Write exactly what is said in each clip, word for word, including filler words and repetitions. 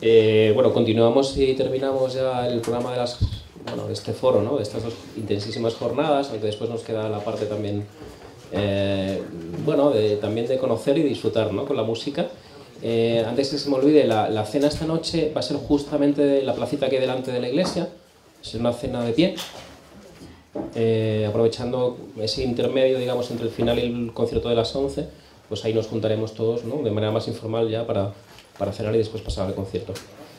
Eh, bueno, continuamos y terminamos ya el programa de las, bueno, de este foro, ¿no? De estas dos intensísimas jornadas, aunque después nos queda la parte también, eh, bueno, de, también de conocer y disfrutar, ¿no? Con la música. Eh, antes que se me olvide, la, la cena esta noche va a ser justamente de la placita que hay delante de la iglesia. Es una cena de pie, eh, aprovechando ese intermedio, digamos, entre el final y el concierto de las once, pues ahí nos juntaremos todos, ¿no? De manera más informal ya para, para cenar y después pasar al concierto.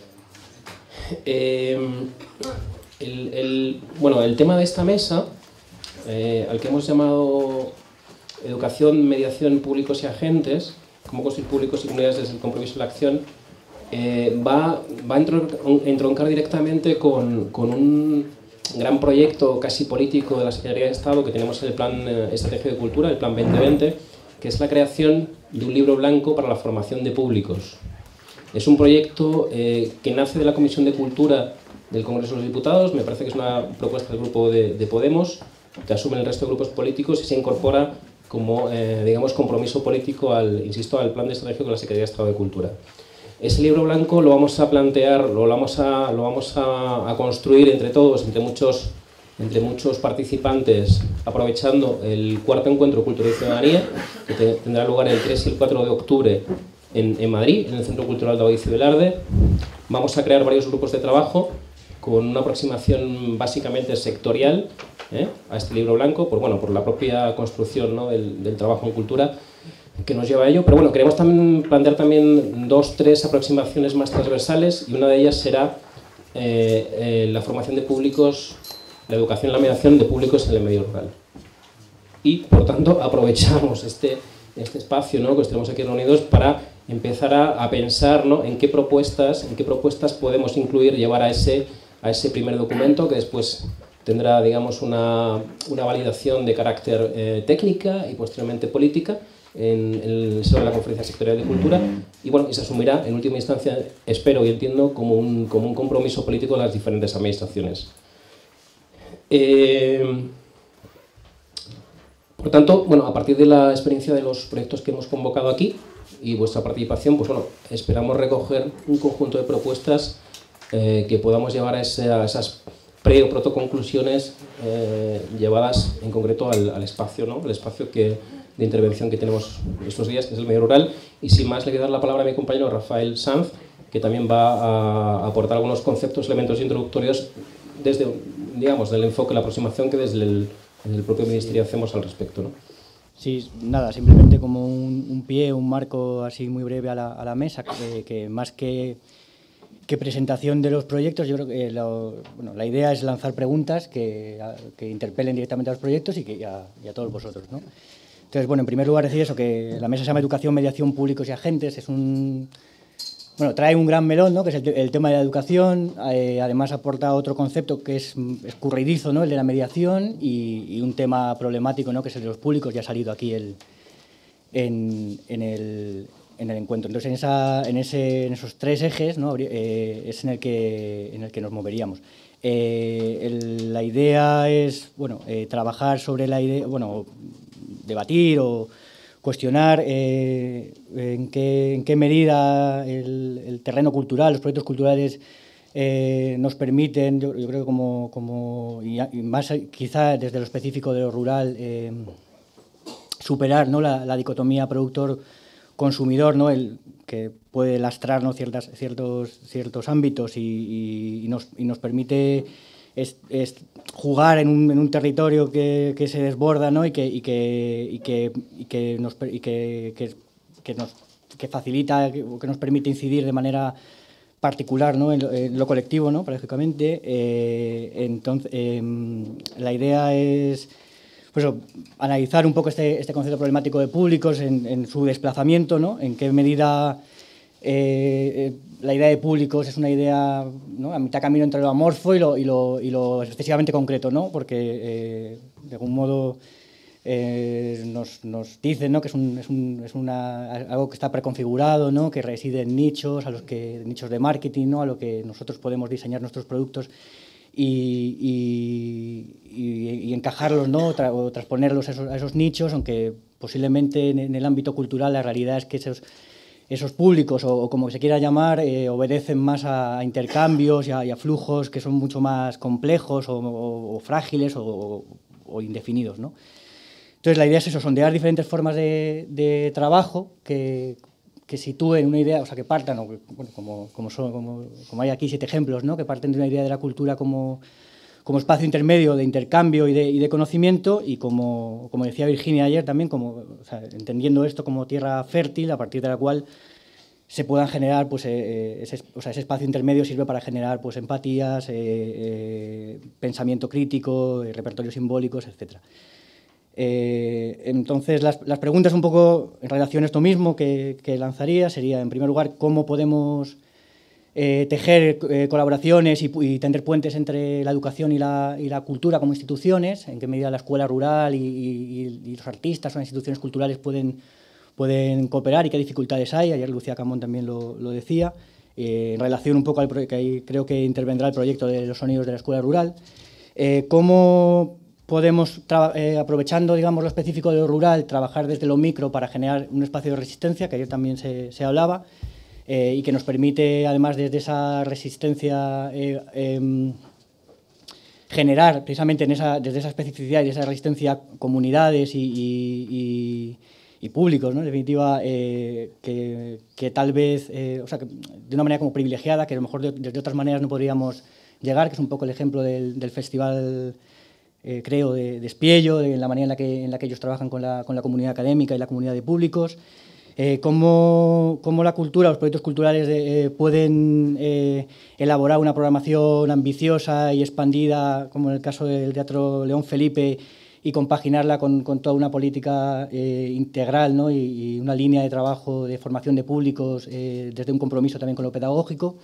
Eh, el, el, bueno, el tema de esta mesa, eh, al que hemos llamado Educación, Mediación, Públicos y Agentes, cómo construir públicos y comunidades desde el compromiso y la acción, eh, va, va a entroncar directamente con, con un gran proyecto casi político de la Secretaría de Estado que tenemos en el Plan Estratégico de Cultura, el Plan veinte veinte, que es la creación de un libro blanco para la formación de públicos. Es un proyecto eh, que nace de la Comisión de Cultura del Congreso de los Diputados, me parece que es una propuesta del grupo de, de Podemos, que asumen el resto de grupos políticos y se incorpora como, eh, digamos, compromiso político al, insisto, al plan de estratégico de la Secretaría de Estado de Cultura. Ese libro blanco lo vamos a plantear, lo vamos a, lo vamos a, a construir entre todos, entre muchos, entre muchos participantes, aprovechando el cuarto encuentro Cultura y Ciudadanía, que te, tendrá lugar el tres y el cuatro de octubre en, en Madrid, en el Centro Cultural Daoíz y Velarde. Vamos a crear varios grupos de trabajo con una aproximación básicamente sectorial, ¿eh? a este libro blanco, por, bueno, por la propia construcción, ¿no? del, del trabajo en cultura que nos lleva a ello. Pero bueno, queremos también plantear también dos, tres aproximaciones más transversales, y una de ellas será eh, eh, la formación de públicos, la educación y la mediación de públicos en el medio rural. Y, por tanto, aprovechamos este, este espacio, ¿no? que estemos aquí reunidos para empezar a, a pensar, ¿no? en qué propuestas, en qué propuestas podemos incluir, llevar a ese, a ese primer documento, que después tendrá, digamos, una, una validación de carácter eh, técnica y posteriormente política en, en el seno de la Conferencia Sectorial de Cultura, y bueno, y se asumirá en última instancia, espero y entiendo, como un, como un compromiso político de las diferentes administraciones. Eh, por tanto, bueno, a partir de la experiencia de los proyectos que hemos convocado aquí y vuestra participación, pues bueno, esperamos recoger un conjunto de propuestas eh, que podamos llevar a, ese, a esas pre o protoconclusiones eh, llevadas en concreto al, al espacio, ¿no? El espacio que, de intervención que tenemos estos días, que es el medio rural. Y sin más, le voy a dar la palabra a mi compañero Rafael Sanz, que también va a aportar algunos conceptos, elementos introductorios desde, digamos, del enfoque, la aproximación que desde el, desde el propio Ministerio hacemos al respecto, ¿no? Sí, nada, simplemente como un, un pie, un marco así muy breve a la, a la mesa, que, que más que que presentación de los proyectos, yo creo que lo, bueno, la idea es lanzar preguntas que, que interpelen directamente a los proyectos y, que, y, a, y a todos vosotros, ¿no? Entonces, bueno, en primer lugar decir eso, que la mesa se llama Educación, Mediación, Públicos y Agentes. Es un, bueno, trae un gran melón, ¿no? Que es el, el tema de la educación. Eh, además aporta otro concepto que es escurridizo, ¿no? El de la mediación, y, y un tema problemático, ¿no? Que es el de los públicos. Ya ha salido aquí el, en, en el... en el encuentro. Entonces, en, esa, en, ese, en esos tres ejes, ¿no? eh, es en el, que, en el que nos moveríamos. Eh, el, la idea es, bueno, eh, trabajar sobre la idea, bueno, debatir o cuestionar eh, en, qué, en qué medida el, el terreno cultural, los proyectos culturales eh, nos permiten, yo, yo creo que como, como y, y más quizá desde lo específico de lo rural, eh, superar, ¿no? la, la dicotomía productor consumidor, ¿no? El que puede lastrar, ¿no? Ciertas, ciertos, ciertos ámbitos y, y, y, nos, y nos permite es, es jugar en un, en un territorio que, que se desborda, ¿no? y, que, y, que, y, que, y que nos, y que, que, que nos que facilita, que, que nos permite incidir de manera particular, ¿no? en, lo, en lo colectivo, ¿no? Paradójicamente. Eh, entonces, eh, la idea es pues, analizar un poco este, este concepto problemático de públicos en, en su desplazamiento, ¿no? En qué medida eh, la idea de públicos es una idea, ¿no? a mitad camino entre lo amorfo y lo, y lo, y lo excesivamente concreto, ¿no? Porque eh, de algún modo eh, nos, nos dicen, ¿no? que es, un, es, un, es una, algo que está preconfigurado, ¿no? Que reside en nichos, a los que, nichos de marketing, ¿no? A lo que nosotros podemos diseñar nuestros productos y, y, y, y encajarlos, ¿no? Tra, o transponerlos a esos, a esos nichos, aunque posiblemente en, en el ámbito cultural la realidad es que esos, esos públicos, o, o como se quiera llamar, eh, obedecen más a, a intercambios y a, y a flujos que son mucho más complejos o, o, o frágiles o, o, o indefinidos, ¿no? Entonces, la idea es eso, sondear diferentes formas de, de trabajo que, que sitúen una idea, o sea, que partan, o, bueno, como, como, son, como, como hay aquí siete ejemplos, ¿no? Que parten de una idea de la cultura como, como espacio intermedio de intercambio y de, y de conocimiento, y como, como decía Virginia ayer también, como, o sea, entendiendo esto como tierra fértil, a partir de la cual se puedan generar, pues, eh, ese, o sea, ese espacio intermedio sirve para generar, pues, empatías, eh, eh, pensamiento crítico, eh, repertorios simbólicos, etcétera. Eh, entonces, las, las preguntas un poco en relación a esto mismo que, que lanzaría sería, en primer lugar, cómo podemos eh, tejer eh, colaboraciones y, y tender puentes entre la educación y la, y la cultura como instituciones, en qué medida la escuela rural y, y, y los artistas o las instituciones culturales pueden, pueden cooperar y qué dificultades hay. Ayer Lucía Camón también lo, lo decía, eh, en relación un poco al proyecto, que ahí creo que intervendrá el proyecto de los sonidos de la escuela rural. Eh, cómo podemos, eh, aprovechando, digamos, lo específico de lo rural, trabajar desde lo micro para generar un espacio de resistencia, que ayer también se, se hablaba, eh, y que nos permite, además, desde esa resistencia, eh, eh, generar, precisamente en esa, desde esa especificidad y de esa resistencia, comunidades y, y, y, y públicos, ¿no? En definitiva, eh, que, que tal vez, eh, o sea, que de una manera como privilegiada, que a lo mejor de, desde otras maneras no podríamos llegar, que es un poco el ejemplo del, del festival, Eh, creo, de, de Espiello, de la manera en la que, en la que ellos trabajan con la, con la comunidad académica y la comunidad de públicos, eh, cómo, cómo la cultura, los proyectos culturales de, eh, pueden eh, elaborar una programación ambiciosa y expandida, como en el caso del Teatro León Felipe, y compaginarla con, con toda una política eh, integral, ¿no? y, y una línea de trabajo de formación de públicos eh, desde un compromiso también con lo pedagógico.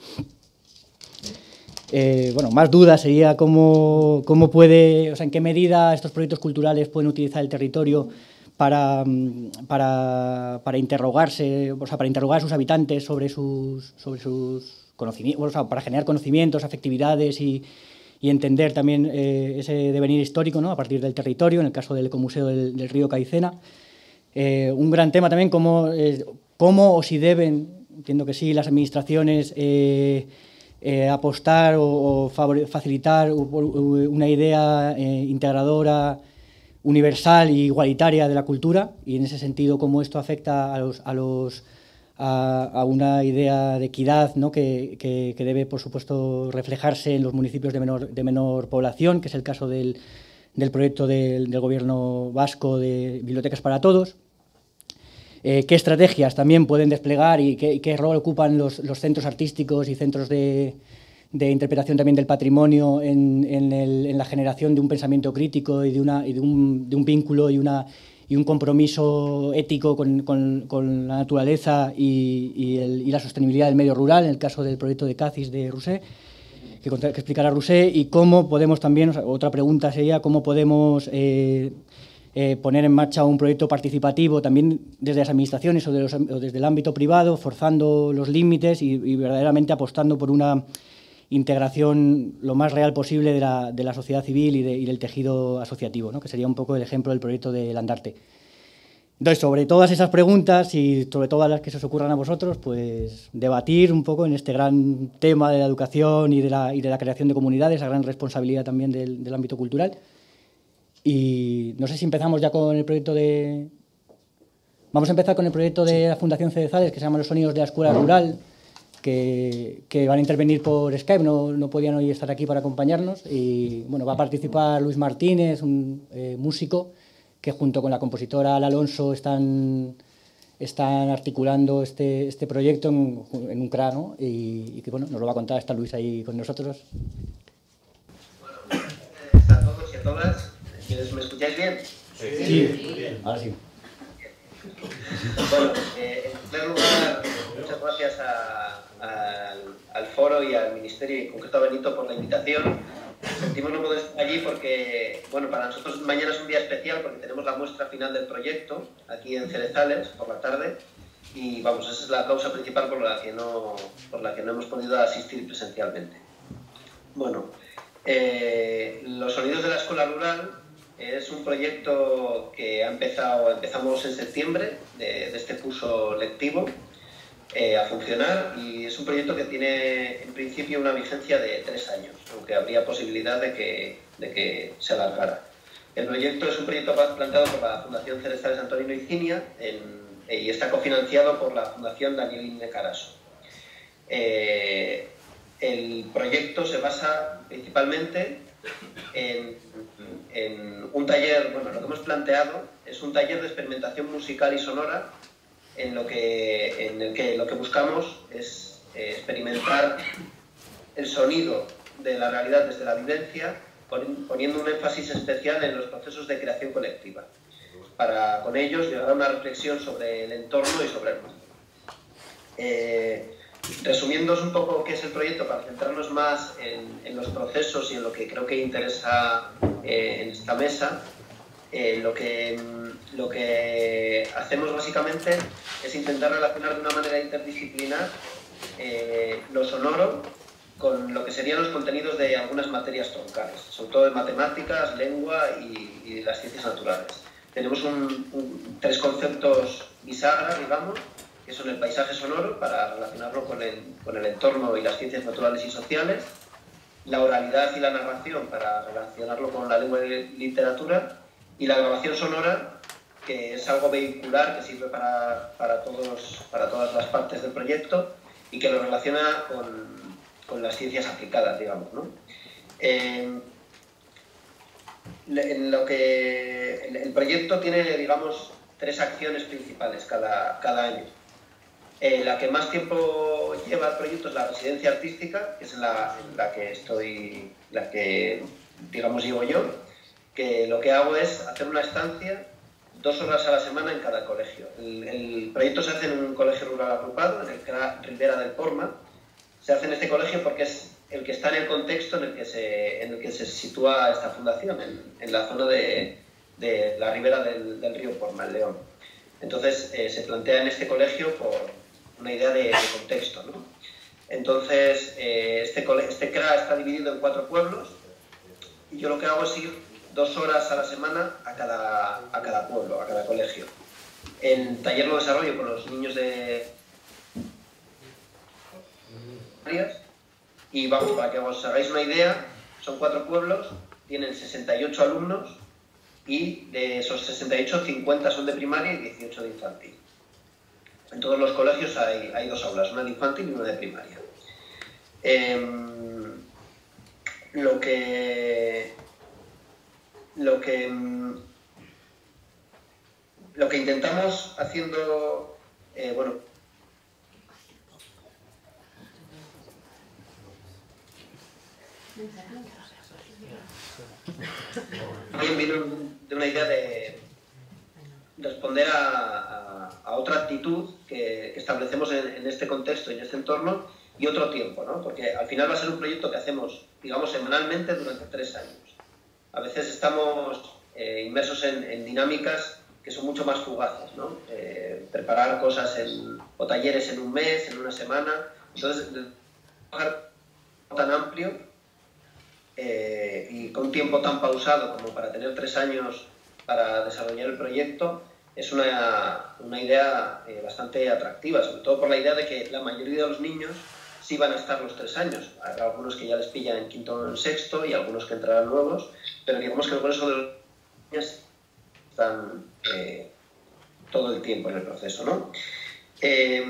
Eh, bueno, más dudas sería cómo, cómo puede, o sea, en qué medida estos proyectos culturales pueden utilizar el territorio para, para, para interrogarse, o sea, para interrogar a sus habitantes sobre sus, sobre sus conocimientos, o sea, para generar conocimientos, afectividades y, y entender también eh, ese devenir histórico, ¿no? A partir del territorio, en el caso del Ecomuseo del, del Río Caicena. Eh, un gran tema también, cómo, eh, cómo o si deben, entiendo que sí, las administraciones eh, Eh, apostar o, o facilitar una idea eh, integradora, universal e igualitaria de la cultura, y en ese sentido cómo esto afecta a, los, a, los, a, a una idea de equidad, ¿no? que, que, que debe, por supuesto, reflejarse en los municipios de menor, de menor población, que es el caso del, del proyecto del, del Gobierno vasco de Bibliotecas para Todos. Eh, qué estrategias también pueden desplegar y qué, qué rol ocupan los, los centros artísticos y centros de, de interpretación también del patrimonio en, en, el, en la generación de un pensamiento crítico y de, una, y de, un, de un vínculo y, una, y un compromiso ético con, con, con la naturaleza y, y, el, y la sostenibilidad del medio rural, en el caso del proyecto de CACIS de Rousset, que, que explicará Rousset, y cómo podemos también, o sea, otra pregunta sería cómo podemos eh, Eh, poner en marcha un proyecto participativo también desde las administraciones o, de los, o desde el ámbito privado, forzando los límites y, y verdaderamente apostando por una integración lo más real posible de la, de la sociedad civil y, de, y del tejido asociativo, ¿no? Que sería un poco el ejemplo del proyecto de Landarte. Entonces, sobre todas esas preguntas y sobre todas las que se os ocurran a vosotros, pues debatir un poco en este gran tema de la educación y de la, y de la creación de comunidades, la gran responsabilidad también del, del ámbito cultural. Y no sé si empezamos ya con el proyecto de... Vamos a empezar con el proyecto de la Fundación Cedezales, que se llama Los Sonidos de la Escuela Rural, que, que van a intervenir por Skype, no, no podían hoy estar aquí para acompañarnos. Y bueno, va a participar Luis Martínez, un eh, músico, que junto con la compositora Ala Alonso están, están articulando este, este proyecto en, en un C R A, ¿no? Y, y que bueno, nos lo va a contar, está Luis ahí con nosotros. Bueno, eh, a todos y a todas. ¿Me escucháis bien? Sí, sí. Bien. Ahora sí. Bueno, eh, en primer lugar, muchas gracias a, a, al foro y al Ministerio, y en concreto a Benito, por la invitación. Sentimos no poder estar allí porque, bueno, para nosotros mañana es un día especial porque tenemos la muestra final del proyecto aquí en Cedezales por la tarde, y vamos, esa es la causa principal por la que no, por la que no hemos podido asistir presencialmente. Bueno, eh, Los Sonidos de la Escuela Rural es un proyecto que ha empezado, empezamos en septiembre de, de este curso lectivo, eh, a funcionar, y es un proyecto que tiene en principio una vigencia de tres años, aunque habría posibilidad de que, de que se alargara. El proyecto es un proyecto planteado por la Fundación Cerezales Antonino Icinia en, y está cofinanciado por la Fundación Daniel Inne Carasso. Eh, el proyecto se basa principalmente en, en un taller, bueno, lo que hemos planteado es un taller de experimentación musical y sonora en, lo que, en el que lo que buscamos es eh, experimentar el sonido de la realidad desde la vivencia, poniendo un énfasis especial en los procesos de creación colectiva, para con ellos llegar a una reflexión sobre el entorno y sobre el mundo. Eh, resumiéndoos un poco qué es el proyecto, para centrarnos más en, en los procesos y en lo que creo que interesa eh, en esta mesa, eh, lo, que, lo que hacemos básicamente es intentar relacionar de una manera interdisciplinar eh, lo sonoro con lo que serían los contenidos de algunas materias troncales, sobre todo de matemáticas, lengua y, y las ciencias naturales. Tenemos un, un, tres conceptos bisagra, digamos, que son el paisaje sonoro, para relacionarlo con el, con el entorno y las ciencias naturales y sociales, la oralidad y la narración, para relacionarlo con la lengua y literatura, y la grabación sonora, que es algo vehicular que sirve para, para, todos, para todas las partes del proyecto y que lo relaciona con, con las ciencias aplicadas, digamos, ¿no? Eh, en lo que el, el proyecto tiene, digamos, tres acciones principales cada, cada año. Eh, la que más tiempo lleva el proyecto es la residencia artística, que es la, en la que estoy, la que, digamos, llevo yo, que lo que hago es hacer una estancia dos horas a la semana en cada colegio. El, el proyecto se hace en un colegio rural agrupado, en el C R A Ribera del Porma. Se hace en este colegio porque es el que está en el contexto en el que se, en el que se sitúa esta fundación, en, en la zona de, de la ribera del, del río Porma, el León. Entonces, eh, se plantea en este colegio por una idea de, de contexto, ¿no? Entonces, eh, este, este C R A está dividido en cuatro pueblos, y yo lo que hago es ir dos horas a la semana a cada, a cada pueblo, a cada colegio. El taller lo desarrollo con los niños de... Y vamos, para que os hagáis una idea, son cuatro pueblos, tienen sesenta y ocho alumnos, y de esos sesenta y ocho, cincuenta son de primaria y dieciocho de infantil. En todos los colegios hay, hay dos aulas, una de infantil y una de primaria. Eh, lo que... Lo que, lo que intentamos haciendo, eh, bueno, también vino de una idea de responder a, a, a otra actitud que, que establecemos en, en este contexto y en este entorno, y otro tiempo, ¿no? Porque al final va a ser un proyecto que hacemos, digamos, semanalmente durante tres años. A veces estamos eh, inmersos en, en dinámicas que son mucho más fugaces, ¿no? Eh, preparar cosas en, o talleres en un mes, en una semana. Entonces, trabajar tan amplio eh, y con un tiempo tan pausado como para tener tres años para desarrollar el proyecto es una, una idea eh, bastante atractiva, sobre todo por la idea de que la mayoría de los niños sí van a estar los tres años. Habrá algunos que ya les pillan en quinto o en sexto y algunos que entrarán nuevos, pero digamos que el grueso de los niños están eh, todo el tiempo en el proceso, ¿no? Eh,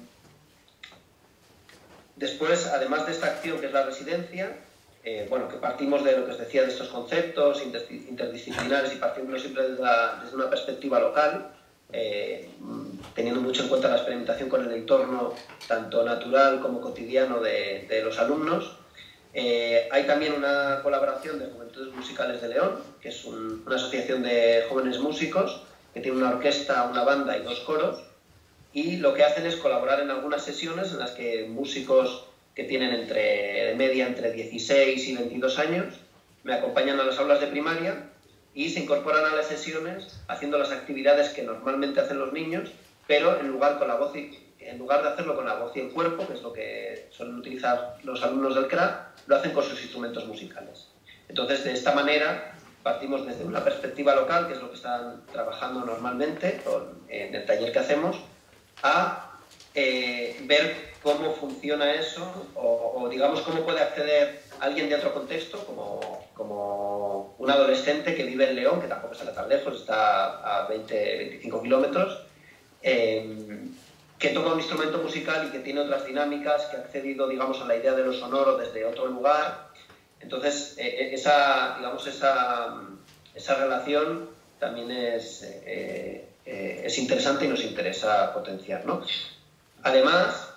después, además de esta acción que es la residencia, eh, bueno, que partimos de lo que os decía de estos conceptos interdisciplinares y partiendo siempre desde, la, desde una perspectiva local, eh, teniendo mucho en cuenta la experimentación con el entorno tanto natural como cotidiano de, de los alumnos. Eh, hay también una colaboración de Juventudes Musicales de León, que es un, una asociación de jóvenes músicos que tiene una orquesta, una banda y dos coros, y lo que hacen es colaborar en algunas sesiones en las que músicos que tienen entre, de media entre dieciséis y veintidós años me acompañan a las aulas de primaria y se incorporan a las sesiones haciendo las actividades que normalmente hacen los niños, pero en lugar, con la voz y, en lugar de hacerlo con la voz y el cuerpo, que es lo que suelen utilizar los alumnos del C R A, lo hacen con sus instrumentos musicales. Entonces, de esta manera, partimos desde una perspectiva local, que es lo que están trabajando normalmente con, en el taller que hacemos, a eh, ver cómo funciona eso o, o, digamos, cómo puede acceder alguien de otro contexto, como, como un adolescente que vive en León, que tampoco está tan lejos, está a veinte, veinticinco kilómetros, eh, que toca un instrumento musical y que tiene otras dinámicas, que ha accedido, digamos, a la idea de lo sonoro desde otro lugar. Entonces, eh, esa, digamos, esa, esa relación también es, eh, eh, es interesante y nos interesa potenciar, ¿no? Además,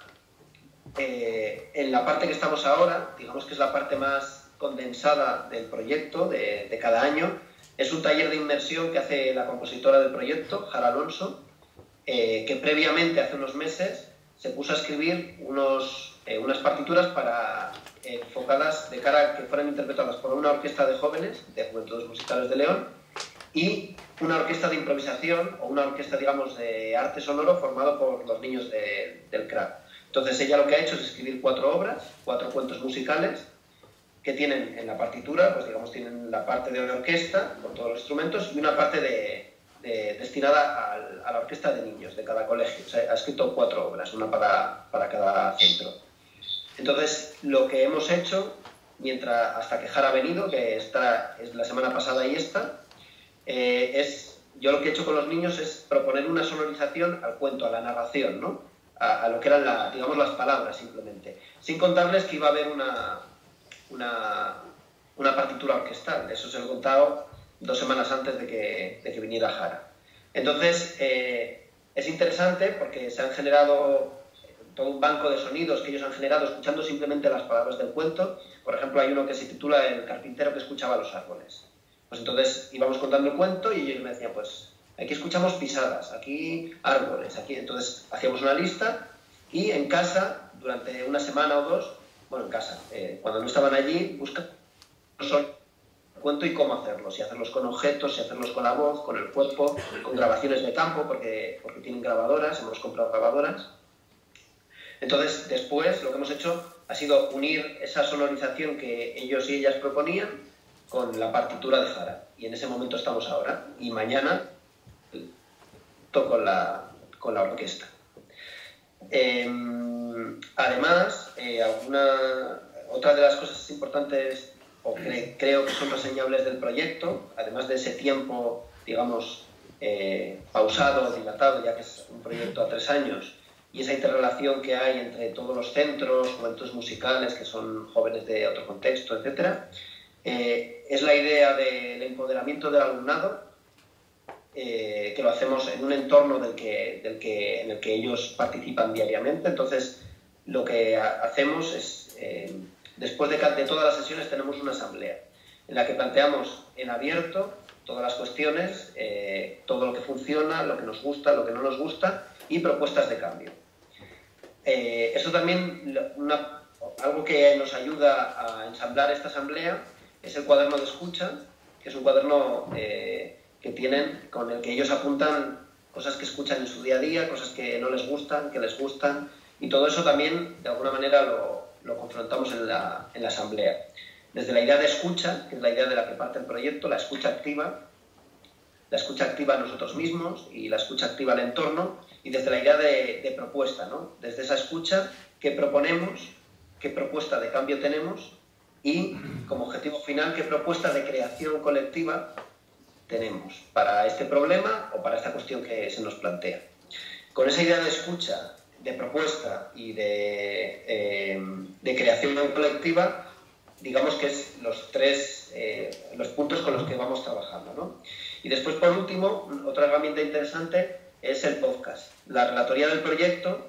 eh, en la parte que estamos ahora, digamos que es la parte más condensada del proyecto de, de cada año, es un taller de inmersión que hace la compositora del proyecto, Jara Alonso, eh, que previamente, hace unos meses, se puso a escribir unos, eh, unas partituras para, eh, enfocadas de cara a que fueran interpretadas por una orquesta de jóvenes, de Juventudes Musicales de León, y una orquesta de improvisación o una orquesta, digamos, de arte sonoro formado por los niños de, del C R A C. Entonces ella lo que ha hecho es escribir cuatro obras, cuatro cuentos musicales que tienen en la partitura, pues digamos, tienen la parte de orquesta con todos los instrumentos y una parte de, de, destinada al, a la orquesta de niños de cada colegio. O sea, ha escrito cuatro obras, una para, para cada centro. Entonces, lo que hemos hecho, mientras hasta que Jara ha venido, que está, es la semana pasada y esta, eh, es, yo lo que he hecho con los niños es proponer una sonorización al cuento, a la narración, ¿no? A, a lo que eran, la, digamos, las palabras simplemente, sin contarles que iba a haber una, una, una partitura orquestal. Eso se lo he contado dos semanas antes de que, de que viniera Jara. Entonces, eh, es interesante porque se han generado todo un banco de sonidos que ellos han generado escuchando simplemente las palabras del cuento. Por ejemplo, hay uno que se titula El carpintero que escuchaba los árboles. Pues entonces íbamos contando el cuento y ellos me decían, pues aquí escuchamos pisadas, aquí árboles, aquí. Entonces hacíamos una lista y en casa, durante una semana o dos, bueno, en casa, eh, cuando no estaban allí, buscamos el cuento y cómo hacerlos, si hacerlos con objetos, si hacerlos con la voz, con el cuerpo, con grabaciones de campo, porque, porque tienen grabadoras, hemos comprado grabadoras. Entonces, después, lo que hemos hecho ha sido unir esa sonorización que ellos y ellas proponían con la partitura de Jara. Y en ese momento estamos ahora. Y mañana toco con la, con la orquesta. Eh, además, eh, alguna, otra de las cosas importantes, o cre, creo que son reseñables del proyecto, además de ese tiempo, digamos, eh, pausado, dilatado, ya que es un proyecto a tres años, y esa interrelación que hay entre todos los centros, juventudes musicales, que son jóvenes de otro contexto, etcétera, eh, es la idea del empoderamiento del alumnado, eh, que lo hacemos en un entorno del que, del que, en el que ellos participan diariamente. Entonces, lo que hacemos es, eh, después de, de todas las sesiones, tenemos una asamblea en la que planteamos en abierto todas las cuestiones, eh, todo lo que funciona, lo que nos gusta, lo que no nos gusta, y propuestas de cambio. Eh, eso también, una, algo que nos ayuda a ensamblar esta asamblea es el cuaderno de escucha, que es un cuaderno eh, que tienen, con el que ellos apuntan cosas que escuchan en su día a día, cosas que no les gustan, que les gustan, y todo eso también, de alguna manera, lo, lo confrontamos en la, en la asamblea. Desde la idea de escucha, que es la idea de la que parte el proyecto, la escucha activa, la escucha activa a nosotros mismos y la escucha activa al entorno, y desde la idea de, de propuesta, ¿no? Desde esa escucha, ¿qué proponemos? ¿Qué propuesta de cambio tenemos? Y, como objetivo final, ¿qué propuesta de creación colectiva tenemos para este problema o para esta cuestión que se nos plantea? Con esa idea de escucha, de propuesta y de, eh, de creación colectiva, digamos que es los tres eh, los puntos con los que vamos trabajando, ¿no? Y después, por último, otra herramienta interesante es el podcast. La relatoría del proyecto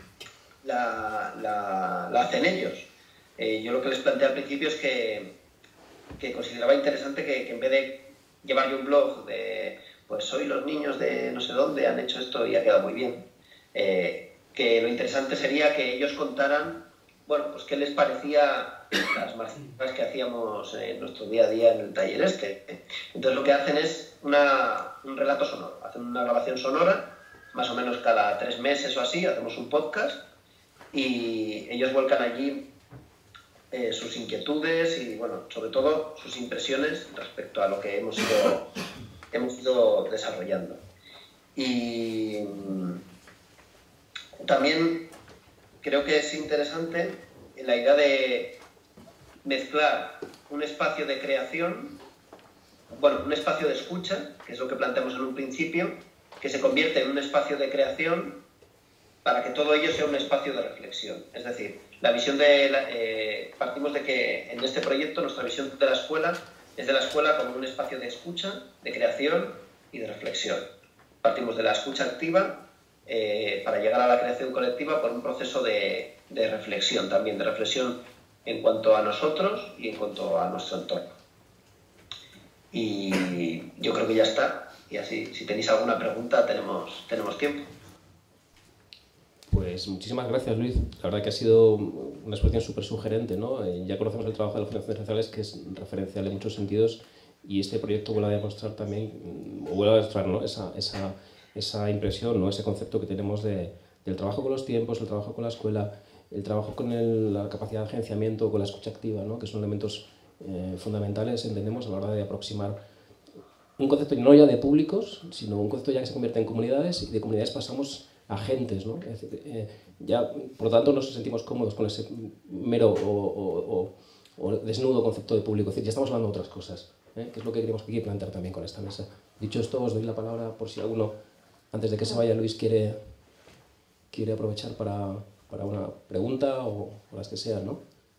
la, la, la hacen ellos. Eh, yo lo que les planteé al principio es que, que consideraba interesante que, que en vez de llevar yo un blog de, pues hoy los niños de no sé dónde han hecho esto y ha quedado muy bien, eh, que lo interesante sería que ellos contaran, bueno, pues qué les parecía las marcianas que hacíamos en nuestro día a día en el taller este. Entonces lo que hacen es una, un relato sonoro, hacen una grabación sonora, más o menos cada tres meses o así, hacemos un podcast y ellos vuelcan allí eh, sus inquietudes y, bueno, sobre todo sus impresiones respecto a lo que hemos ido, hemos ido desarrollando. Y También creo que es interesante la idea de mezclar un espacio de creación, bueno, un espacio de escucha, que es lo que planteamos en un principio, que se convierte en un espacio de creación para que todo ello sea un espacio de reflexión. Es decir, la visión de la, eh, partimos de que en este proyecto nuestra visión de la escuela es de la escuela como un espacio de escucha, de creación y de reflexión. Partimos de la escucha activa eh, para llegar a la creación colectiva por un proceso de, de reflexión también, de reflexión en cuanto a nosotros y en cuanto a nuestro entorno. Y yo creo que ya está. Y así, si tenéis alguna pregunta, tenemos, tenemos tiempo. Pues muchísimas gracias, Luis. La verdad que ha sido una exposición súper sugerente, ¿no? Eh, ya conocemos el trabajo de las fundaciones sociales, que es referencial en muchos sentidos, y este proyecto vuelve a demostrar también, o vuelve a demostrar, ¿no? esa, esa, esa impresión, ¿no? Ese concepto que tenemos de, del trabajo con los tiempos, el trabajo con la escuela, el trabajo con el, la capacidad de agenciamiento, con la escucha activa, ¿no? Que son elementos eh, fundamentales, entendemos, a la hora de aproximar un concepto no ya de públicos, sino un concepto ya que se convierte en comunidades, y de comunidades pasamos agentes, ¿no? Es decir, eh, ya, por lo tanto, nos sentimos cómodos con ese mero o, o, o, o desnudo concepto de público. Es decir, ya estamos hablando de otras cosas, ¿eh? Que es lo que queremos aquí plantear también con esta mesa. Dicho esto, os doy la palabra por si alguno, antes de que se vaya Luis, quiere, quiere aprovechar para, para una pregunta o, o las que sean, ¿no?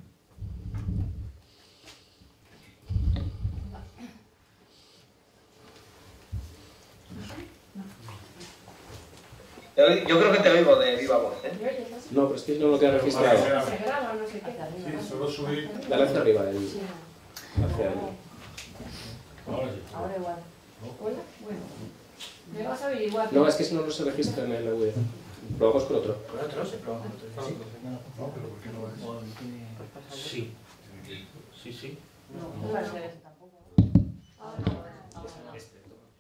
Yo creo que te oigo de viva voz, ¿eh? No, pero es que no lo queda registrado. Se graba, no se queda. Sí, solo subir. Dale hacia arriba, el, hacia el... Ahora sí. Ahora igual. Hola, bueno. Me vas a oír igual. No, es que si no, no se registra en el audio. Probamos con otro. ¿Con otro? Se prueba con otro. Sí. No, pero ¿por qué no es? Sí. Sí, sí. No, no va a ser ese tampoco. Ahora no. Este.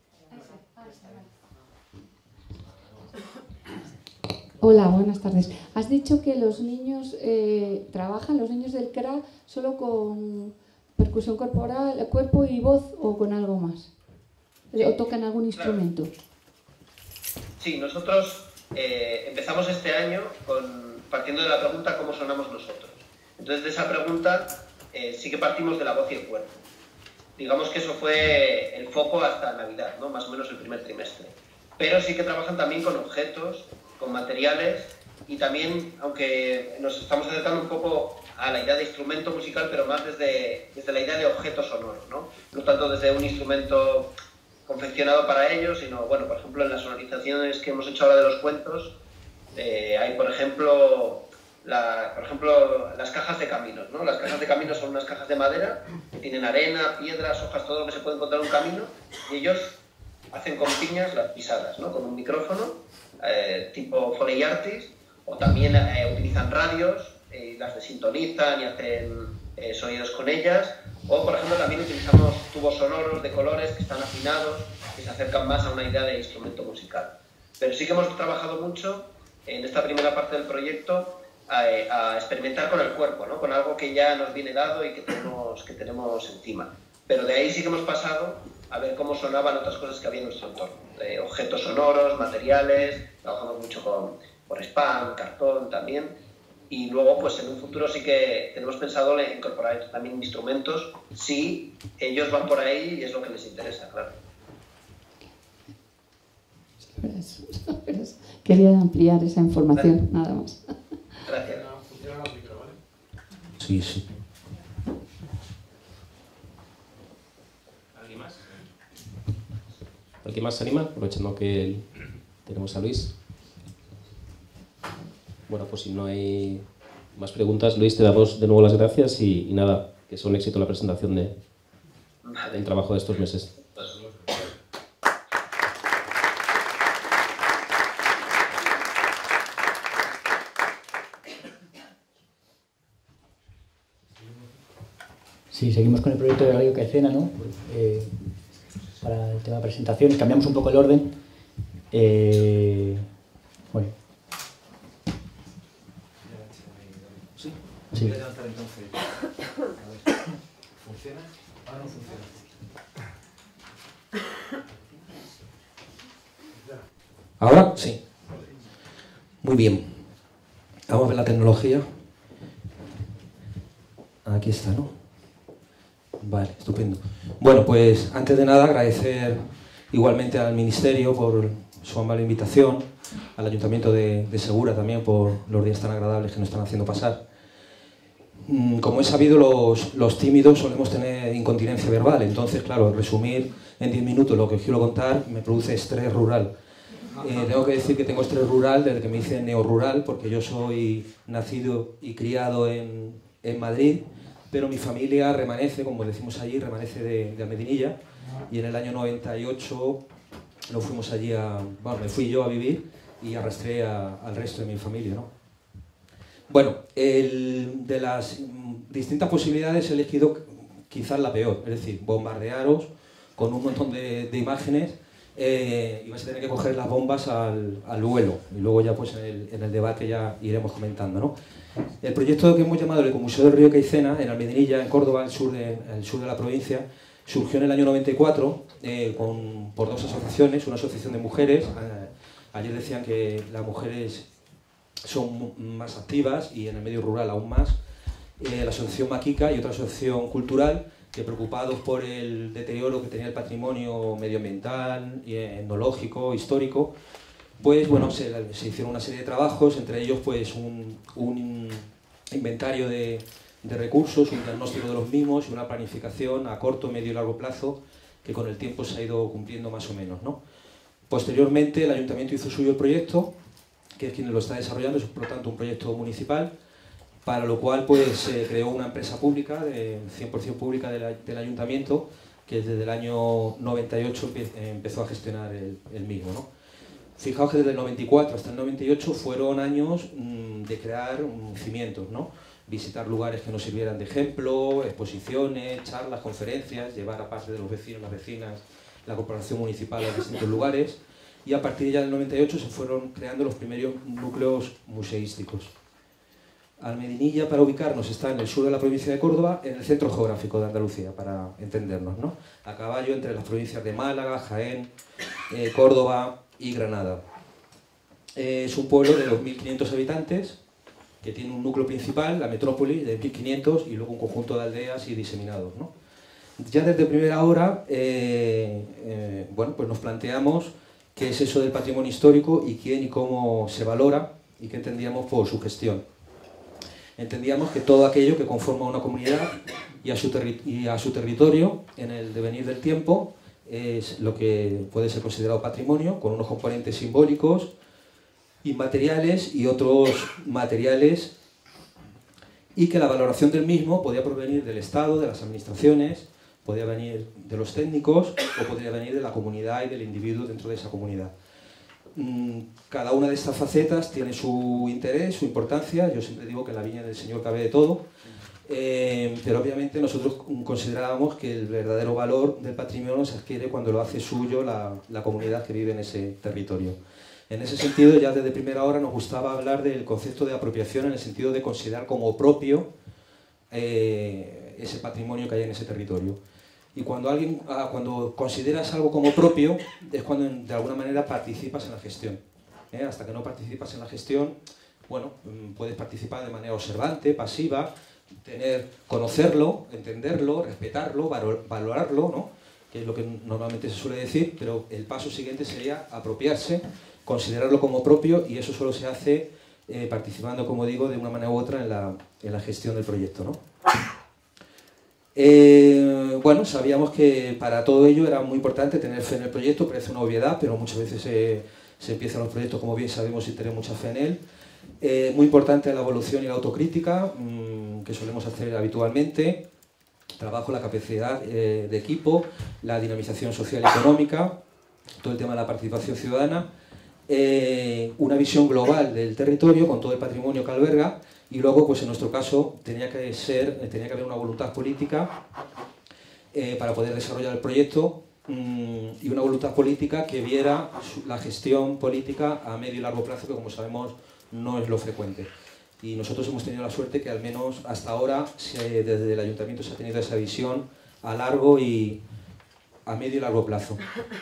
Hola, buenas tardes. Has dicho que los niños eh, trabajan, los niños del C R A, solo con percusión corporal, cuerpo y voz, o con algo más. ¿O tocan algún instrumento? Sí, nosotros eh, empezamos este año con, partiendo de la pregunta ¿cómo sonamos nosotros? Entonces, de esa pregunta eh, sí que partimos de la voz y el cuerpo. Digamos que eso fue el foco hasta Navidad, ¿no? Más o menos el primer trimestre. Pero sí que trabajan también con objetos, con materiales, y también, aunque nos estamos acercando un poco a la idea de instrumento musical, pero más desde, desde la idea de objeto sonoro, ¿no? No tanto desde un instrumento confeccionado para ellos, sino, bueno, por ejemplo, en las sonorizaciones que hemos hecho ahora de los cuentos, eh, hay, por ejemplo, la, por ejemplo, las cajas de caminos, ¿no? Las cajas de caminos son unas cajas de madera que tienen arena, piedras, hojas, todo lo que se puede encontrar en un camino, y ellos hacen con piñas las pisadas, ¿no? Con un micrófono, eh, tipo Foley Artist, o también eh, utilizan radios, eh, y las desintonizan y hacen eh, sonidos con ellas, o por ejemplo también utilizamos tubos sonoros de colores que están afinados, que se acercan más a una idea de instrumento musical. Pero sí que hemos trabajado mucho en esta primera parte del proyecto a, a experimentar con el cuerpo, ¿no? Con algo que ya nos viene dado y que tenemos, que tenemos encima. Pero de ahí sí que hemos pasado a ver cómo sonaban otras cosas que había en nuestro entorno. Eh, objetos sonoros, materiales, trabajamos mucho con, con spam, cartón también. Y luego, pues en un futuro sí que tenemos pensado en incorporar también instrumentos, si ellos van por ahí y es lo que les interesa, claro. Quería ampliar esa información, nada más. Gracias. ¿Funciona la micro, vale? Sí, sí. ¿Alguien más? ¿Alguien más se anima? Aprovechando que el... tenemos a Luis. Bueno, pues si no hay más preguntas, Luis, te damos de nuevo las gracias y, y nada, que sea un éxito la presentación de, del trabajo de estos meses. Sí, seguimos con el proyecto de Radio Caecena, ¿no? Eh, para el tema de presentaciones, cambiamos un poco el orden. Eh, bueno. Sí. Sí. Voy a levantar entonces. A ver. ¿Funciona? Ahora no funciona. ¿Ahora? Sí. Muy bien. Vamos a ver la tecnología. Aquí está, ¿no? Vale, estupendo. Bueno, pues antes de nada agradecer igualmente al Ministerio por su amable invitación, al Ayuntamiento de, de Segura también por los días tan agradables que nos están haciendo pasar. Como es sabido, los, los tímidos solemos tener incontinencia verbal, entonces, claro, resumir en diez minutos lo que os quiero contar me produce estrés rural. Eh, tengo que decir que tengo estrés rural desde que me hice neorrural, porque yo soy nacido y criado en, en Madrid, pero mi familia remanece, como decimos allí, remanece de, de Almedinilla, y en el año noventa y ocho nos fuimos allí a... Bueno, me fui yo a vivir y arrastré a, al resto de mi familia, ¿no? Bueno, el, de las distintas posibilidades he elegido quizás la peor, es decir, bombardearos con un montón de, de imágenes eh, y vais a tener que coger las bombas al, al vuelo y luego ya pues en el, en el debate ya iremos comentando, ¿no? El proyecto que hemos llamado el Ecomuseo del Río Caicena, en Almedinilla, en Córdoba, el sur de, el sur de la provincia, surgió en el año noventa y cuatro eh, con, por dos asociaciones, una asociación de mujeres, eh, ayer decían que las mujeres son más activas y en el medio rural aún más, eh, la asociación Maquica y otra asociación cultural que, preocupados por el deterioro que tenía el patrimonio medioambiental, etnológico, histórico, pues bueno, se, se hicieron una serie de trabajos, entre ellos pues un, un inventario de, de recursos, un diagnóstico de los mismos y una planificación a corto, medio y largo plazo que con el tiempo se ha ido cumpliendo más o menos, ¿no? Posteriormente el Ayuntamiento hizo suyo el proyecto, que es quien lo está desarrollando, es por lo tanto un proyecto municipal, para lo cual pues se creó una empresa pública, de cien por cien pública de la, del Ayuntamiento, que desde el año noventa y ocho empe empezó a gestionar el, el mismo, ¿no? Fijaos que desde el noventa y cuatro hasta el noventa y ocho fueron años mmm, de crear mmm, cimientos, ¿no? Visitar lugares que nos sirvieran de ejemplo, exposiciones, charlas, conferencias, llevar a parte de los vecinos, las vecinas, la corporación municipal a distintos lugares. Y a partir ya del noventa y ocho se fueron creando los primeros núcleos museísticos. Almedinilla, para ubicarnos, está en el sur de la provincia de Córdoba, en el centro geográfico de Andalucía, para entendernos, ¿no? A caballo entre las provincias de Málaga, Jaén, eh, Córdoba y Granada. Eh, es un pueblo de dos mil quinientos habitantes, que tiene un núcleo principal, la metrópoli, de mil quinientos, y luego un conjunto de aldeas y diseminados, ¿no? Ya desde primera hora, eh, eh, bueno, pues nos planteamos qué es eso del patrimonio histórico y quién y cómo se valora y qué entendíamos por su gestión. Entendíamos que todo aquello que conforma una comunidad y a su, y a su territorio en el devenir del tiempo es lo que puede ser considerado patrimonio, con unos componentes simbólicos, inmateriales y otros materiales, y que la valoración del mismo podía provenir del Estado, de las administraciones, podía venir de los técnicos o podría venir de la comunidad y del individuo dentro de esa comunidad. Cada una de estas facetas tiene su interés, su importancia. Yo siempre digo que en la viña del Señor cabe de todo, eh, pero obviamente nosotros considerábamos que el verdadero valor del patrimonio se adquiere cuando lo hace suyo la, la comunidad que vive en ese territorio. En ese sentido, ya desde primera hora nos gustaba hablar del concepto de apropiación, en el sentido de considerar como propio eh, ese patrimonio que hay en ese territorio. Y cuando, alguien, cuando consideras algo como propio, es cuando de alguna manera participas en la gestión. ¿eh? Hasta que no participas en la gestión, bueno, puedes participar de manera observante, pasiva, tener, conocerlo, entenderlo, respetarlo, valorarlo, ¿no? Que es lo que normalmente se suele decir, pero el paso siguiente sería apropiarse, considerarlo como propio, y eso solo se hace eh, participando, como digo, de una manera u otra en la, en la gestión del proyecto, ¿no? Eh, bueno, sabíamos que para todo ello era muy importante tener fe en el proyecto, parece una obviedad, pero muchas veces se, se empiezan los proyectos, como bien sabemos, sin tener mucha fe en él. Eh, muy importante la evolución y la autocrítica, mmm, que solemos hacer habitualmente. Trabajo, la capacidad eh, de equipo, la dinamización social y económica, todo el tema de la participación ciudadana, eh, una visión global del territorio con todo el patrimonio que alberga. Y luego, pues en nuestro caso, tenía que ser, tenía que haber una voluntad política eh, para poder desarrollar el proyecto mmm, y una voluntad política que viera la gestión política a medio y largo plazo, que como sabemos no es lo frecuente. Y nosotros hemos tenido la suerte que al menos hasta ahora se, desde el Ayuntamiento se ha tenido esa visión a largo y a medio y largo plazo.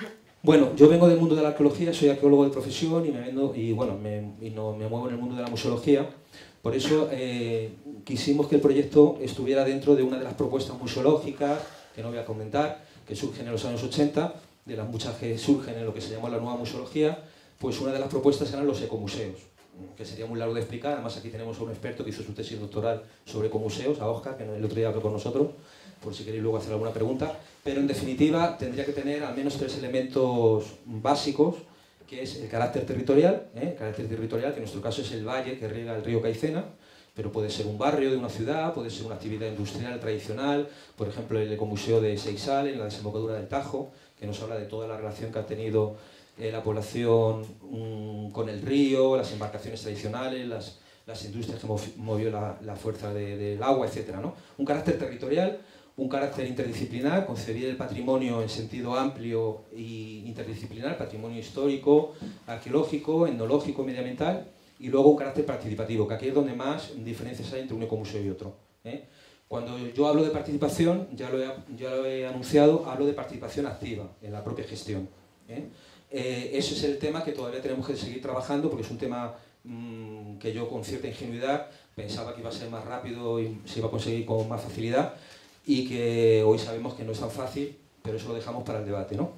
Bueno, yo vengo del mundo de la arqueología, soy arqueólogo de profesión y me, vendo, y, bueno, me, y no, me muevo en el mundo de la museología. Por eso eh, quisimos que el proyecto estuviera dentro de una de las propuestas museológicas, que no voy a comentar, que surgen en los años ochenta, de las muchas que surgen en lo que se llamó la nueva museología. Pues una de las propuestas eran los ecomuseos, que sería muy largo de explicar. Además, aquí tenemos a un experto que hizo su tesis doctoral sobre ecomuseos, a Óscar, que el otro día habló con nosotros, por si queréis luego hacer alguna pregunta. Pero en definitiva tendría que tener al menos tres elementos básicos, que es el carácter territorial, ¿eh? el carácter territorial, que en nuestro caso es el valle que riega el río Caicena, pero puede ser un barrio de una ciudad, puede ser una actividad industrial tradicional, por ejemplo el ecomuseo de Seixal, en la desembocadura del Tajo, que nos habla de toda la relación que ha tenido eh, la población mmm, con el río, las embarcaciones tradicionales, las, las industrias que movió la, la fuerza de, del agua, etcétera, ¿no? Un carácter territorial, un carácter interdisciplinar, concebir el patrimonio en sentido amplio e interdisciplinar, patrimonio histórico, arqueológico, etnológico, medioambiental, y luego un carácter participativo, que aquí es donde más diferencias hay entre un ecomuseo y otro, ¿eh? Cuando yo hablo de participación, ya lo, he, ya lo he anunciado, hablo de participación activa en la propia gestión, ¿eh? Eh, ese es el tema que todavía tenemos que seguir trabajando, porque es un tema mmm, que yo con cierta ingenuidad pensaba que iba a ser más rápido y se iba a conseguir con más facilidad, y que hoy sabemos que no es tan fácil, pero eso lo dejamos para el debate, ¿no?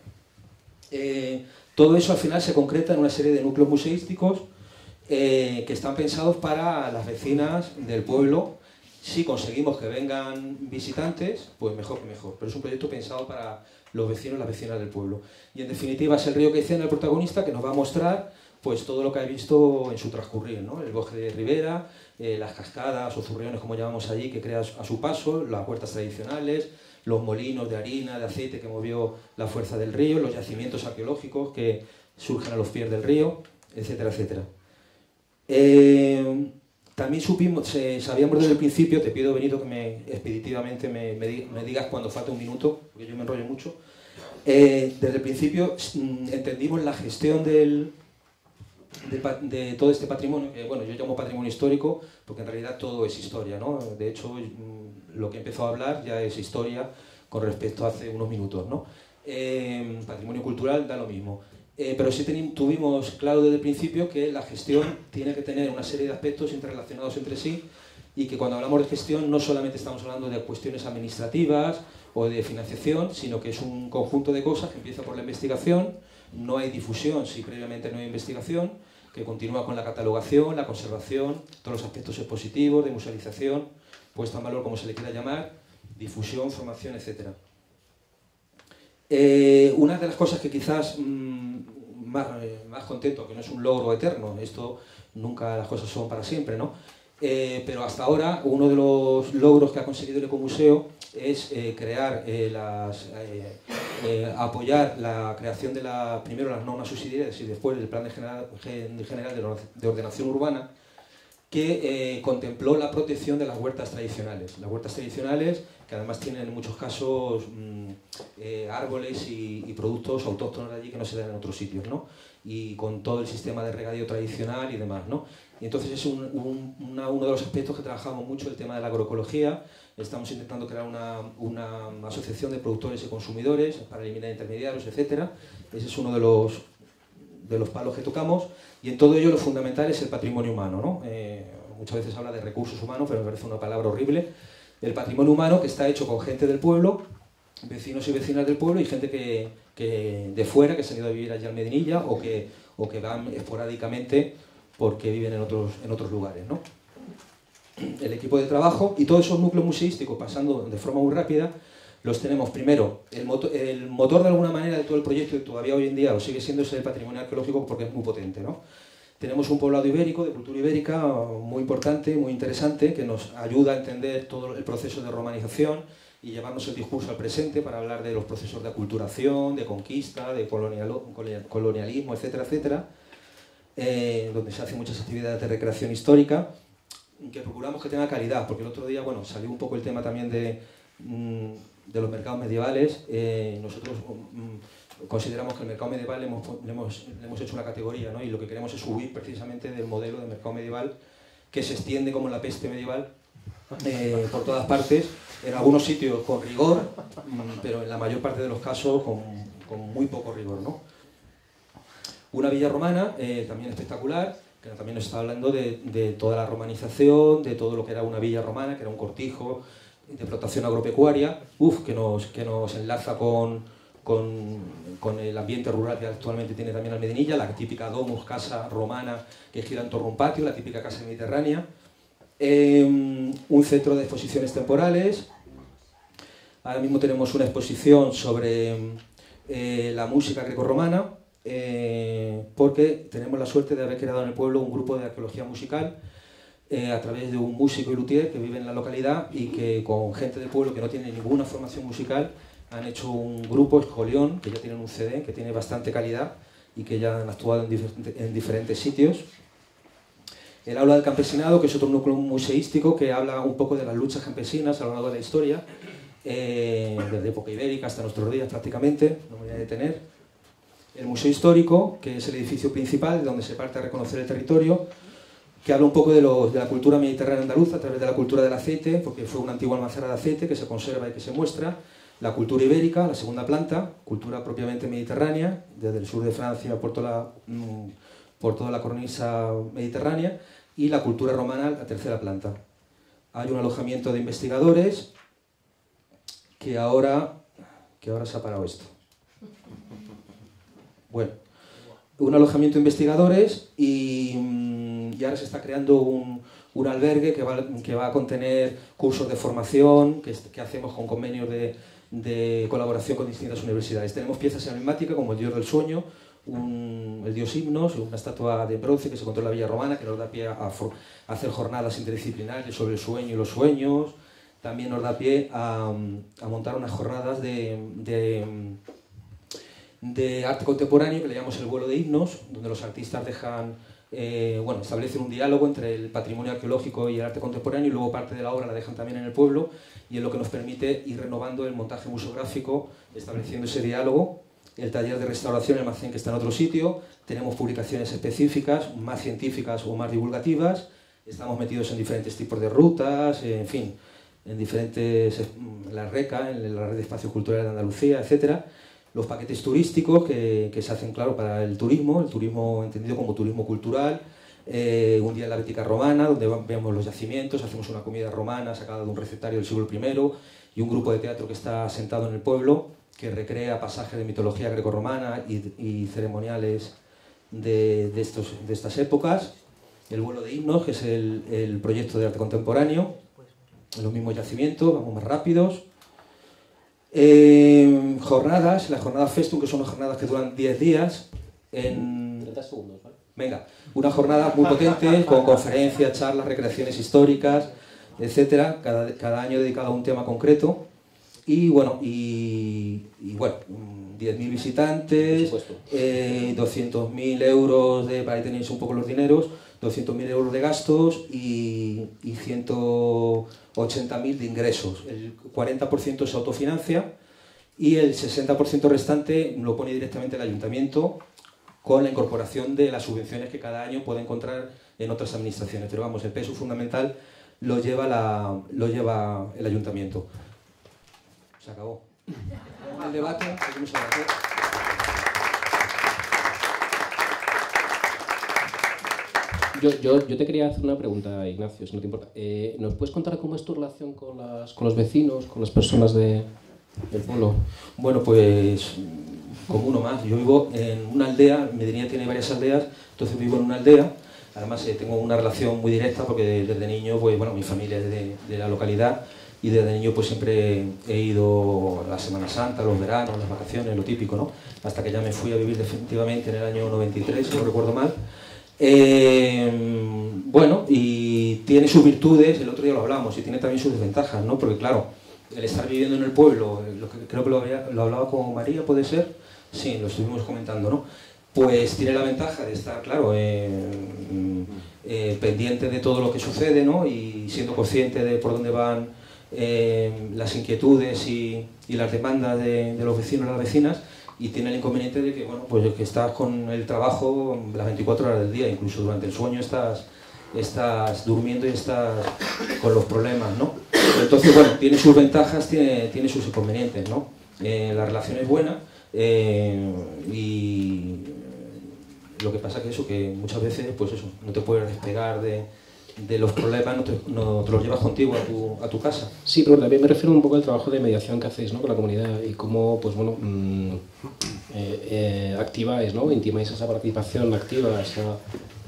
Eh, todo eso al final se concreta en una serie de núcleos museísticos eh, que están pensados para las vecinas del pueblo. Si conseguimos que vengan visitantes, pues mejor que mejor, pero es un proyecto pensado para los vecinos y las vecinas del pueblo. Y en definitiva es el río Caicena el protagonista, que nos va a mostrar pues todo lo que ha visto en su transcurrir, ¿no? El bosque de ribera, eh, las cascadas o zurriones, como llamamos allí, que crea a su paso, las huertas tradicionales, los molinos de harina, de aceite que movió la fuerza del río, los yacimientos arqueológicos que surgen a los pies del río, etcétera, etcétera. Eh, también supimos, eh, sabíamos desde el principio, te pido Benito que me expeditivamente me, me, me digas cuando falte un minuto, porque yo me enrollo mucho. Eh, desde el principio mm, entendimos la gestión del... De, de todo este patrimonio, que bueno, yo llamo patrimonio histórico porque en realidad todo es historia, ¿no? De hecho, lo que empezó a hablar ya es historia con respecto a hace unos minutos, ¿no? Eh, patrimonio cultural da lo mismo. Eh, pero sí tuvimos claro desde el principio que la gestión tiene que tener una serie de aspectos interrelacionados entre sí, y que cuando hablamos de gestión no solamente estamos hablando de cuestiones administrativas o de financiación, sino que es un conjunto de cosas que empieza por la investigación. No hay difusión si previamente no hay investigación, que continúa con la catalogación, la conservación, todos los aspectos expositivos, de musealización, puesta en valor, como se le quiera llamar, difusión, formación, etcétera. Eh, una de las cosas que quizás mmm, más, eh, más contento, que no es un logro eterno, esto nunca las cosas son para siempre, ¿no? Eh, pero hasta ahora uno de los logros que ha conseguido el Ecomuseo es eh, crear eh, las, eh, eh, apoyar la creación de la, primero las normas subsidiarias y después el Plan de General, General de Ordenación Urbana, que eh, contempló la protección de las huertas tradicionales. Las huertas tradicionales, que además tienen en muchos casos mmm, eh, árboles y, y productos autóctonos de allí que no se dan en otros sitios, ¿no? Y con todo el sistema de regadío tradicional y demás, ¿no? Y entonces es un, un, una, uno de los aspectos que trabajamos mucho, el tema de la agroecología. Estamos intentando crear una, una asociación de productores y consumidores para eliminar intermediarios, etcétera. Ese es uno de los, de los palos que tocamos. Y en todo ello lo fundamental es el patrimonio humano, ¿no? Eh, muchas veces habla de recursos humanos, pero me parece una palabra horrible. El patrimonio humano, que está hecho con gente del pueblo, vecinos y vecinas del pueblo, y gente que, que de fuera, que se han ido a vivir allí al Medinilla, o que, o que van esporádicamente porque viven en otros, en otros lugares, ¿no? El equipo de trabajo y todos esos núcleos museísticos, pasando de forma muy rápida, los tenemos primero. El motor, el motor de alguna manera de todo el proyecto, y todavía hoy en día lo sigue siendo, es el patrimonio arqueológico, porque es muy potente, ¿no? Tenemos un poblado ibérico, de cultura ibérica, muy importante, muy interesante, que nos ayuda a entender todo el proceso de romanización y llevarnos el discurso al presente para hablar de los procesos de aculturación, de conquista, de colonialismo, etcétera, etcétera. Eh, donde se hacen muchas actividades de recreación histórica, que procuramos que tenga calidad, porque el otro día, bueno, salió un poco el tema también de, mm, de los mercados medievales. Eh, nosotros mm, consideramos que el mercado medieval le hemos, le hemos, le hemos hecho una categoría, ¿no? Y lo que queremos es subir precisamente del modelo de mercado medieval, que se extiende como la peste medieval eh, por todas partes, en algunos sitios con rigor, mm, pero en la mayor parte de los casos con, con muy poco rigor, ¿no? Una villa romana, eh, también espectacular, que también nos está hablando de, de toda la romanización, de todo lo que era una villa romana, que era un cortijo de explotación agropecuaria, uf, que, nos, que nos enlaza con, con, con el ambiente rural que actualmente tiene también Almedinilla, la típica domus, casa romana que gira en torno a un patio, la típica casa mediterránea. Eh, un centro de exposiciones temporales. Ahora mismo tenemos una exposición sobre eh, la música grecorromana, eh, porque tenemos la suerte de haber creado en el pueblo un grupo de arqueología musical eh, a través de un músico y luthier que vive en la localidad y que con gente del pueblo que no tiene ninguna formación musical han hecho un grupo, Escolión, que ya tienen un C D, que tiene bastante calidad y que ya han actuado en, diferente, en diferentes sitios. El Aula del Campesinado, que es otro núcleo museístico que habla un poco de las luchas campesinas a lo largo de la historia, eh, desde época ibérica hasta nuestros días prácticamente, no me voy a detener. El Museo Histórico, que es el edificio principal donde se parte a reconocer el territorio, que habla un poco de, lo, de la cultura mediterránea andaluza a través de la cultura del aceite, porque fue una antigua almacera de aceite que se conserva y que se muestra. La cultura ibérica, la segunda planta, cultura propiamente mediterránea, desde el sur de Francia por toda la, por toda la cornisa mediterránea, y la cultura romana, la tercera planta. Hay un alojamiento de investigadores que ahora, que ahora se ha parado esto. Bueno, un alojamiento de investigadores y, y ahora se está creando un, un albergue que va, que va a contener cursos de formación que, que hacemos con convenios de, de colaboración con distintas universidades. Tenemos piezas emblemáticas como el Dios del Sueño, un, el Dios Himnos, una estatua de bronce que se encontró en la Villa Romana que nos da pie a, a hacer jornadas interdisciplinares sobre el sueño y los sueños. También nos da pie a, a montar unas jornadas de, de, de arte contemporáneo que le llamamos el vuelo de himnos, donde los artistas dejan, eh, bueno, establecen un diálogo entre el patrimonio arqueológico y el arte contemporáneo y luego parte de la obra la dejan también en el pueblo y es lo que nos permite ir renovando el montaje museográfico, estableciendo ese diálogo. El taller de restauración, el almacén que está en otro sitio, tenemos publicaciones específicas, más científicas o más divulgativas, estamos metidos en diferentes tipos de rutas, en fin, en diferentes, la RECA, en la Red de Espacios Culturales de Andalucía, etcétera. Los paquetes turísticos que, que se hacen, claro, para el turismo, el turismo entendido como turismo cultural, eh, un día en la Bética Romana, donde vemos los yacimientos, hacemos una comida romana sacada de un recetario del siglo primero y un grupo de teatro que está sentado en el pueblo, que recrea pasajes de mitología grecorromana y, y ceremoniales de, de, estos, de estas épocas. El vuelo de himnos, que es el, el proyecto de arte contemporáneo, en los mismos yacimientos, vamos más rápidos. Eh, jornadas, las jornadas Festum, que son unas jornadas que duran diez días. En... treinta segundos, ¿vale? Venga, unas jornadas muy potentes, con conferencias, charlas, recreaciones históricas, etcétera, cada, cada año dedicado a un tema concreto. Y bueno, y, y bueno, diez mil visitantes, eh, doscientos mil euros, de, para ahí tenéis un poco los dineros, doscientos mil euros de gastos y, y ciento ochenta mil de ingresos. El cuarenta por ciento se autofinancia y el sesenta por ciento restante lo pone directamente el ayuntamiento con la incorporación de las subvenciones que cada año puede encontrar en otras administraciones. Pero vamos, el peso fundamental lo lleva, la, lo lleva el ayuntamiento. Se acabó. El debate, seguimos a debate. Yo, yo, yo te quería hacer una pregunta, Ignacio, si no te importa. Eh, ¿Nos puedes contar cómo es tu relación con, las, con los vecinos, con las personas de, del pueblo? Bueno, pues como uno más. Yo vivo en una aldea, Medellín tiene varias aldeas, entonces vivo en una aldea. Además eh, tengo una relación muy directa porque desde niño, pues bueno, mi familia es de, de la localidad. Y desde niño pues siempre he ido a la Semana Santa, los veranos, las vacaciones, lo típico, ¿no? Hasta que ya me fui a vivir definitivamente en el año noventa y tres, si no recuerdo mal. Eh, bueno, y tiene sus virtudes, el otro día lo hablamos, y tiene también sus desventajas, ¿no? Porque claro, el estar viviendo en el pueblo, lo que, creo que lo, había, lo hablaba con María, ¿puede ser? Sí, lo estuvimos comentando, ¿no? Pues tiene la ventaja de estar, claro, eh, eh, pendiente de todo lo que sucede, ¿no? Y siendo consciente de por dónde van Eh, las inquietudes y, y las demandas de, de los vecinos y las vecinas, y tiene el inconveniente de que, bueno, pues que estás con el trabajo las veinticuatro horas del día, incluso durante el sueño estás, estás durmiendo y estás con los problemas, ¿no? Entonces, bueno, tiene sus ventajas, tiene, tiene sus inconvenientes, ¿no? Eh, la relación es buena eh, y Lo que pasa que eso, que muchas veces, pues eso, no te puedes despegar de, de los problemas, no te, no te los llevas contigo a tu, a tu casa. Sí, pero también me refiero un poco al trabajo de mediación que hacéis, ¿no?, con la comunidad y cómo, pues bueno, mmm, eh, eh, activáis, ¿no?, intimáis esa participación activa, esa,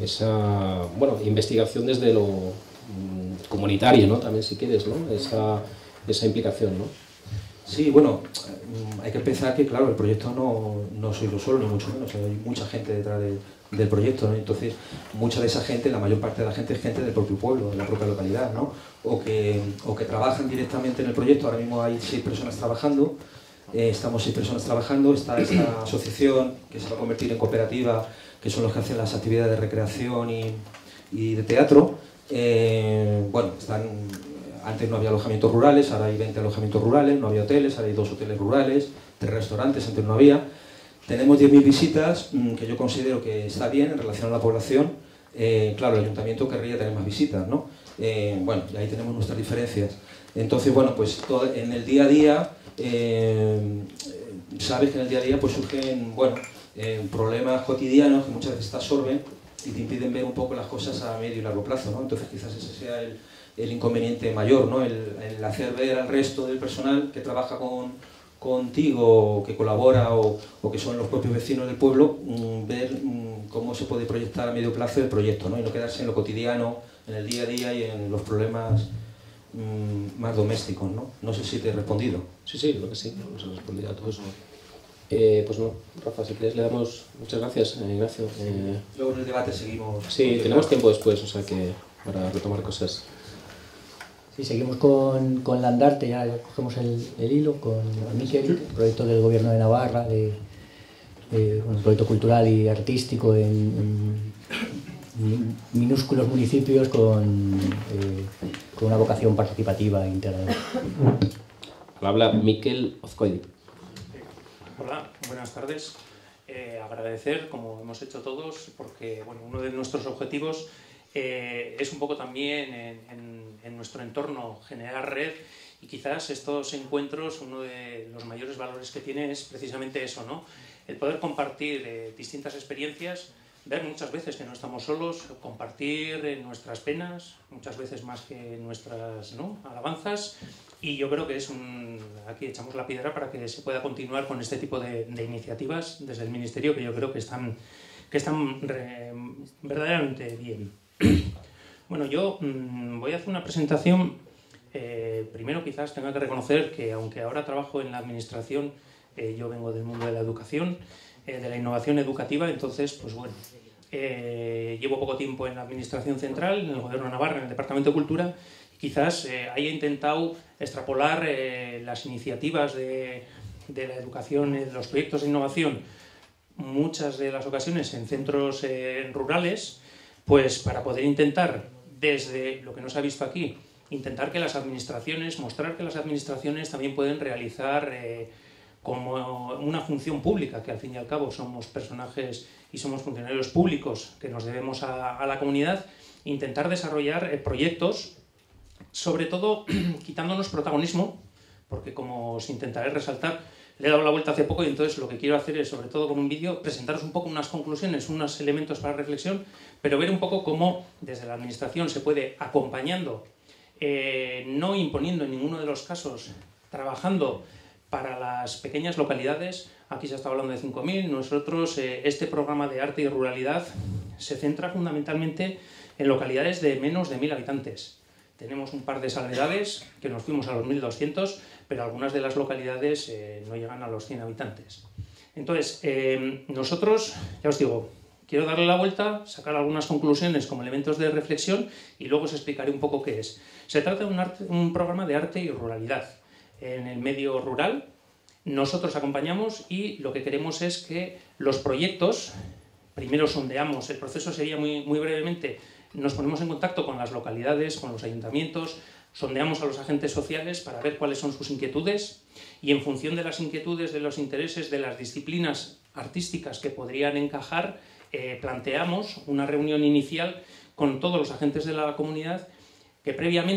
esa bueno, investigación desde lo mmm, comunitario, ¿no?, también si quieres, ¿no?, esa, esa implicación, ¿no? Sí, bueno, hay que pensar que, claro, el proyecto no, no soy yo solo, ni mucho menos, hay mucha gente detrás de, del proyecto, ¿no? Entonces, mucha de esa gente, la mayor parte de la gente es gente del propio pueblo, de la propia localidad, ¿no? O que, o que trabajan directamente en el proyecto. Ahora mismo hay seis personas trabajando, eh, estamos seis personas trabajando, está esta asociación que se va a convertir en cooperativa, que son los que hacen las actividades de recreación y, y de teatro. Eh, bueno, están... Antes no había alojamientos rurales, ahora hay veinte alojamientos rurales, no había hoteles, ahora hay dos hoteles rurales, tres restaurantes, antes no había. Tenemos diez mil visitas, que yo considero que está bien en relación a la población. Eh, claro, el ayuntamiento querría tener más visitas, ¿no? Eh, bueno, y ahí tenemos nuestras diferencias. Entonces, bueno, pues todo, en el día a día, eh, sabes que en el día a día pues surgen, bueno, eh, problemas cotidianos que muchas veces te absorben y te impiden ver un poco las cosas a medio y largo plazo, ¿no? Entonces quizás ese sea el... el inconveniente mayor, ¿no? El, el hacer ver al resto del personal que trabaja con, contigo, que colabora o, o que son los propios vecinos del pueblo, mmm, ver mmm, cómo se puede proyectar a medio plazo el proyecto, ¿no? Y no quedarse en lo cotidiano, en el día a día y en los problemas mmm, más domésticos, ¿no? No sé si te he respondido. Sí, sí, creo que sí, nos ha respondido a todo eso. Eh, pues no, Rafa, si quieres le damos muchas gracias, eh, Ignacio. Eh, Luego en el debate seguimos. Sí, tenemos tiempo después, o sea que para retomar cosas. Sí, seguimos con, con Landarte, ya, ya cogemos el, el hilo, con Miquel, el proyecto del Gobierno de Navarra, de, de un proyecto cultural y artístico en, en minúsculos municipios con, eh, con una vocación participativa e integradora. Habla Miquel Ozcoidi. Hola, buenas tardes. Eh, agradecer, como hemos hecho todos, porque bueno, uno de nuestros objetivos eh, es un poco también en, en, en nuestro entorno generar red, y quizás estos encuentros, uno de los mayores valores que tiene es precisamente eso, ¿no? El poder compartir eh, distintas experiencias, ver muchas veces que no estamos solos, compartir eh, nuestras penas, muchas veces más que nuestras, ¿no?, alabanzas. Y yo creo que es un... aquí echamos la piedra para que se pueda continuar con este tipo de, de iniciativas desde el Ministerio, que yo creo que están, que están re, verdaderamente bien. Bueno, yo mmm, voy a hacer una presentación. Eh, primero quizás tenga que reconocer que aunque ahora trabajo en la administración, eh, yo vengo del mundo de la educación, eh, de la innovación educativa, entonces, pues bueno, eh, llevo poco tiempo en la administración central, en el Gobierno de Navarra, en el Departamento de Cultura. Quizás eh, haya intentado extrapolar eh, las iniciativas de, de la educación, de los proyectos de innovación, muchas de las ocasiones en centros eh, rurales, pues para poder intentar, desde lo que no se ha visto aquí, intentar que las administraciones, mostrar que las administraciones también pueden realizar eh, como una función pública, que al fin y al cabo somos personajes y somos funcionarios públicos que nos debemos a, a la comunidad, intentar desarrollar eh, proyectos, sobre todo quitándonos protagonismo, porque como os intentaré resaltar, le he dado la vuelta hace poco y entonces lo que quiero hacer es, sobre todo con un vídeo, presentaros un poco unas conclusiones, unos elementos para reflexión, pero ver un poco cómo desde la administración se puede, acompañando, eh, no imponiendo en ninguno de los casos, trabajando para las pequeñas localidades. Aquí se está hablando de cinco mil, nosotros eh, este programa de arte y ruralidad se centra fundamentalmente en localidades de menos de mil habitantes. Tenemos un par de salvedades, que nos fuimos a los mil doscientos, pero algunas de las localidades eh, no llegan a los cien habitantes. Entonces, eh, nosotros, ya os digo, quiero darle la vuelta, sacar algunas conclusiones como elementos de reflexión y luego os explicaré un poco qué es. Se trata de un, arte, un programa de arte y ruralidad. En el medio rural nosotros acompañamos y lo que queremos es que los proyectos, primero sondeamos, el proceso sería muy, muy brevemente, nos ponemos en contacto con las localidades, con los ayuntamientos, sondeamos a los agentes sociales para ver cuáles son sus inquietudes y en función de las inquietudes, de los intereses, de las disciplinas artísticas que podrían encajar, eh, planteamos una reunión inicial con todos los agentes de la comunidad que previamente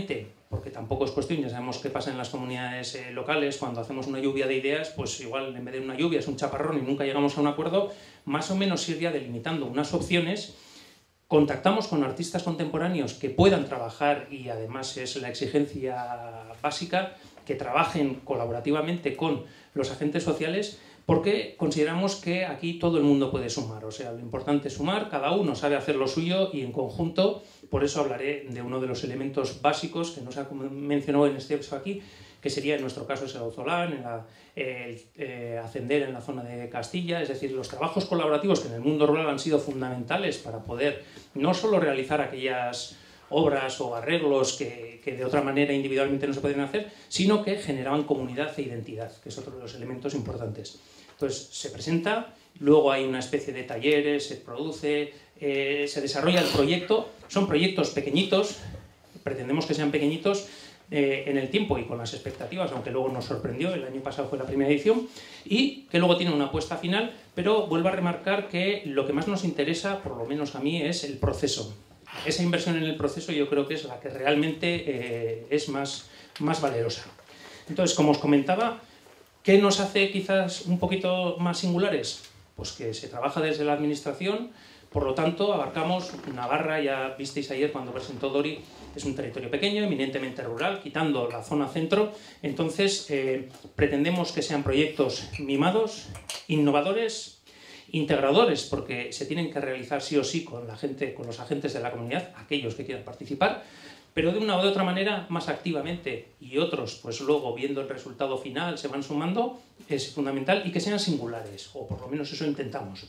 porque tampoco es cuestión, ya sabemos qué pasa en las comunidades eh, locales, cuando hacemos una lluvia de ideas, pues igual en vez de una lluvia es un chaparrón y nunca llegamos a un acuerdo, más o menos ir ya delimitando unas opciones. Contactamos con artistas contemporáneos que puedan trabajar, y además es la exigencia básica, que trabajen colaborativamente con los agentes sociales, porque consideramos que aquí todo el mundo puede sumar. O sea, lo importante es sumar, cada uno sabe hacer lo suyo y en conjunto. Por eso hablaré de uno de los elementos básicos que no se ha mencionado en este texto aquí, que sería en nuestro caso es el auzolán, el, el eh, ascender en la zona de Castilla, es decir, los trabajos colaborativos que en el mundo rural han sido fundamentales para poder no solo realizar aquellas obras o arreglos que, que de otra manera individualmente no se podían hacer, sino que generaban comunidad e identidad, que es otro de los elementos importantes. Entonces se presenta, luego hay una especie de talleres, se produce, eh, se desarrolla el proyecto. Son proyectos pequeñitos, pretendemos que sean pequeñitos eh, en el tiempo y con las expectativas, aunque luego nos sorprendió, el año pasado fue la primera edición, y que luego tiene una apuesta final, pero vuelvo a remarcar que lo que más nos interesa, por lo menos a mí, es el proceso. Esa inversión en el proceso yo creo que es la que realmente eh, es más, más valerosa. Entonces, como os comentaba, ¿qué nos hace quizás un poquito más singulares? Pues que se trabaja desde la administración, por lo tanto abarcamos Navarra, ya visteis ayer cuando presentó Dori, es un territorio pequeño, eminentemente rural, quitando la zona centro. Entonces eh, pretendemos que sean proyectos mimados, innovadores, integradores, porque se tienen que realizar sí o sí con la gente, con los agentes de la comunidad, aquellos que quieran participar, pero de una o de otra manera más activamente, y otros pues luego viendo el resultado final se van sumando, es fundamental, y que sean singulares, o por lo menos eso intentamos.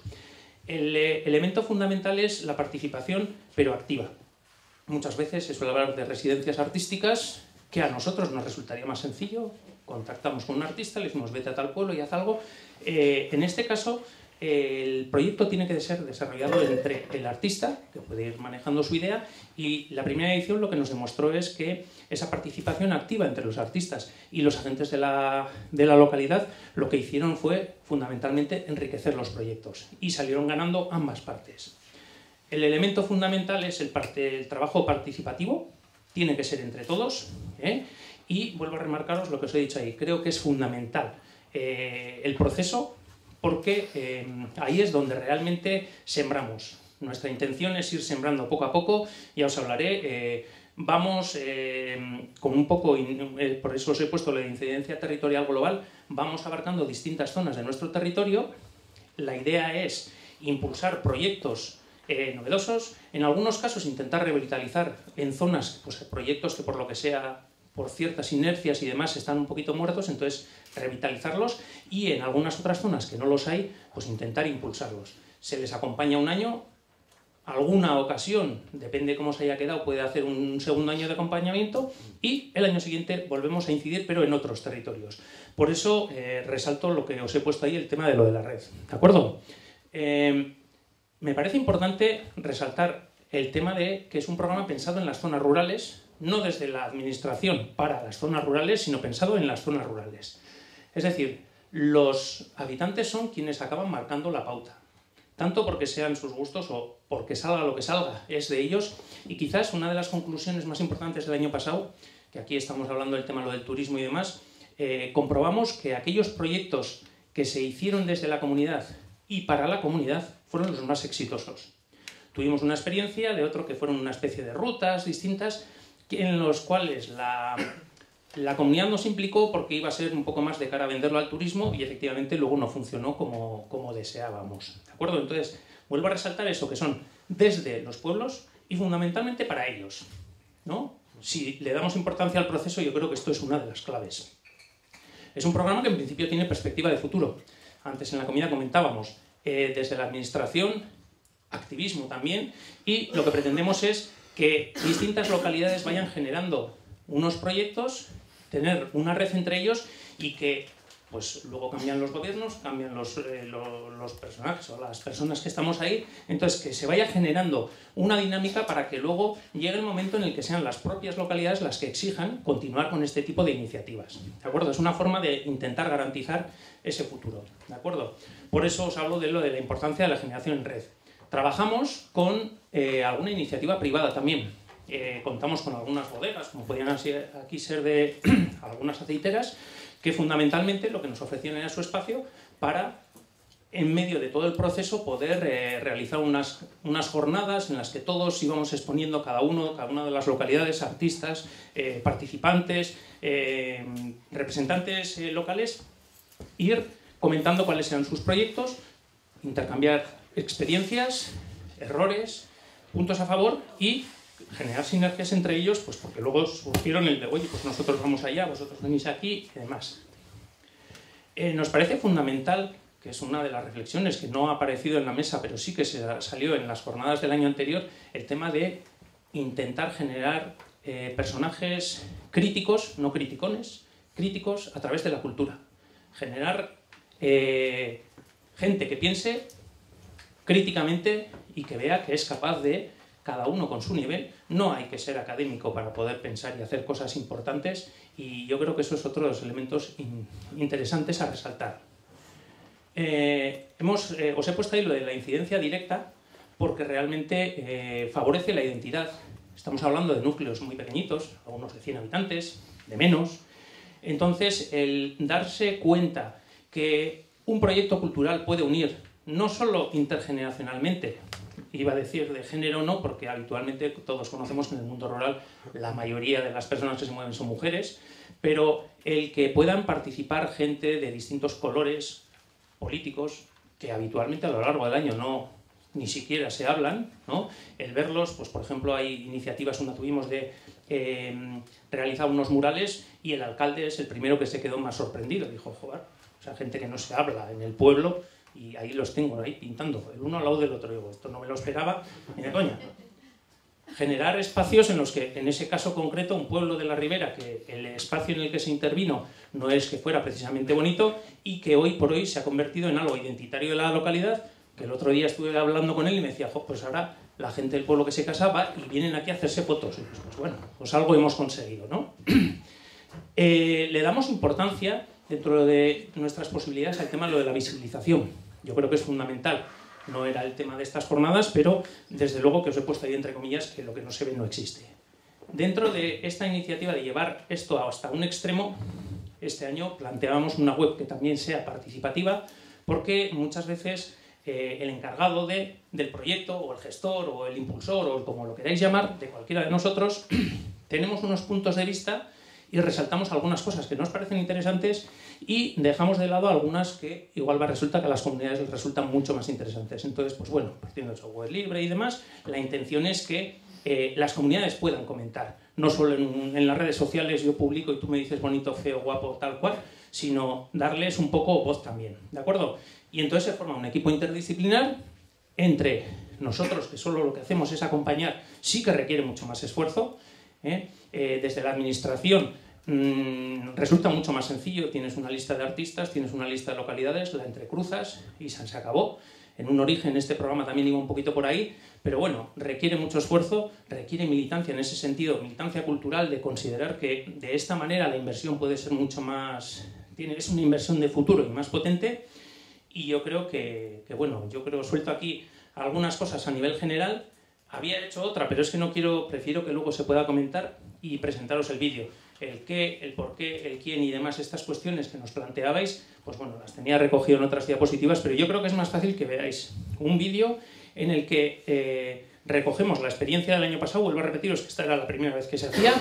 El eh, elemento fundamental es la participación, pero activa. Muchas veces se suele hablar de residencias artísticas, que a nosotros nos resultaría más sencillo, contactamos con un artista, le decimos vete a tal pueblo y haz algo. Eh, en este caso, el proyecto tiene que ser desarrollado entre el artista, que puede ir manejando su idea, y la primera edición lo que nos demostró es que esa participación activa entre los artistas y los agentes de la, de la localidad lo que hicieron fue fundamentalmente enriquecer los proyectos, y salieron ganando ambas partes. El elemento fundamental es el, parte, el trabajo participativo, tiene que ser entre todos, ¿eh? Y vuelvo a remarcaros lo que os he dicho ahí, creo que es fundamental eh, el proceso, porque eh, ahí es donde realmente sembramos. Nuestra intención es ir sembrando poco a poco, ya os hablaré, eh, vamos eh, con un poco, eh, por eso os he puesto la incidencia territorial global, vamos abarcando distintas zonas de nuestro territorio. La idea es impulsar proyectos eh, novedosos, en algunos casos intentar revitalizar en zonas pues, proyectos que por lo que sea, por ciertas inercias y demás están un poquito muertos, entonces revitalizarlos, y en algunas otras zonas que no los hay, pues intentar impulsarlos. Se les acompaña un año, alguna ocasión, depende cómo se haya quedado, puede hacer un segundo año de acompañamiento, y el año siguiente volvemos a incidir, pero en otros territorios. Por eso eh, resalto lo que os he puesto ahí, el tema de lo de la red. ¿De acuerdo? Eh, me parece importante resaltar el tema de que es un programa pensado en las zonas rurales, no desde la administración para las zonas rurales, sino pensado en las zonas rurales. Es decir, los habitantes son quienes acaban marcando la pauta, tanto porque sean sus gustos o porque salga lo que salga, es de ellos. Y quizás una de las conclusiones más importantes del año pasado, que aquí estamos hablando del tema lo del turismo y demás, eh, comprobamos que aquellos proyectos que se hicieron desde la comunidad y para la comunidad fueron los más exitosos. Tuvimos una experiencia de otro que fueron una especie de rutas distintas, en los cuales la, la comunidad nos implicó porque iba a ser un poco más de cara a venderlo al turismo, y efectivamente luego no funcionó como, como deseábamos. ¿De acuerdo? Entonces, vuelvo a resaltar eso, que son desde los pueblos y fundamentalmente para ellos, ¿no? Si le damos importancia al proceso, yo creo que esto es una de las claves. Es un programa que en principio tiene perspectiva de futuro. Antes en la comida comentábamos, eh, desde la administración, activismo también, y lo que pretendemos es que distintas localidades vayan generando unos proyectos, tener una red entre ellos, y que pues luego cambian los gobiernos, cambian los, eh, los, los personajes o las personas que estamos ahí, entonces que se vaya generando una dinámica para que luego llegue el momento en el que sean las propias localidades las que exijan continuar con este tipo de iniciativas. ¿De acuerdo? Es una forma de intentar garantizar ese futuro. ¿De acuerdo? Por eso os hablo de lo de la importancia de la generación en red. Trabajamos con eh, alguna iniciativa privada también. eh, contamos con algunas bodegas, como podían aquí ser de algunas aceiteras, que fundamentalmente lo que nos ofrecían era su espacio para, en medio de todo el proceso, poder eh, realizar unas, unas jornadas en las que todos íbamos exponiendo cada uno, cada una de las localidades, artistas, eh, participantes, eh, representantes eh, locales, ir comentando cuáles eran sus proyectos, intercambiar experiencias, errores, puntos a favor y generar sinergias entre ellos, pues porque luego surgieron el de, oye, pues nosotros vamos allá, vosotros venís aquí y demás. Eh, nos parece fundamental, que es una de las reflexiones que no ha aparecido en la mesa, pero sí que se salió en las jornadas del año anterior, el tema de intentar generar eh, personajes críticos, no criticones, críticos a través de la cultura. Generar eh, gente que piense críticamente y que vea que es capaz de, cada uno con su nivel, no hay que ser académico para poder pensar y hacer cosas importantes, y yo creo que eso es otro de los elementos in, interesantes a resaltar. Eh, hemos, eh, os he puesto ahí lo de la incidencia directa porque realmente eh, favorece la identidad. Estamos hablando de núcleos muy pequeñitos, algunos de cien habitantes, de menos. Entonces, el darse cuenta que un proyecto cultural puede unir no solo intergeneracionalmente, iba a decir de género no, porque habitualmente todos conocemos que en el mundo rural la mayoría de las personas que se mueven son mujeres, pero el que puedan participar gente de distintos colores políticos, que habitualmente a lo largo del año no ni siquiera se hablan, ¿no? El verlos, pues por ejemplo hay iniciativas, una tuvimos de eh, realizar unos murales y el alcalde es el primero que se quedó más sorprendido, dijo, joder, o sea, gente que no se habla en el pueblo, y ahí los tengo, ahí pintando, el uno al lado del otro. Digo, esto no me lo esperaba, ni de coña. Generar espacios en los que, en ese caso concreto, un pueblo de la Ribera, que el espacio en el que se intervino no es que fuera precisamente bonito y que hoy por hoy se ha convertido en algo identitario de la localidad, que el otro día estuve hablando con él y me decía, pues ahora la gente del pueblo que se casaba y vienen aquí a hacerse fotos. Y pues, pues bueno, pues algo hemos conseguido, ¿no? eh, le damos importancia dentro de nuestras posibilidades al tema de lo de la visibilización. Yo creo que es fundamental. No era el tema de estas jornadas, pero desde luego que os he puesto ahí entre comillas que lo que no se ve no existe. Dentro de esta iniciativa de llevar esto hasta un extremo, este año planteábamos una web que también sea participativa, porque muchas veces eh, el encargado de, del proyecto, o el gestor, o el impulsor, o como lo queráis llamar, de cualquiera de nosotros, tenemos unos puntos de vista y resaltamos algunas cosas que nos parecen interesantes y dejamos de lado algunas que igual va, resulta que a las comunidades les resultan mucho más interesantes. Entonces, pues bueno, partiendo de software libre y demás, la intención es que eh, las comunidades puedan comentar, no solo en, en las redes sociales yo publico y tú me dices bonito, feo, guapo, tal cual, sino darles un poco voz también, ¿de acuerdo? Y entonces se forma un equipo interdisciplinar entre nosotros, que solo lo que hacemos es acompañar, sí que requiere mucho más esfuerzo, ¿eh? Eh, desde la administración mmm, resulta mucho más sencillo, tienes una lista de artistas, tienes una lista de localidades, la entrecruzas y se acabó. En un origen este programa también iba un poquito por ahí, pero bueno, requiere mucho esfuerzo, requiere militancia en ese sentido, militancia cultural, de considerar que de esta manera la inversión puede ser mucho más, tiene, es una inversión de futuro y más potente. Y yo creo que, que bueno, yo creo, suelto aquí algunas cosas a nivel general. Había hecho otra, pero es que no quiero, prefiero que luego se pueda comentar y presentaros el vídeo. El qué, el por qué, el quién y demás, estas cuestiones que nos planteabais, pues bueno, las tenía recogido en otras diapositivas, pero yo creo que es más fácil que veáis un vídeo en el que eh, recogemos la experiencia del año pasado. Vuelvo a repetiros que esta era la primera vez que se hacía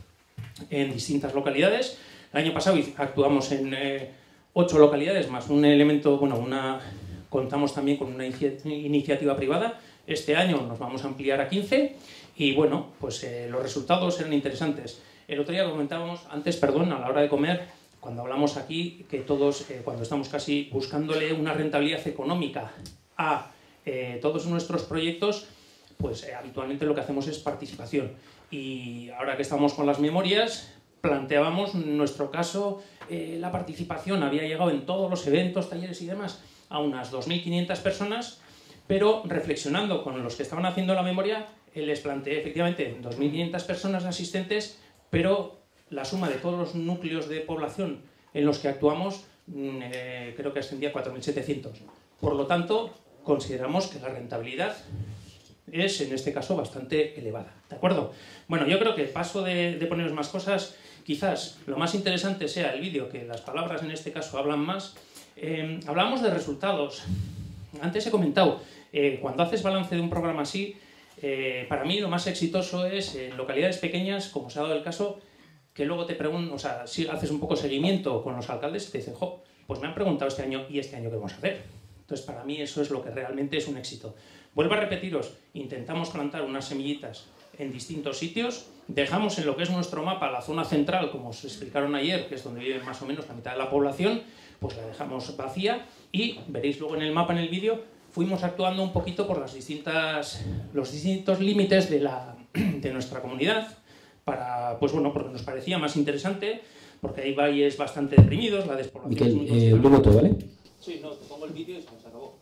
en distintas localidades. El año pasado actuamos en eh, ocho localidades, más un elemento, bueno, una, contamos también con una iniciativa privada. Este año nos vamos a ampliar a quince y bueno, pues eh, los resultados eran interesantes. El otro día comentábamos, antes, perdón, a la hora de comer, cuando hablamos aquí, que todos, eh, cuando estamos casi buscándole una rentabilidad económica a eh, todos nuestros proyectos, pues eh, habitualmente lo que hacemos es participación. Y ahora que estamos con las memorias, planteábamos en nuestro caso, eh, la participación había llegado en todos los eventos, talleres y demás a unas dos mil quinientas personas, pero reflexionando con los que estaban haciendo la memoria, eh, les planteé efectivamente dos mil quinientas personas asistentes, pero la suma de todos los núcleos de población en los que actuamos eh, creo que ascendía a cuatro mil setecientos. Por lo tanto, consideramos que la rentabilidad es en este caso bastante elevada, ¿de acuerdo? Bueno, yo creo que paso de, de poneros más cosas, quizás lo más interesante sea el vídeo, que las palabras en este caso hablan más. Eh, hablamos de resultados. Antes he comentado, eh, cuando haces balance de un programa así, eh, para mí lo más exitoso es en localidades pequeñas, como se ha dado el caso, que luego te preguntan, o sea, si haces un poco seguimiento con los alcaldes y te dicen, jo, pues me han preguntado este año, ¿y este año qué vamos a hacer? Entonces, para mí eso es lo que realmente es un éxito. Vuelvo a repetiros, intentamos plantar unas semillitas en distintos sitios, dejamos en lo que es nuestro mapa la zona central, como os explicaron ayer, que es donde vive más o menos la mitad de la población, pues la dejamos vacía y veréis luego en el mapa, en el vídeo, fuimos actuando un poquito por las distintas, los distintos límites de, la, de nuestra comunidad, para, pues bueno, porque nos parecía más interesante, porque hay valles bastante deprimidos, la despoblación Miquel, es muy eh, un minuto, ¿vale? Sí, no, te pongo el vídeo y se nos acabó.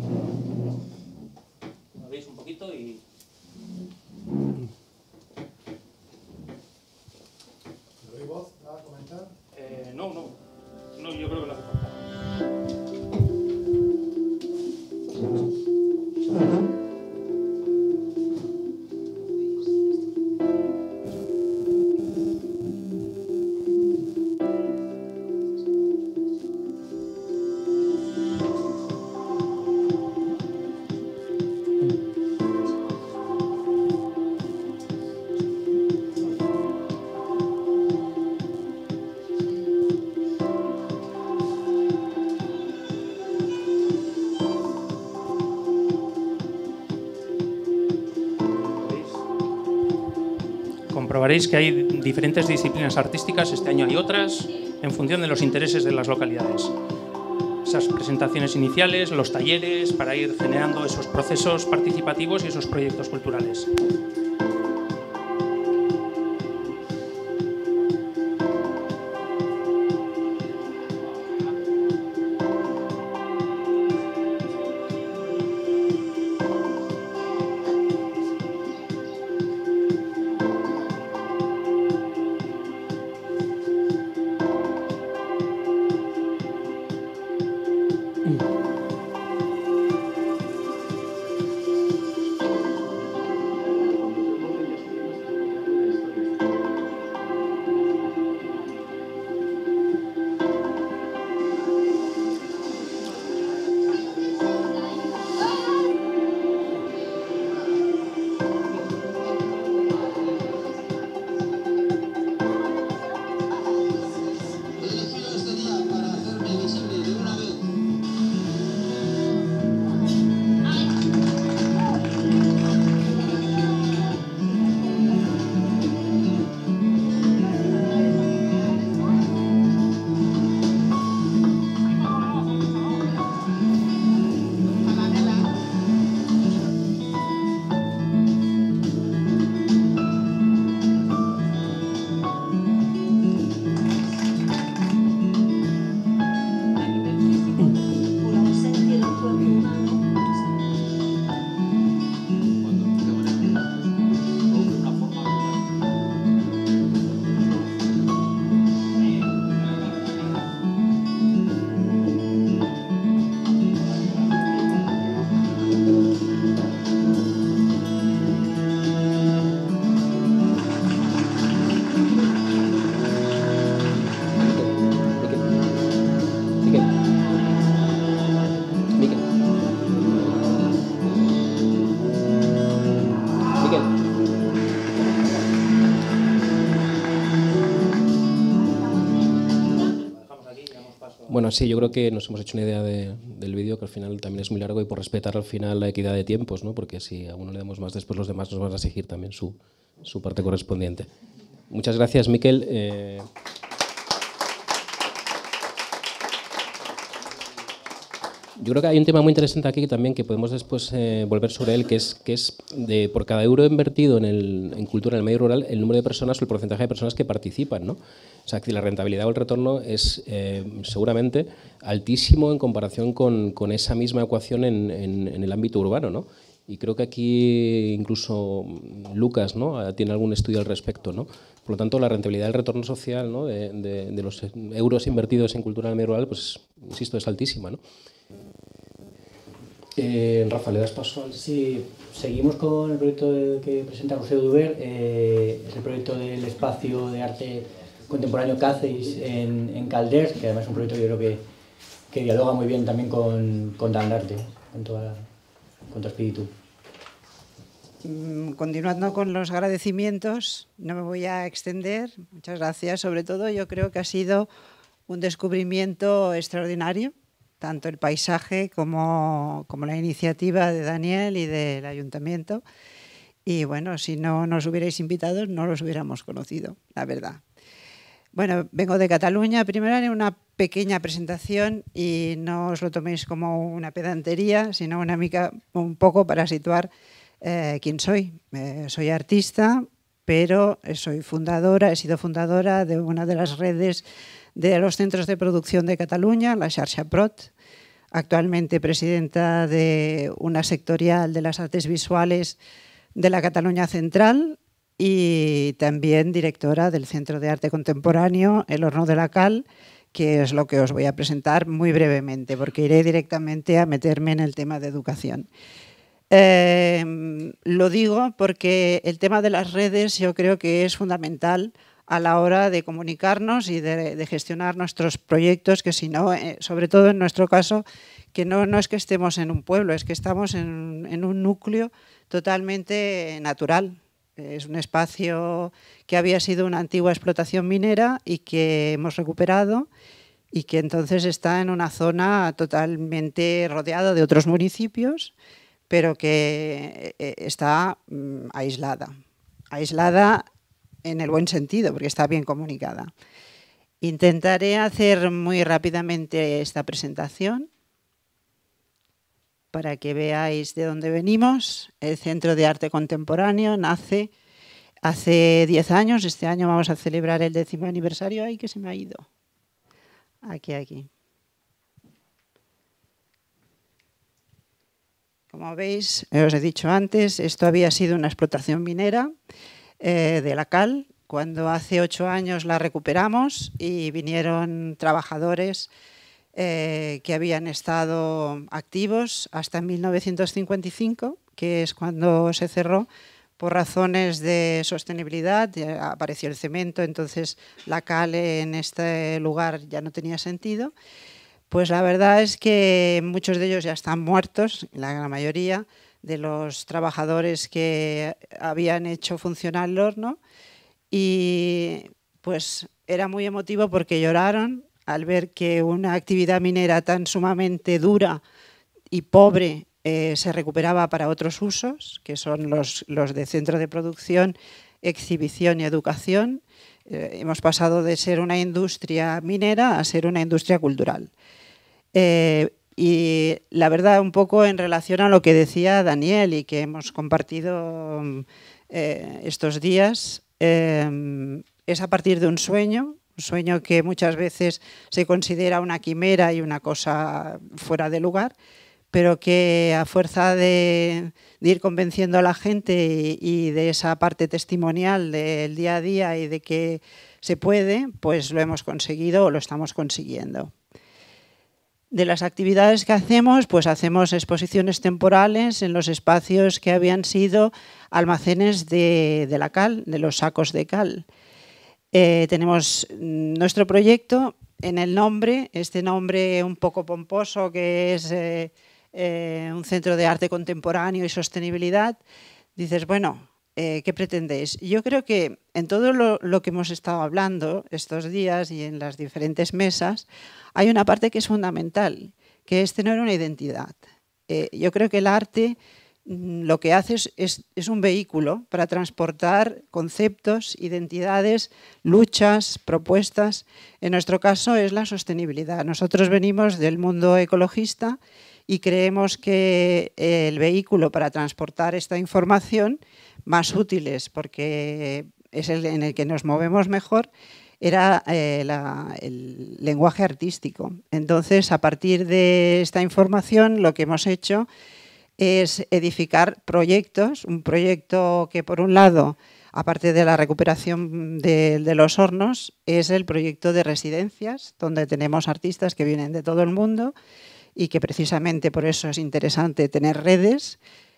Lo veis un poquito y... ¿Le doy voz a comentar? Eh, no, no, no, yo creo que no hace falta. Comprobaréis que hay diferentes disciplinas artísticas, este año hay otras, en función de los intereses de las localidades. Esas presentaciones iniciales, los talleres, para ir generando esos procesos participativos y esos proyectos culturales. Bueno, sí, yo creo que nos hemos hecho una idea de, del vídeo, que al final también es muy largo, y por respetar al final la equidad de tiempos, ¿no? Porque si a uno le damos más, después los demás nos van a exigir también su, su parte correspondiente. Muchas gracias, Miquel. Eh... Yo creo que hay un tema muy interesante aquí también que podemos después eh, volver sobre él, que es, que es de por cada euro invertido en, el, en cultura en el medio rural, el número de personas o el porcentaje de personas que participan, ¿no? O sea, que la rentabilidad o el retorno es eh, seguramente altísimo en comparación con, con esa misma ecuación en, en, en el ámbito urbano, ¿no? Y creo que aquí incluso Lucas, ¿no?, tiene algún estudio al respecto, ¿no? Por lo tanto, la rentabilidad del retorno social, ¿no?, de, de, de los euros invertidos en cultura en el medio rural, pues, insisto, es altísima, ¿no? Eh, Rafa, ¿le das paso al...? Sí, seguimos con el proyecto de, que presenta José Duber, eh, es el proyecto del espacio de arte contemporáneo Cáceres en, en Calders, que además es un proyecto que yo creo que, que dialoga muy bien también con, con Dandarte, con, toda, con tu espíritu. Continuando con los agradecimientos, no me voy a extender, muchas gracias. Sobre todo yo creo que ha sido un descubrimiento extraordinario, tanto el paisaje como, como la iniciativa de Daniel y del Ayuntamiento. Y bueno, si no nos hubierais invitado, no los hubiéramos conocido, la verdad. Bueno, vengo de Cataluña. Primero haré una pequeña presentación y no os lo toméis como una pedantería, sino una mica, un poco para situar eh, quién soy. Eh, soy artista, pero soy fundadora, he sido fundadora de una de las redes de los centros de producción de Cataluña, la Xarxa Prot, actualmente presidenta de una sectorial de las artes visuales de la Cataluña Central y también directora del Centro de Arte Contemporáneo El Horno de la Cal, que es lo que os voy a presentar muy brevemente, porque iré directamente a meterme en el tema de educación. Eh, lo digo porque el tema de las redes yo creo que es fundamental a la hora de comunicarnos y de, de gestionar nuestros proyectos, que si no, eh, sobre todo en nuestro caso, que no, no es que estemos en un pueblo, es que estamos en, en un núcleo totalmente natural. Es un espacio que había sido una antigua explotación minera y que hemos recuperado y que entonces está en una zona totalmente rodeada de otros municipios, pero que está mm, aislada. Aislada en el buen sentido, porque está bien comunicada. Intentaré hacer muy rápidamente esta presentación para que veáis de dónde venimos. El Centro de Arte Contemporáneo nace hace diez años. Este año vamos a celebrar el décimo aniversario. ¡Ay, que se me ha ido! Aquí, aquí. Como veis, os he dicho antes, esto había sido una explotación minera eh, de la cal. Cuando hace ocho años la recuperamos y vinieron trabajadores eh, que habían estado activos hasta mil novecientos cincuenta y cinco, que es cuando se cerró por razones de sostenibilidad. Apareció el cemento, entonces la cal en este lugar ya no tenía sentido. Pues la verdad es que muchos de ellos ya están muertos, la gran mayoría de los trabajadores que habían hecho funcionar el horno, y pues era muy emotivo porque lloraron al ver que una actividad minera tan sumamente dura y pobre eh, se recuperaba para otros usos, que son los, los de centro de producción, exhibición y educación. Eh, hemos pasado de ser una industria minera a ser una industria cultural. Eh, y la verdad, un poco en relación a lo que decía Daniel y que hemos compartido eh, estos días, eh, es a partir de un sueño, un sueño que muchas veces se considera una quimera y una cosa fuera de lugar, pero que a fuerza de, de ir convenciendo a la gente y, y de esa parte testimonial del día a día y de que se puede, pues lo hemos conseguido o lo estamos consiguiendo. De las actividades que hacemos, pues hacemos exposiciones temporales en los espacios que habían sido almacenes de, de la cal, de los sacos de cal. Eh, tenemos nuestro proyecto en el nombre, este nombre un poco pomposo que es eh, eh, un centro de arte contemporáneo y sostenibilidad. Dices, bueno, eh, ¿qué pretendéis? Yo creo que en todo lo, lo que hemos estado hablando estos días y en las diferentes mesas, hay una parte que es fundamental, que es tener una identidad. Eh, yo creo que el arte lo que hace es, es, es un vehículo para transportar conceptos, identidades, luchas, propuestas. En nuestro caso es la sostenibilidad. Nosotros venimos del mundo ecologista y creemos que el vehículo para transportar esta información, más útiles porque es el en el que nos movemos mejor, era eh, la, el lenguaje artístico. Entonces, a partir de esta información, lo que hemos hecho es edificar proyectos, un proyecto que, por un lado, aparte de la recuperación de, de los hornos, es el proyecto de residencias, donde tenemos artistas que vienen de todo el mundo y que precisamente por eso es interesante tener redes.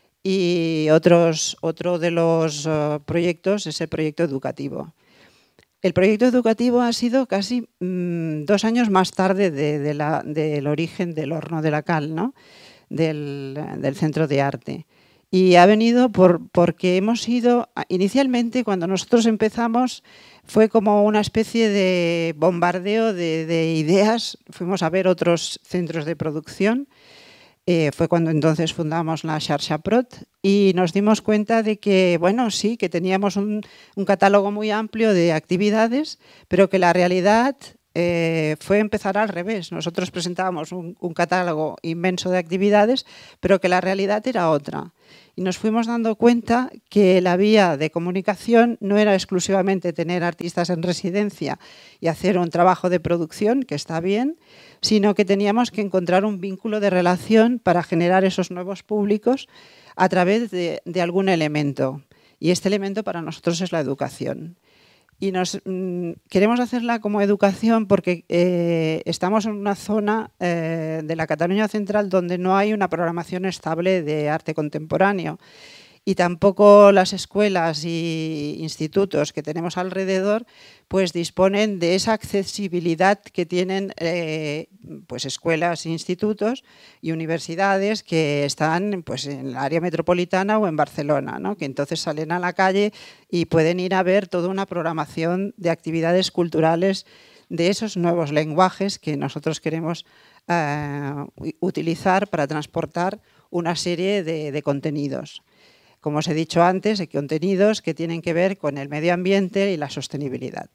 Y otros, otro de los uh, proyectos es el proyecto educativo. El proyecto educativo ha sido casi mmm, dos años más tarde de, de la, del origen del Horno de la Cal, ¿no? del, del Centro de Arte. Y ha venido por, porque hemos ido, inicialmente cuando nosotros empezamos, fue como una especie de bombardeo de, de ideas. Fuimos a ver otros centros de producción. Eh, fue cuando entonces fundamos la Xarxa Prot y nos dimos cuenta de que, bueno, sí, que teníamos un, un catálogo muy amplio de actividades, pero que la realidad eh, fue empezar al revés. Nosotros presentábamos un, un catálogo inmenso de actividades, pero que la realidad era otra. Y nos fuimos dando cuenta que la vía de comunicación no era exclusivamente tener artistas en residencia y hacer un trabajo de producción, que está bien, sino que teníamos que encontrar un vínculo de relación para generar esos nuevos públicos a través de, de algún elemento. Y este elemento para nosotros es la educación. Y nos, mmm, queremos hacerla como educación porque eh, estamos en una zona eh, de la Cataluña Central donde no hay una programación estable de arte contemporáneo. Y tampoco las escuelas y institutos que tenemos alrededor pues disponen de esa accesibilidad que tienen eh, pues escuelas, institutos y universidades que están pues en el área metropolitana o en Barcelona, ¿no? Que entonces salen a la calle y pueden ir a ver toda una programación de actividades culturales de esos nuevos lenguajes que nosotros queremos eh, utilizar para transportar una serie de, de contenidos. Como os he dicho antes, hay contenidos que tienen que ver con el medio ambiente y la sostenibilidad.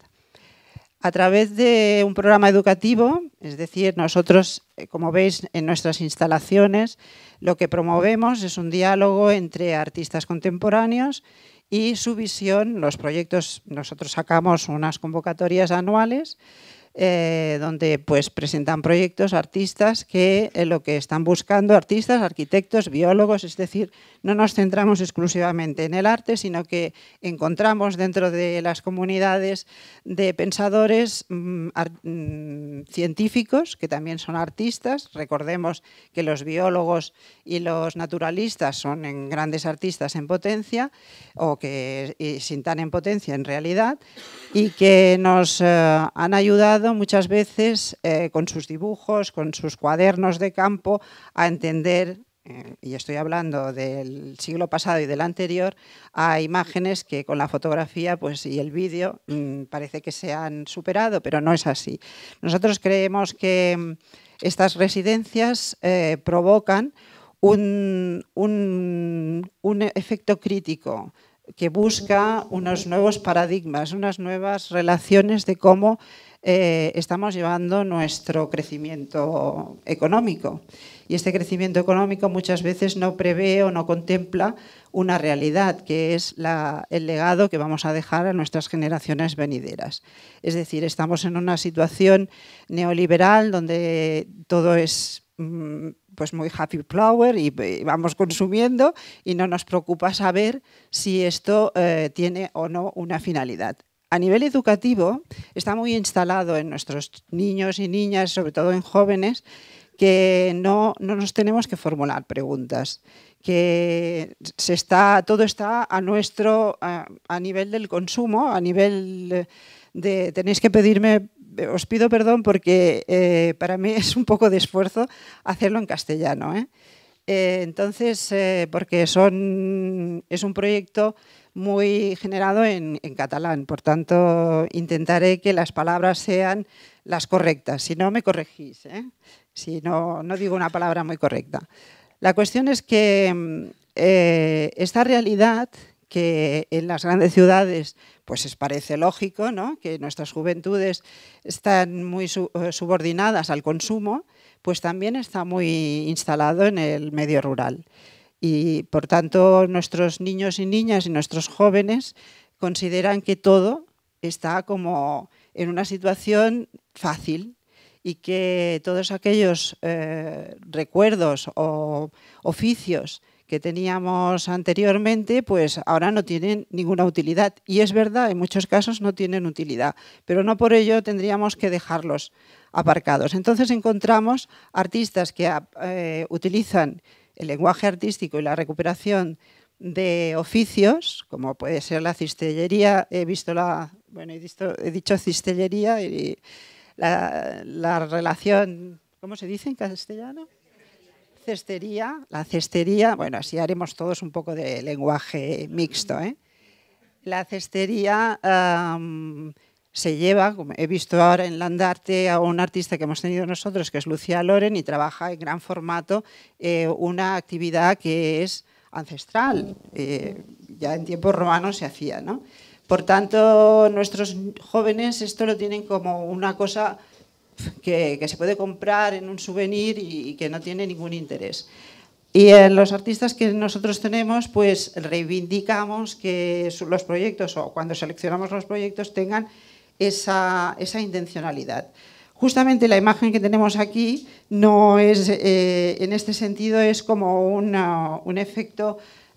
A través de un programa educativo, es decir, nosotros, como veis en nuestras instalaciones, lo que promovemos es un diálogo entre artistas contemporáneos y su visión. Los proyectos, nosotros sacamos unas convocatorias anuales Eh, donde pues, presentan proyectos artistas que eh, lo que están buscando, artistas, arquitectos, biólogos, es decir, no nos centramos exclusivamente en el arte, sino que encontramos dentro de las comunidades de pensadores mmm, art, mmm, científicos, que también son artistas. Recordemos que los biólogos y los naturalistas son en grandes artistas en potencia, o que y sin tan en potencia en realidad, y que nos eh, han ayudado muchas veces eh, con sus dibujos, con sus cuadernos de campo, a entender, eh, y estoy hablando del siglo pasado y del anterior, a imágenes que con la fotografía pues, y el vídeo mmm, parece que se han superado, pero no es así. Nosotros creemos que mmm, estas residencias eh, provocan un, un, un efecto crítico que busca unos nuevos paradigmas, unas nuevas relaciones de cómo eh, estamos llevando nuestro crecimiento económico. Y este crecimiento económico muchas veces no prevé o no contempla una realidad, que es la, el legado que vamos a dejar a nuestras generaciones venideras. Es decir, estamos en una situación neoliberal donde todo es pues muy happy flower y vamos consumiendo y no nos preocupa saber si esto eh, tiene o no una finalidad. A nivel educativo está muy instalado en nuestros niños y niñas, sobre todo en jóvenes, que no, no nos tenemos que formular preguntas, que se está, todo está a nuestro a, a nivel del consumo, a nivel de tenéis que pedirme. Os pido perdón porque eh, para mí es un poco de esfuerzo hacerlo en castellano. ¿eh? Eh, entonces, eh, porque son, es un proyecto muy generado en, en catalán, por tanto, intentaré que las palabras sean las correctas. Si no, me corregís, ¿eh? Si no, no digo una palabra muy correcta. La cuestión es que eh, esta realidad que en las grandes ciudades pues les parece lógico, ¿no? Que nuestras juventudes están muy subordinadas al consumo, pues también está muy instalado en el medio rural. Y por tanto nuestros niños y niñas y nuestros jóvenes consideran que todo está como en una situación fácil y que todos aquellos eh, recuerdos o oficios que teníamos anteriormente, pues ahora no tienen ninguna utilidad. Y es verdad, en muchos casos no tienen utilidad, pero no por ello tendríamos que dejarlos aparcados. Entonces encontramos artistas que eh, utilizan el lenguaje artístico y la recuperación de oficios, como puede ser la cistellería. He visto la, bueno, he, visto, he dicho cistellería y la, la relación, ¿cómo se dice en castellano? Cestería, la cestería, bueno, así haremos todos un poco de lenguaje mixto, ¿eh? La cestería um, se lleva, como he visto ahora en Landarte, a un artista que hemos tenido nosotros, que es Lucía Loren, y trabaja en gran formato eh, una actividad que es ancestral, eh, ya en tiempos romanos se hacía, ¿no? Por tanto, nuestros jóvenes esto lo tienen como una cosa que, que se puede comprar en un souvenir y, y que no tiene ningún interés. Y en los artistas que nosotros tenemos, pues reivindicamos que los proyectos, o cuando seleccionamos los proyectos, tengan esa, esa intencionalidad. Justamente la imagen que tenemos aquí no es, eh, en este sentido, es como una, un efecto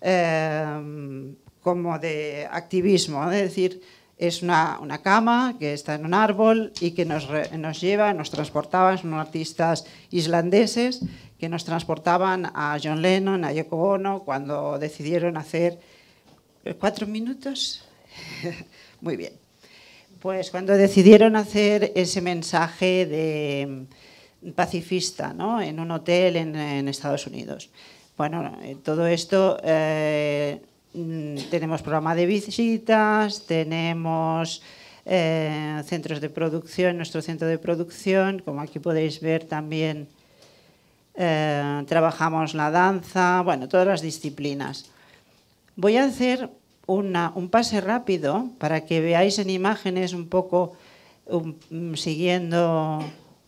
eh, como de activismo, es decir, es una, una cama que está en un árbol y que nos, nos lleva, nos transportaba, son artistas islandeses que nos transportaban a John Lennon, a Yoko Ono, cuando decidieron hacer cuatro minutos. Muy bien. Pues cuando decidieron hacer ese mensaje de pacifista, ¿no?, en un hotel en, en Estados Unidos. Bueno, todo esto, eh, tenemos programa de visitas, tenemos eh, centros de producción, nuestro centro de producción, como aquí podéis ver también eh, trabajamos la danza, bueno, todas las disciplinas. Voy a hacer Una, un pase rápido para que veáis en imágenes un poco um, siguiendo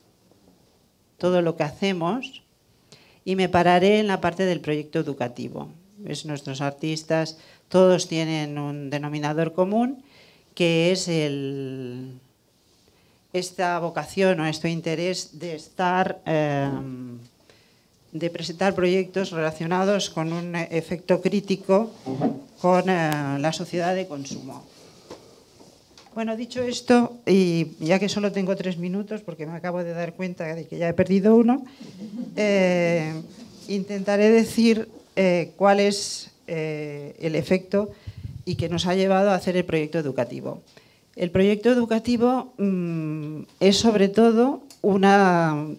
todo lo que hacemos, y me pararé en la parte del proyecto educativo. ¿Ves? Nuestros artistas todos tienen un denominador común, que es el, esta vocación o este interés de estar eh, de presentar proyectos relacionados con un efecto crítico con eh, la sociedad de consumo. Bueno, dicho esto, y ya que solo tengo tres minutos, porque me acabo de dar cuenta de que ya he perdido uno, eh, intentaré decir eh, cuál es eh, el efecto y que nos ha llevado a hacer el proyecto educativo. El proyecto educativo mmm, es sobre todo una...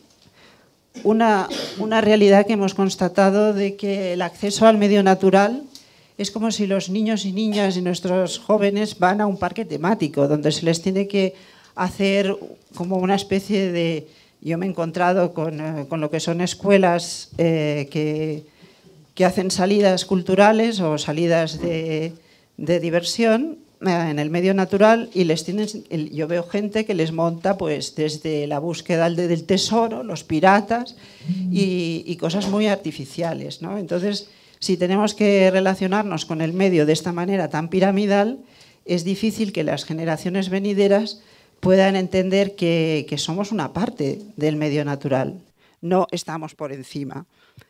Una, una realidad que hemos constatado de que el acceso al medio natural es como si los niños y niñas y nuestros jóvenes van a un parque temático donde se les tiene que hacer como una especie de... Yo me he encontrado con, eh, con lo que son escuelas eh, que, que hacen salidas culturales o salidas de, de diversión en el medio natural, y les tienen, yo veo gente que les monta pues desde la búsqueda del tesoro, los piratas y, y cosas muy artificiales, ¿no? Entonces, si tenemos que relacionarnos con el medio de esta manera tan piramidal, es difícil que las generaciones venideras puedan entender que, que somos una parte del medio natural, no estamos por encima.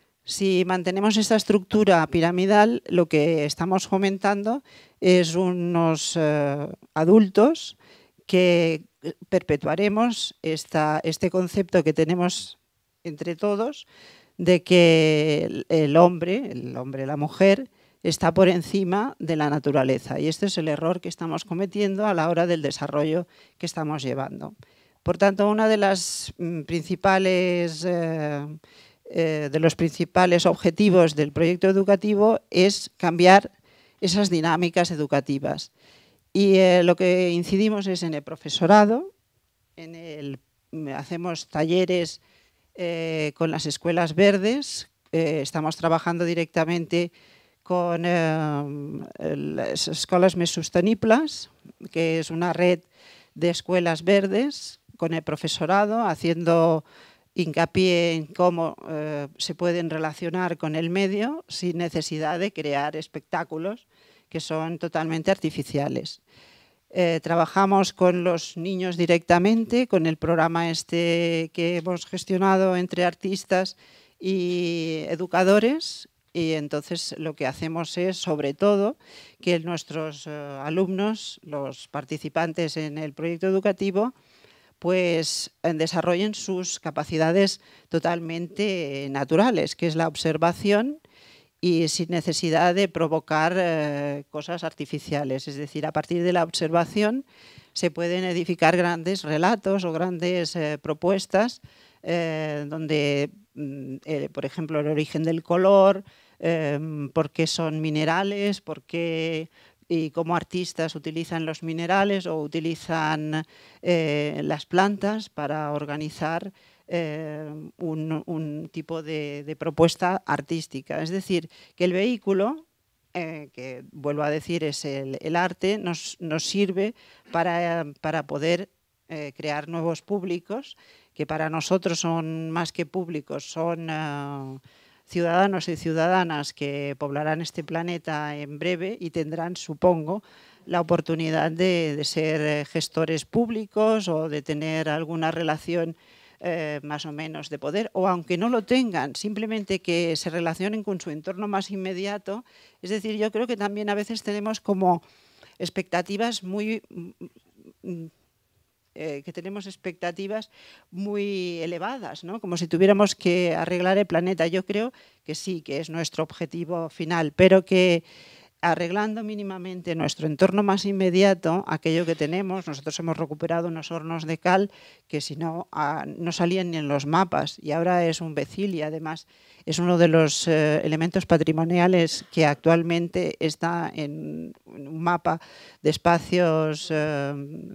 Si mantenemos esta estructura piramidal, lo que estamos fomentando es unos eh, adultos que perpetuaremos esta, este concepto que tenemos entre todos de que el hombre, el hombre, la mujer, está por encima de la naturaleza. Y este es el error que estamos cometiendo a la hora del desarrollo que estamos llevando. Por tanto, una de las principales... Eh, Eh, de los principales objetivos del proyecto educativo es cambiar esas dinámicas educativas. Y eh, lo que incidimos es en el profesorado, en el, hacemos talleres eh, con las escuelas verdes, eh, estamos trabajando directamente con eh, las escuelas més sostenibles, que es una red de escuelas verdes, con el profesorado, haciendo hincapié en cómo eh, se pueden relacionar con el medio sin necesidad de crear espectáculos que son totalmente artificiales. Eh, trabajamos con los niños directamente, con el programa este que hemos gestionado entre artistas y educadores, y entonces lo que hacemos es, sobre todo, que nuestros eh, alumnos, los participantes en el proyecto educativo, pues desarrollen sus capacidades totalmente naturales, que es la observación y sin necesidad de provocar eh, cosas artificiales. Es decir, a partir de la observación se pueden edificar grandes relatos o grandes eh, propuestas eh, donde, eh, por ejemplo, el origen del color, eh, por qué son minerales, por qué y cómo artistas utilizan los minerales o utilizan eh, las plantas para organizar eh, un, un tipo de, de propuesta artística. Es decir, que el vehículo, eh, que vuelvo a decir es el, el arte, nos, nos sirve para, para poder eh, crear nuevos públicos, que para nosotros son más que públicos, son uh, ciudadanos y ciudadanas que poblarán este planeta en breve y tendrán, supongo, la oportunidad de, de ser gestores públicos o de tener alguna relación eh, más o menos de poder, o aunque no lo tengan, simplemente que se relacionen con su entorno más inmediato. Es decir, yo creo que también a veces tenemos como expectativas muy... Eh, que tenemos expectativas muy elevadas, ¿no? Como si tuviéramos que arreglar el planeta. Yo creo que sí, que es nuestro objetivo final, pero que arreglando mínimamente nuestro entorno más inmediato, aquello que tenemos, nosotros hemos recuperado unos hornos de cal que si no, ah, no salían ni en los mapas, y ahora es un becil y además es uno de los eh, elementos patrimoniales que actualmente está en un mapa de espacios eh,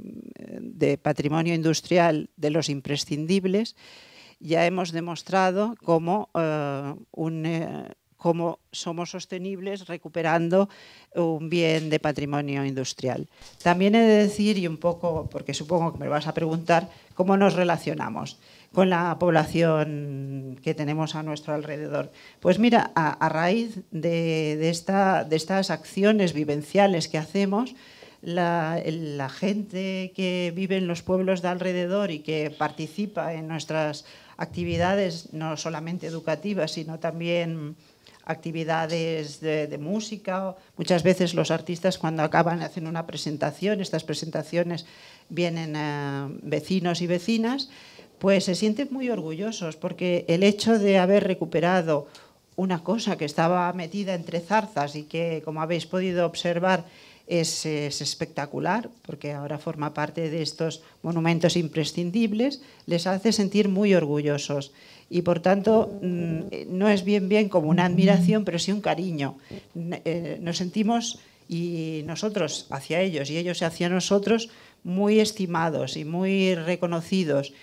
de patrimonio industrial de los imprescindibles. Ya hemos demostrado cómo eh, un... Eh, cómo somos sostenibles recuperando un bien de patrimonio industrial. También he de decir, y un poco, porque supongo que me vas a preguntar, cómo nos relacionamos con la población que tenemos a nuestro alrededor. Pues mira, a, a raíz de, de, esta, de estas acciones vivenciales que hacemos, la, la gente que vive en los pueblos de alrededor y que participa en nuestras actividades, no solamente educativas, sino también actividades de, de música. Muchas veces los artistas cuando acaban hacen una presentación, estas presentaciones vienen eh, vecinos y vecinas, pues se sienten muy orgullosos porque el hecho de haber recuperado una cosa que estaba metida entre zarzas y que, como habéis podido observar, es, es espectacular, porque ahora forma parte de estos monumentos imprescindibles, les hace sentir muy orgullosos. Y por tanto, no es bien bien como una admiración, pero sí un cariño. Nos sentimos, y nosotros hacia ellos y ellos hacia nosotros, muy estimados y muy reconocidos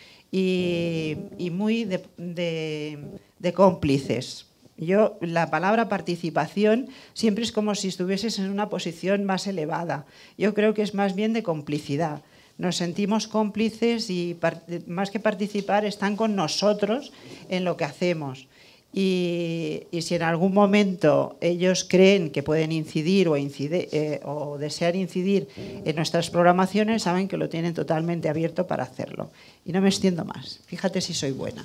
y, y muy de, de, de cómplices. Yo, la palabra participación siempre es como si estuvieses en una posición más elevada. Yo creo que es más bien de complicidad. Nos sentimos cómplices y más que participar están con nosotros en lo que hacemos. Y, y si en algún momento ellos creen que pueden incidir o, incide, eh, o desear incidir en nuestras programaciones, saben que lo tienen totalmente abierto para hacerlo. Y no me extiendo más. Fíjate si soy buena.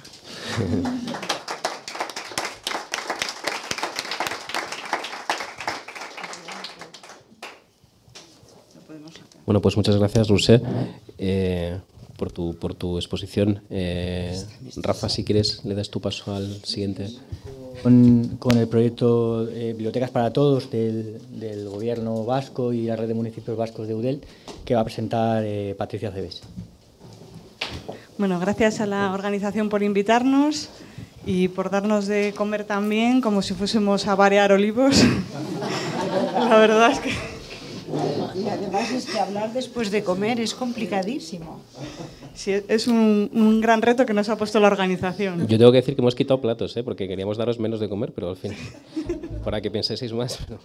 Bueno, pues muchas gracias, Roser, eh, por, tu, por tu exposición. Eh, Rafa, si quieres, le das tu paso al siguiente. Con, con el proyecto eh, Bibliotecas para Todos del, del Gobierno vasco y la Red de Municipios Vascos de Eudel, que va a presentar eh, Patricia Cebes. Bueno, gracias a la organización por invitarnos y por darnos de comer también, como si fuésemos a variar olivos. La verdad es que... Y además es que hablar después de comer es complicadísimo. Sí, es un, un gran reto que nos ha puesto la organización. Yo tengo que decir que hemos quitado platos, ¿eh? Porque queríamos daros menos de comer, pero al fin, para que penséis más. Pero...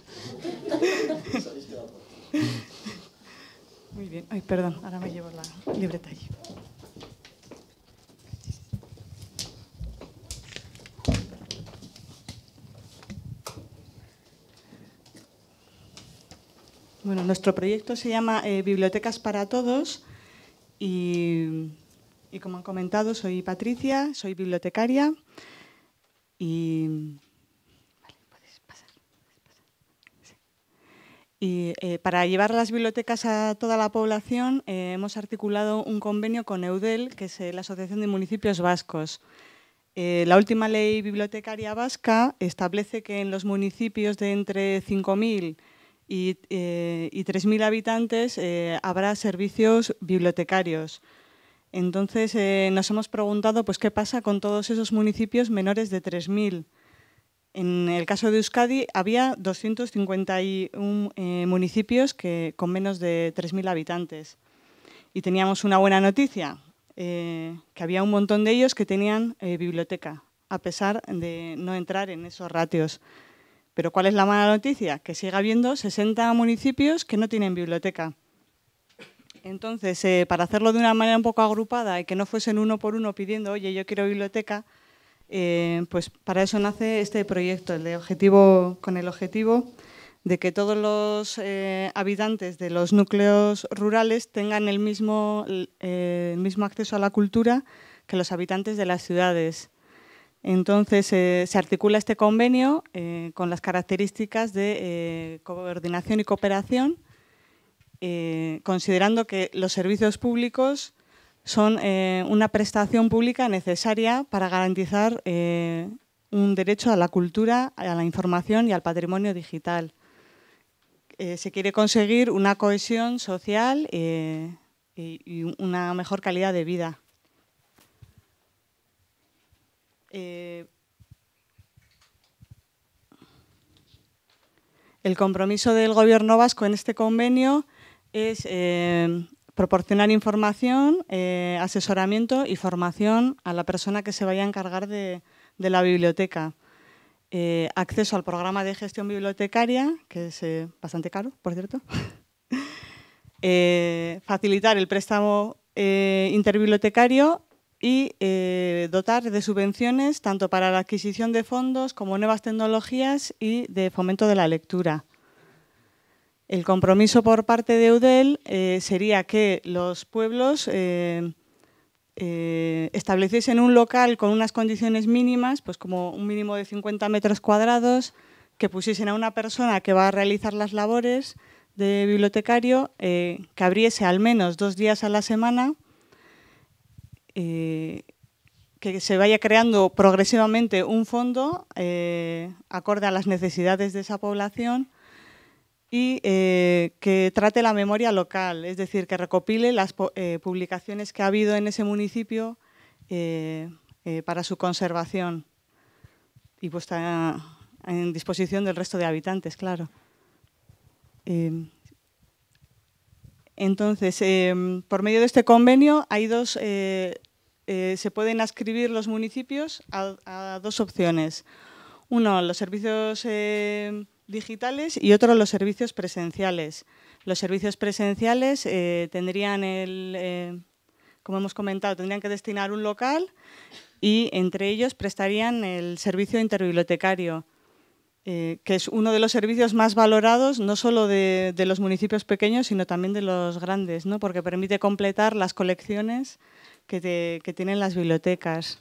Muy bien. Ay, perdón, ahora me llevo la libreta allí. Bueno, nuestro proyecto se llama eh, Bibliotecas para Todos y, y como han comentado, soy Patricia, soy bibliotecaria y... Vale, puedes Y eh, para llevar las bibliotecas a toda la población eh, hemos articulado un convenio con EUDEL, que es eh, la Asociación de Municipios Vascos. Eh, la última ley bibliotecaria vasca establece que en los municipios de entre cinco mil y, eh, y tres mil habitantes eh, habrá servicios bibliotecarios. Entonces eh, nos hemos preguntado pues, qué pasa con todos esos municipios menores de tres mil. En el caso de Euskadi había doscientos cincuenta y uno eh, municipios que, con menos de tres mil habitantes. Y teníamos una buena noticia, eh, que había un montón de ellos que tenían eh, biblioteca, a pesar de no entrar en esos ratios. Pero ¿cuál es la mala noticia? Que sigue habiendo sesenta municipios que no tienen biblioteca. Entonces, eh, para hacerlo de una manera un poco agrupada y que no fuesen uno por uno pidiendo, oye, yo quiero biblioteca, Eh, pues para eso nace este proyecto, el de objetivo, con el objetivo de que todos los eh, habitantes de los núcleos rurales tengan el mismo, eh, el mismo acceso a la cultura que los habitantes de las ciudades. Entonces eh, se articula este convenio eh, con las características de eh, coordinación y cooperación, eh, considerando que los servicios públicos son eh, una prestación pública necesaria para garantizar eh, un derecho a la cultura, a la información y al patrimonio digital. Eh, se quiere conseguir una cohesión social eh, y, y una mejor calidad de vida. Eh, el compromiso del Gobierno vasco en este convenio es eh, proporcionar información, eh, asesoramiento y formación a la persona que se vaya a encargar de, de la biblioteca. Eh, acceso al programa de gestión bibliotecaria, que es eh, bastante caro, por cierto. eh, facilitar el préstamo eh, interbibliotecario y eh, dotar de subvenciones tanto para la adquisición de fondos como nuevas tecnologías y de fomento de la lectura. El compromiso por parte de EUDEL eh, sería que los pueblos eh, eh, estableciesen un local con unas condiciones mínimas, pues como un mínimo de cincuenta metros cuadrados, que pusiesen a una persona que va a realizar las labores de bibliotecario, eh, que abriese al menos dos días a la semana, eh, que se vaya creando progresivamente un fondo eh, acorde a las necesidades de esa población, y eh, que trate la memoria local, es decir, que recopile las eh, publicaciones que ha habido en ese municipio eh, eh, para su conservación y puesta en disposición del resto de habitantes, claro. Eh, entonces, eh, por medio de este convenio hay dos, eh, eh, se pueden adscribir los municipios a, a dos opciones. Uno, los servicios eh, digitales y otro los servicios presenciales. Los servicios presenciales eh, tendrían, el, eh, como hemos comentado, tendrían que destinar un local y entre ellos prestarían el servicio interbibliotecario, eh, que es uno de los servicios más valorados no solo de, de los municipios pequeños, sino también de los grandes, ¿no? Porque permite completar las colecciones que, te, que tienen las bibliotecas.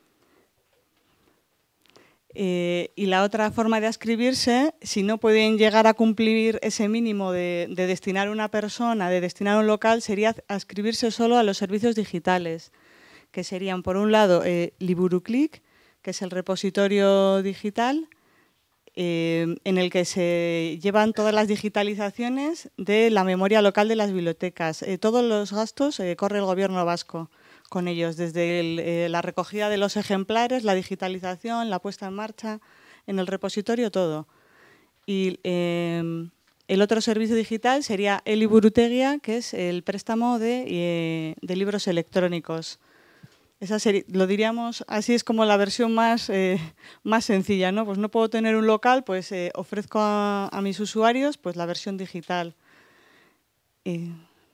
Eh, y la otra forma de adscribirse, si no pueden llegar a cumplir ese mínimo de, de destinar una persona, de destinar un local, sería adscribirse solo a los servicios digitales, que serían, por un lado, eh, LiburuClick, que es el repositorio digital, eh, en el que se llevan todas las digitalizaciones de la memoria local de las bibliotecas. Eh, todos los gastos eh, corre el Gobierno vasco con ellos, desde el, eh, la recogida de los ejemplares, la digitalización, la puesta en marcha en el repositorio, todo. Y eh, el otro servicio digital sería el Liburutegia, que es el préstamo de, eh, de libros electrónicos. Esa sería, lo diríamos, así es como la versión más, eh, más sencilla, ¿no? Pues no puedo tener un local, pues eh, ofrezco a, a mis usuarios pues la versión digital. Eh,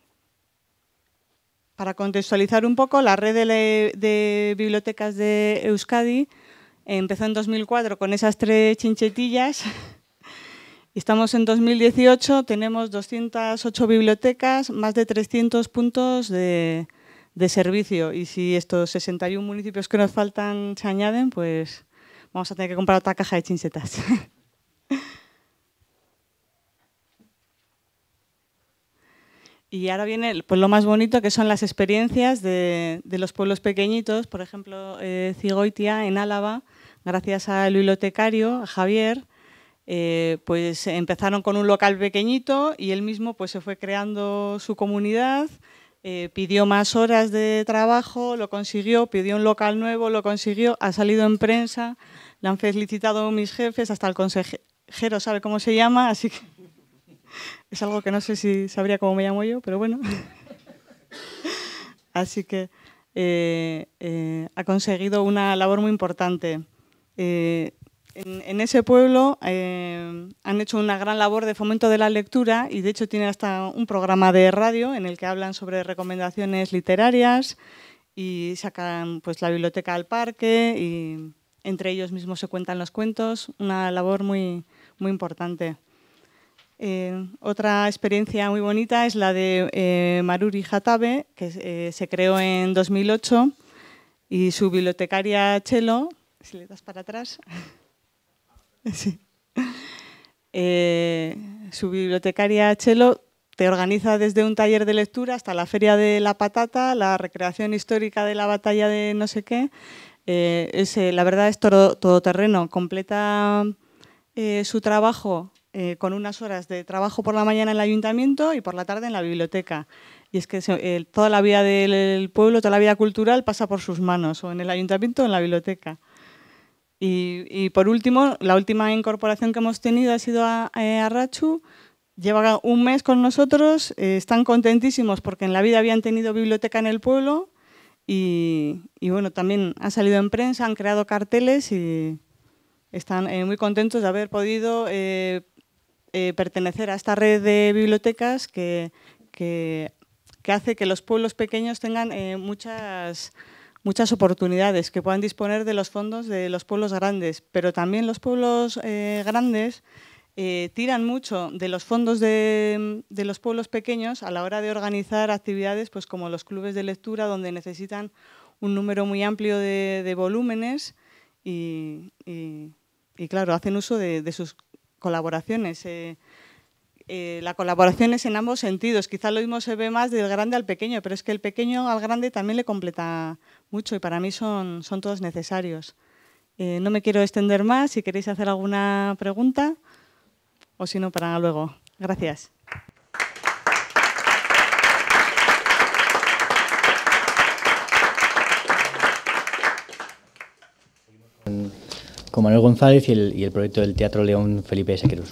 Para contextualizar un poco, la red de, de bibliotecas de Euskadi empezó en dos mil cuatro con esas tres chinchetillas. Estamos en dos mil dieciocho, tenemos doscientas ocho bibliotecas, más de trescientos puntos de, de servicio. Y si estos sesenta y uno municipios que nos faltan se añaden, pues vamos a tener que comprar otra caja de chinchetas. Y ahora viene pues, lo más bonito, que son las experiencias de, de los pueblos pequeñitos. Por ejemplo, eh, Zigoitia, en Álava, gracias al bibliotecario, a Javier, eh, pues empezaron con un local pequeñito y él mismo pues, se fue creando su comunidad, eh, pidió más horas de trabajo, lo consiguió, pidió un local nuevo, lo consiguió, ha salido en prensa, le han felicitado mis jefes, hasta el consejero sabe cómo se llama, así que es algo que no sé si sabría cómo me llamo yo, pero bueno. Así que eh, eh, ha conseguido una labor muy importante. Eh, en, en ese pueblo eh, han hecho una gran labor de fomento de la lectura y de hecho tienen hasta un programa de radio en el que hablan sobre recomendaciones literarias y sacan pues, la biblioteca al parque y entre ellos mismos se cuentan los cuentos. Una labor muy, muy importante. Eh, otra experiencia muy bonita es la de eh, Maruri Jatabe, que eh, se creó en dos mil ocho y su bibliotecaria Chelo, si le das para atrás, sí. eh, su bibliotecaria Chelo te organiza desde un taller de lectura hasta la Feria de la Patata, la recreación histórica de la batalla de no sé qué. Eh, es, eh, la verdad es todo, todoterreno, completa eh, su trabajo Eh, con unas horas de trabajo por la mañana en el ayuntamiento y por la tarde en la biblioteca. Y es que se, eh, toda la vida del pueblo, toda la vida cultural pasa por sus manos, o en el ayuntamiento o en la biblioteca. Y, y por último, la última incorporación que hemos tenido ha sido a, a Arratxu. Lleva un mes con nosotros, eh, están contentísimos porque en la vida habían tenido biblioteca en el pueblo y, y bueno, también han salido en prensa, han creado carteles y están eh, muy contentos de haber podido eh, Eh, pertenecer a esta red de bibliotecas que, que, que hace que los pueblos pequeños tengan eh, muchas, muchas oportunidades, que puedan disponer de los fondos de los pueblos grandes, pero también los pueblos eh, grandes eh, tiran mucho de los fondos de, de los pueblos pequeños a la hora de organizar actividades pues, como los clubes de lectura, donde necesitan un número muy amplio de, de volúmenes y, y, y, claro, hacen uso de, de sus colaboraciones. Eh, eh, la colaboración es en ambos sentidos. Quizá lo mismo se ve más del grande al pequeño, pero es que el pequeño al grande también le completa mucho y para mí son, son todos necesarios. Eh, no me quiero extender más. Si queréis hacer alguna pregunta o si no, para luego. Gracias. Con Manuel González y el, y el proyecto del Teatro León Felipe Sequeros.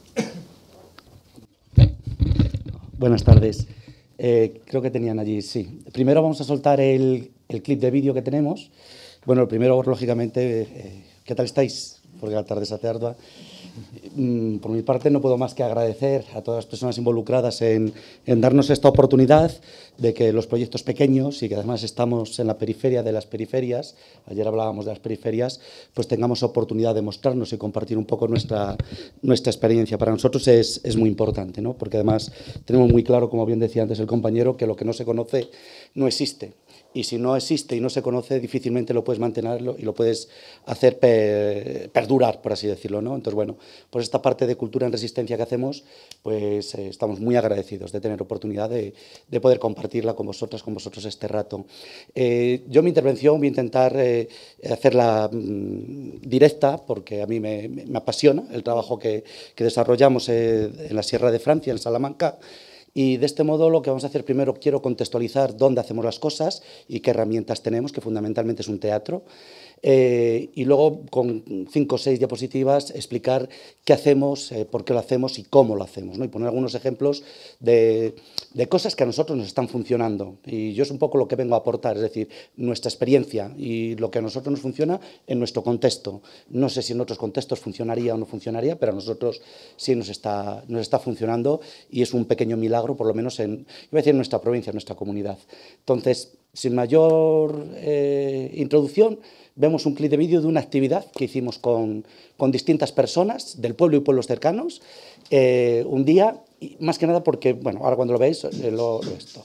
Buenas tardes. Eh, creo que tenían allí, sí. Primero vamos a soltar el, el clip de vídeo que tenemos. Bueno, primero, lógicamente, eh, ¿qué tal estáis? Porque la tarde se hace ardua. Mm, por mi parte, no puedo más que agradecer a todas las personas involucradas en, en darnos esta oportunidad de que los proyectos pequeños, y que además estamos en la periferia de las periferias, ayer hablábamos de las periferias, pues tengamos oportunidad de mostrarnos y compartir un poco nuestra, nuestra experiencia. Para nosotros es, es muy importante, ¿no? Porque además tenemos muy claro, como bien decía antes el compañero, que lo que no se conoce no existe. Y si no existe y no se conoce, difícilmente lo puedes mantenerlo y lo puedes hacer per, perdurar, por así decirlo, ¿no? Entonces, bueno, pues esta parte de cultura en resistencia que hacemos, pues eh, estamos muy agradecidos de tener oportunidad de, de poder compartirla con vosotras, con vosotros este rato. Eh, yo mi intervención voy a intentar eh, hacerla mmm, directa, porque a mí me, me apasiona el trabajo que, que desarrollamos eh, en la Sierra de Francia, en Salamanca. Y de este modo lo que vamos a hacer primero, quiero contextualizar dónde hacemos las cosas y qué herramientas tenemos, que fundamentalmente es un teatro. Eh, y luego, con cinco o seis diapositivas, explicar qué hacemos, eh, por qué lo hacemos y cómo lo hacemos, ¿no? Y poner algunos ejemplos de, de cosas que a nosotros nos están funcionando. Y yo es un poco lo que vengo a aportar, es decir, nuestra experiencia y lo que a nosotros nos funciona en nuestro contexto. No sé si en otros contextos funcionaría o no funcionaría, pero a nosotros sí nos está, nos está funcionando y es un pequeño milagro, por lo menos en, iba a decir, en nuestra provincia, en nuestra comunidad. Entonces, sin mayor eh, introducción, vemos un clip de vídeo de una actividad que hicimos con, con distintas personas del pueblo y pueblos cercanos, eh, un día, y más que nada porque, bueno, ahora cuando lo veis, eh, lo, lo esto.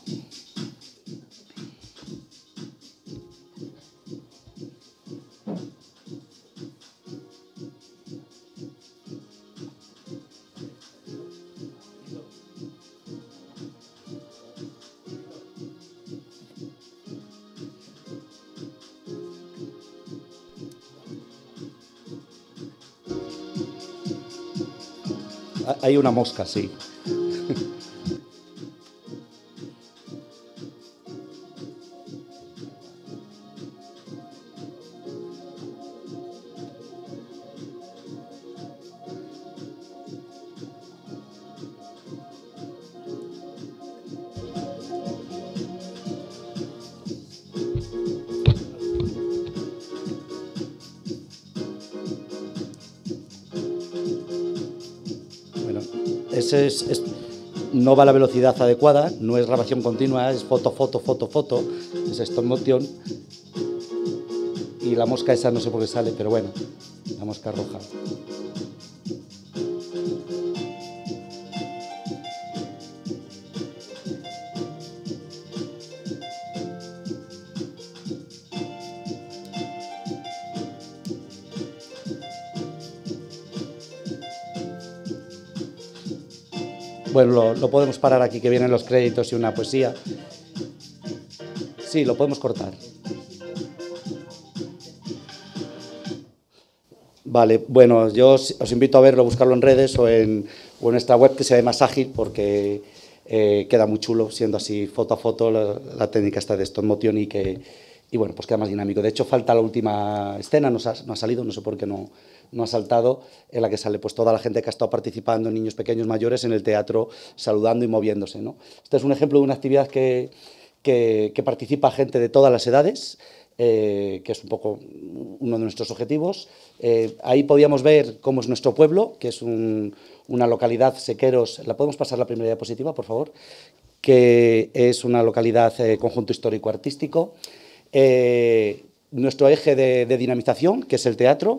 Hay una mosca, sí. Ese es, es, no va a la velocidad adecuada, no es grabación continua, es foto, foto, foto, foto, es stop motion. Y la mosca esa no sé por qué sale, pero bueno, la mosca roja. Bueno, lo, lo podemos parar aquí, que vienen los créditos y una poesía. Sí, lo podemos cortar. Vale, bueno, yo os, os invito a verlo, buscarlo en redes o en, o en nuestra web, que sea más ágil, porque eh, queda muy chulo, siendo así foto a foto, la, la técnica está de stop motion y que, y bueno, pues queda más dinámico. De hecho, falta la última escena, no ha, no ha salido, no sé por qué no, no ha saltado, en la que sale pues toda la gente que ha estado participando, niños pequeños, mayores, en el teatro, saludando y moviéndose, ¿no? Este es un ejemplo de una actividad que, que, que participa gente de todas las edades, eh, que es un poco uno de nuestros objetivos. Eh, ahí podíamos ver cómo es nuestro pueblo, que es un, una localidad, Sequeros. ¿La podemos pasar la primera diapositiva, por favor? Que es una localidad, eh, conjunto histórico-artístico. Eh, nuestro eje de, de dinamización, que es el teatro.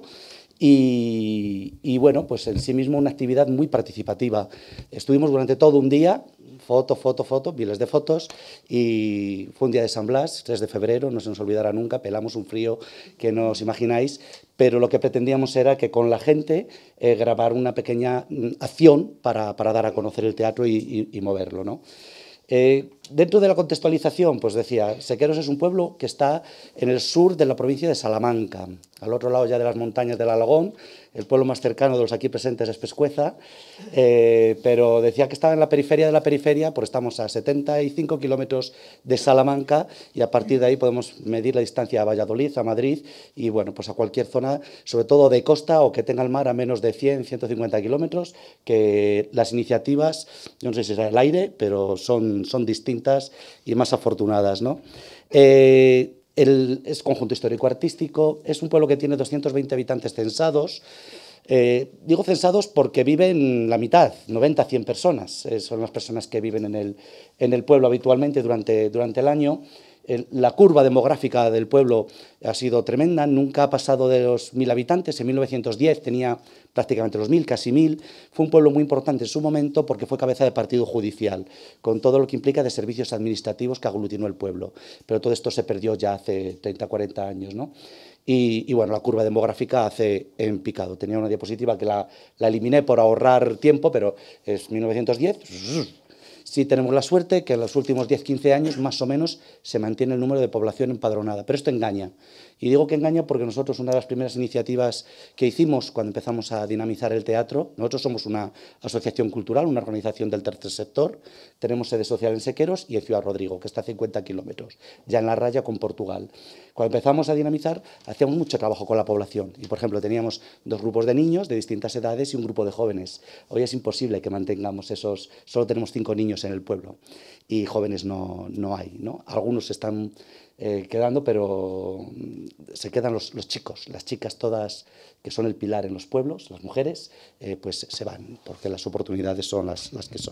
Y, y bueno, pues en sí mismo una actividad muy participativa. Estuvimos durante todo un día, foto, foto, foto, miles de fotos, y fue un día de San Blas, tres de febrero, no se nos olvidará nunca, pelamos un frío que no os imagináis, pero lo que pretendíamos era que con la gente eh, grabar una pequeña acción para, para dar a conocer el teatro y, y, y moverlo, ¿no? Eh, dentro de la contextualización, pues decía, Sequeros es un pueblo que está en el sur de la provincia de Salamanca, al otro lado ya de las montañas del Alagón. El pueblo más cercano de los aquí presentes es Pescueza, eh, pero decía que estaba en la periferia de la periferia, pues estamos a setenta y cinco kilómetros de Salamanca y a partir de ahí podemos medir la distancia a Valladolid, a Madrid y bueno, pues a cualquier zona, sobre todo de costa o que tenga el mar a menos de cien, ciento cincuenta kilómetros, que las iniciativas, yo no sé si será el aire, pero son, son distintas y más afortunadas, ¿no? Eh, El, es conjunto histórico-artístico, es un pueblo que tiene doscientos veinte habitantes censados. Eh, digo censados porque viven la mitad, noventa a cien personas, eh, son las personas que viven en el, en el pueblo habitualmente durante, durante el año. El, la curva demográfica del pueblo ha sido tremenda, nunca ha pasado de los mil habitantes, en mil novecientos diez tenía prácticamente los mil, casi mil. Fue un pueblo muy importante en su momento porque fue cabeza de partido judicial, con todo lo que implica de servicios administrativos que aglutinó el pueblo. Pero todo esto se perdió ya hace treinta, cuarenta años, ¿no? Y, y bueno, la curva demográfica hace en picado. Tenía una diapositiva que la, la eliminé por ahorrar tiempo, pero es mil novecientos diez. Sí tenemos la suerte que en los últimos diez, quince años, más o menos, se mantiene el número de población empadronada. Pero esto engaña. Y digo que engaña porque nosotros, una de las primeras iniciativas que hicimos cuando empezamos a dinamizar el teatro, nosotros somos una asociación cultural, una organización del tercer sector, tenemos sede social en Sequeros y en Ciudad Rodrigo, que está a cincuenta kilómetros, ya en la raya con Portugal. Cuando empezamos a dinamizar, hacíamos mucho trabajo con la población. Y, por ejemplo, teníamos dos grupos de niños de distintas edades y un grupo de jóvenes. Hoy es imposible que mantengamos esos, solo tenemos cinco niños en el pueblo y jóvenes no, no hay, ¿no? Algunos están eh, quedando, pero se quedan los, los chicos, las chicas todas que son el pilar en los pueblos, las mujeres, eh, pues se van, porque las oportunidades son las, las que son.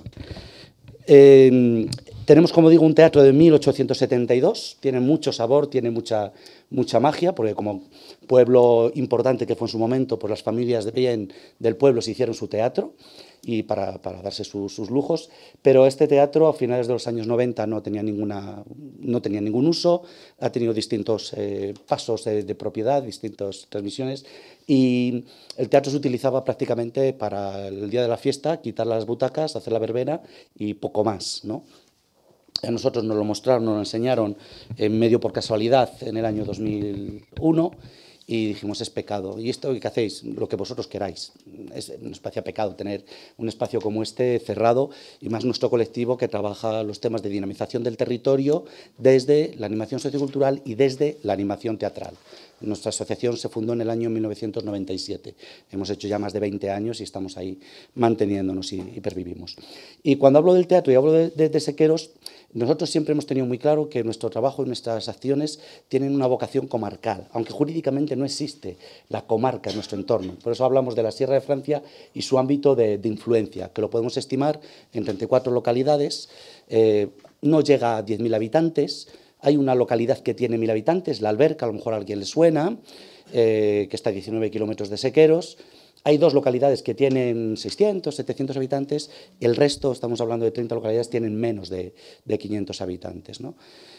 Eh, tenemos, como digo, un teatro de mil ochocientos setenta y dos, tiene mucho sabor, tiene mucha, mucha magia, porque como pueblo importante que fue en su momento, pues las familias de bien del pueblo se hicieron su teatro y para, para darse su, sus lujos, pero este teatro a finales de los años noventa no tenía, ninguna, no tenía ningún uso, ha tenido distintos eh, pasos de, de propiedad, distintas transmisiones, y el teatro se utilizaba prácticamente para el día de la fiesta, quitar las butacas, hacer la verbena y poco más, ¿no? A nosotros nos lo mostraron, nos lo enseñaron en medio por casualidad en el año dos mil uno y dijimos, es pecado. ¿Y esto qué hacéis? Lo que vosotros queráis. Es un espacio a pecado tener un espacio como este cerrado, y más nuestro colectivo que trabaja los temas de dinamización del territorio desde la animación sociocultural y desde la animación teatral. Nuestra asociación se fundó en el año mil novecientos noventa y siete. Hemos hecho ya más de veinte años y estamos ahí manteniéndonos y, y pervivimos. Y cuando hablo del teatro y hablo de, de, de Sequeros, nosotros siempre hemos tenido muy claro que nuestro trabajo y nuestras acciones tienen una vocación comarcal, aunque jurídicamente no existe la comarca en nuestro entorno. Por eso hablamos de la Sierra de Francia y su ámbito de, de influencia, que lo podemos estimar en treinta y cuatro localidades, eh, no llega a diez mil habitantes. Hay una localidad que tiene mil habitantes, La Alberca, a lo mejor a alguien le suena, eh, que está a diecinueve kilómetros de Sequeros. Hay dos localidades que tienen seiscientos, setecientos habitantes, y el resto, estamos hablando de treinta localidades, tienen menos de, de quinientos habitantes, ¿no?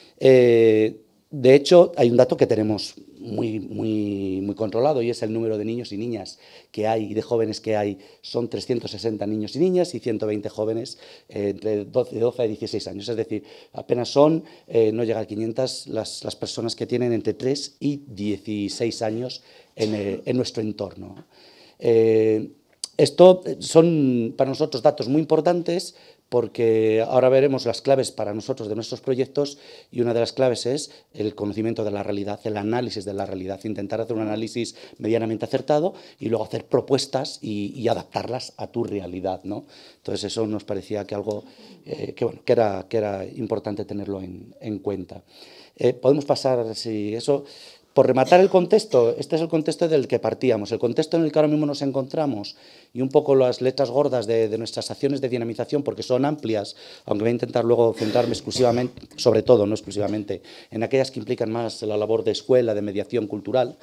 Eh, de hecho, hay un dato que tenemos muy, muy, muy controlado, y es el número de niños y niñas que hay y de jóvenes que hay. Son trescientos sesenta niños y niñas y ciento veinte jóvenes eh, entre doce, doce a dieciséis años. Es decir, apenas son, eh, no llega a quinientas, las, las personas que tienen entre tres y dieciséis años en, eh, en nuestro entorno. Eh, esto son para nosotros datos muy importantes, porque ahora veremos las claves para nosotros de nuestros proyectos, y una de las claves es el conocimiento de la realidad, el análisis de la realidad, intentar hacer un análisis medianamente acertado y luego hacer propuestas y, y adaptarlas a tu realidad, ¿no? Entonces eso nos parecía que algo eh, que, bueno, que, era, que era importante tenerlo en, en cuenta. Eh, podemos pasar, si eso... Por rematar el contexto, este es el contexto del que partíamos, el contexto en el que ahora mismo nos encontramos, y un poco las letras gordas de, de nuestras acciones de dinamización, porque son amplias, aunque voy a intentar luego centrarme exclusivamente, sobre todo, no exclusivamente, en aquellas que implican más la labor de escuela, de mediación cultural.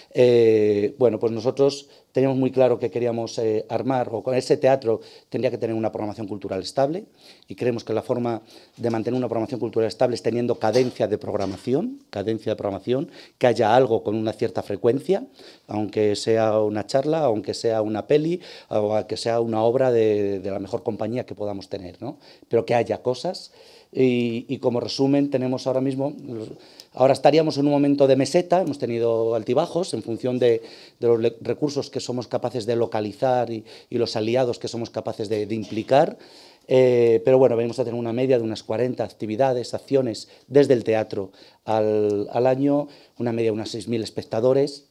Eh, bueno, pues nosotros teníamos muy claro que queríamos eh, armar, o con ese teatro tendría que tener una programación cultural estable, y creemos que la forma de mantener una programación cultural estable es teniendo cadencia de programación, cadencia de programación, que haya algo con una cierta frecuencia, aunque sea una charla, aunque sea una peli, o aunque sea una obra de, de la mejor compañía que podamos tener, ¿no? Pero que haya cosas. Y, y como resumen tenemos ahora mismo, ahora estaríamos en un momento de meseta, hemos tenido altibajos en función de, de los recursos que somos capaces de localizar y, y los aliados que somos capaces de, de implicar, eh, pero bueno, venimos a tener una media de unas cuarenta actividades, acciones desde el teatro al, al año, una media de unas seis mil espectadores.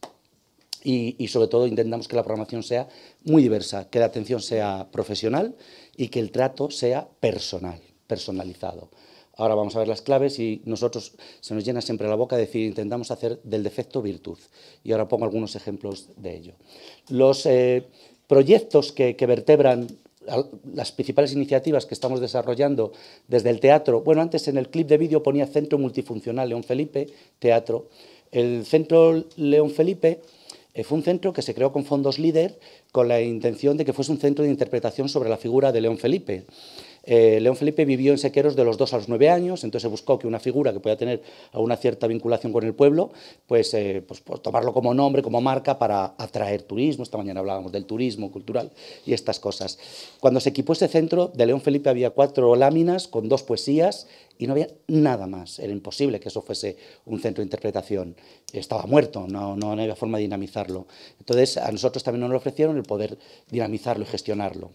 Y, y sobre todo intentamos que la programación sea muy diversa, que la atención sea profesional y que el trato sea personal, personalizado. Ahora vamos a ver las claves, y nosotros se nos llena siempre la boca de decir, intentamos hacer del defecto virtud. Y ahora pongo algunos ejemplos de ello. Los eh, proyectos que, que vertebran las principales iniciativas que estamos desarrollando desde el teatro, bueno, antes en el clip de vídeo ponía Centro Multifuncional León Felipe, teatro. El Centro León Felipe eh, fue un centro que se creó con fondos LEADER con la intención de que fuese un centro de interpretación sobre la figura de León Felipe. Eh, León Felipe vivió en Sequeros de los dos a los nueve años, entonces se buscó que una figura que pueda tener alguna cierta vinculación con el pueblo, pues, eh, pues, pues tomarlo como nombre, como marca, para atraer turismo. Esta mañana hablábamos del turismo cultural y estas cosas. Cuando se equipó ese centro, de León Felipe había cuatro láminas con dos poesías y no había nada más. Era imposible que eso fuese un centro de interpretación. Estaba muerto, no, no había forma de dinamizarlo. Entonces a nosotros también nos lo ofrecieron el poder dinamizarlo y gestionarlo.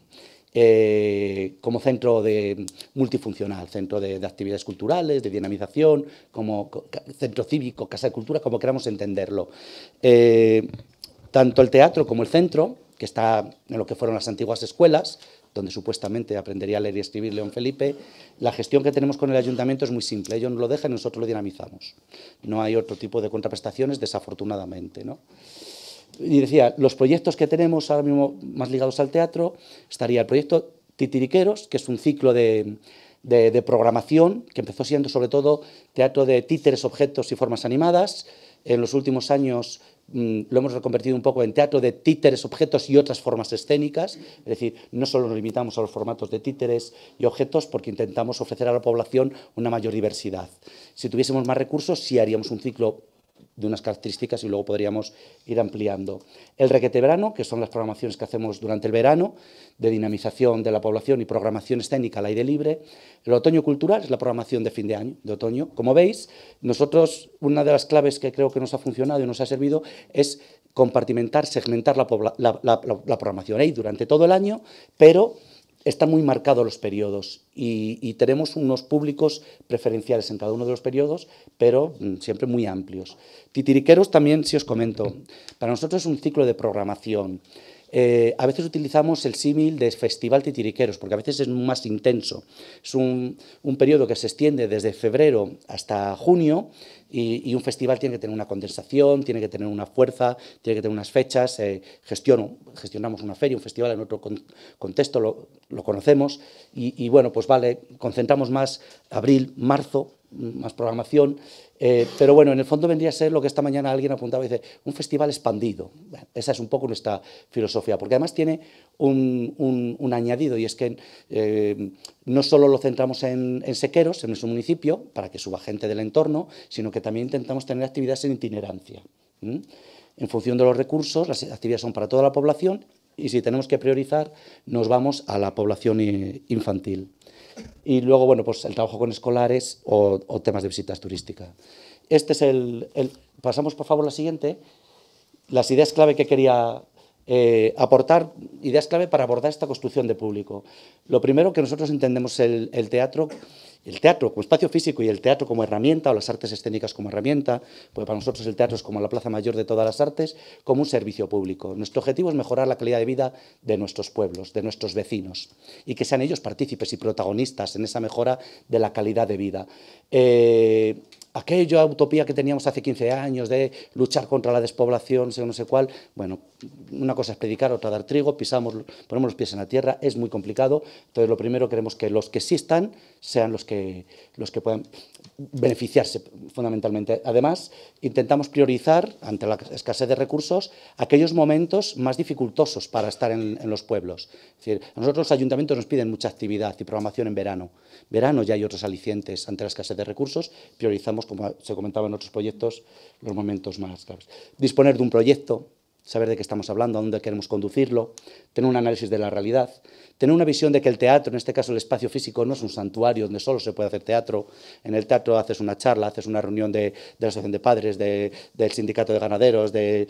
Eh, como centro de, multifuncional, centro de, de actividades culturales, de dinamización, como centro cívico, casa de cultura, como queramos entenderlo. Eh, tanto el teatro como el centro, que está en lo que fueron las antiguas escuelas, donde supuestamente aprendería a leer y escribir León Felipe, la gestión que tenemos con el ayuntamiento es muy simple. Ellos nos lo dejan y nosotros lo dinamizamos. No hay otro tipo de contraprestaciones, desafortunadamente, ¿no? Y decía, los proyectos que tenemos ahora mismo más ligados al teatro, estaría el proyecto Titiriqueros, que es un ciclo de, de, de programación, que empezó siendo sobre todo teatro de títeres, objetos y formas animadas. En los últimos años mmm, lo hemos reconvertido un poco en teatro de títeres, objetos y otras formas escénicas. Es decir, no solo nos limitamos a los formatos de títeres y objetos, porque intentamos ofrecer a la población una mayor diversidad. Si tuviésemos más recursos, sí haríamos un ciclo de unas características y luego podríamos ir ampliando. El Requete Verano, que son las programaciones que hacemos durante el verano, de dinamización de la población y programación escénica al aire libre. El Otoño Cultural es la programación de fin de año, de otoño. Como veis, nosotros, una de las claves que creo que nos ha funcionado y nos ha servido es compartimentar, segmentar la, la, la, la programación ahí durante todo el año, pero están muy marcados los periodos y, y tenemos unos públicos preferenciales en cada uno de los periodos, pero mm, siempre muy amplios. Titiriqueros también, si os comento, para nosotros es un ciclo de programación. Eh, a veces utilizamos el símil de festival titiriqueros, porque a veces es más intenso. Es un, un periodo que se extiende desde febrero hasta junio y, y un festival tiene que tener una condensación, tiene que tener una fuerza, tiene que tener unas fechas. Eh, gestiono, gestionamos una feria, un festival en otro con, contexto, lo, lo conocemos y, y bueno, pues vale, concentramos más abril, marzo, más programación, eh, pero bueno, en el fondo vendría a ser lo que esta mañana alguien apuntaba y dice, un festival expandido. Bueno, esa es un poco nuestra filosofía, porque además tiene un, un, un añadido y es que eh, no solo lo centramos en, en sequeros, en nuestro municipio, para que suba gente del entorno, sino que también intentamos tener actividades en itinerancia. ¿Mm? En función de los recursos, las actividades son para toda la población y si tenemos que priorizar, nos vamos a la población infantil. Y luego, bueno, pues el trabajo con escolares o, o temas de visitas turísticas. Este es el, el... Pasamos, por favor, a la siguiente. Las ideas clave que quería eh, aportar, ideas clave para abordar esta construcción de público. Lo primero, que nosotros entendemos el, el teatro, el teatro como espacio físico y el teatro como herramienta, o las artes escénicas como herramienta, porque para nosotros el teatro es como la plaza mayor de todas las artes, como un servicio público. Nuestro objetivo es mejorar la calidad de vida de nuestros pueblos, de nuestros vecinos, y que sean ellos partícipes y protagonistas en esa mejora de la calidad de vida. Eh, aquella utopía que teníamos hace quince años de luchar contra la despoblación, sé no sé cuál, bueno, una cosa es predicar, otra dar trigo, pisamos, ponemos los pies en la tierra, es muy complicado. Entonces, lo primero queremos que los que sí están sean los que, los que puedan beneficiarse fundamentalmente. Además, intentamos priorizar, ante la escasez de recursos, aquellos momentos más dificultosos para estar en, en los pueblos. Es decir, a nosotros los ayuntamientos nos piden mucha actividad y programación en verano. Verano ya hay otros alicientes ante la escasez de recursos, priorizamos, como se comentaba en otros proyectos, los momentos más claves. Disponer de un proyecto, saber de qué estamos hablando, a dónde queremos conducirlo, tener un análisis de la realidad, tener una visión de que el teatro, en este caso el espacio físico, no es un santuario donde solo se puede hacer teatro. En el teatro haces una charla, haces una reunión de, de la asociación de padres, de, del sindicato de ganaderos, de,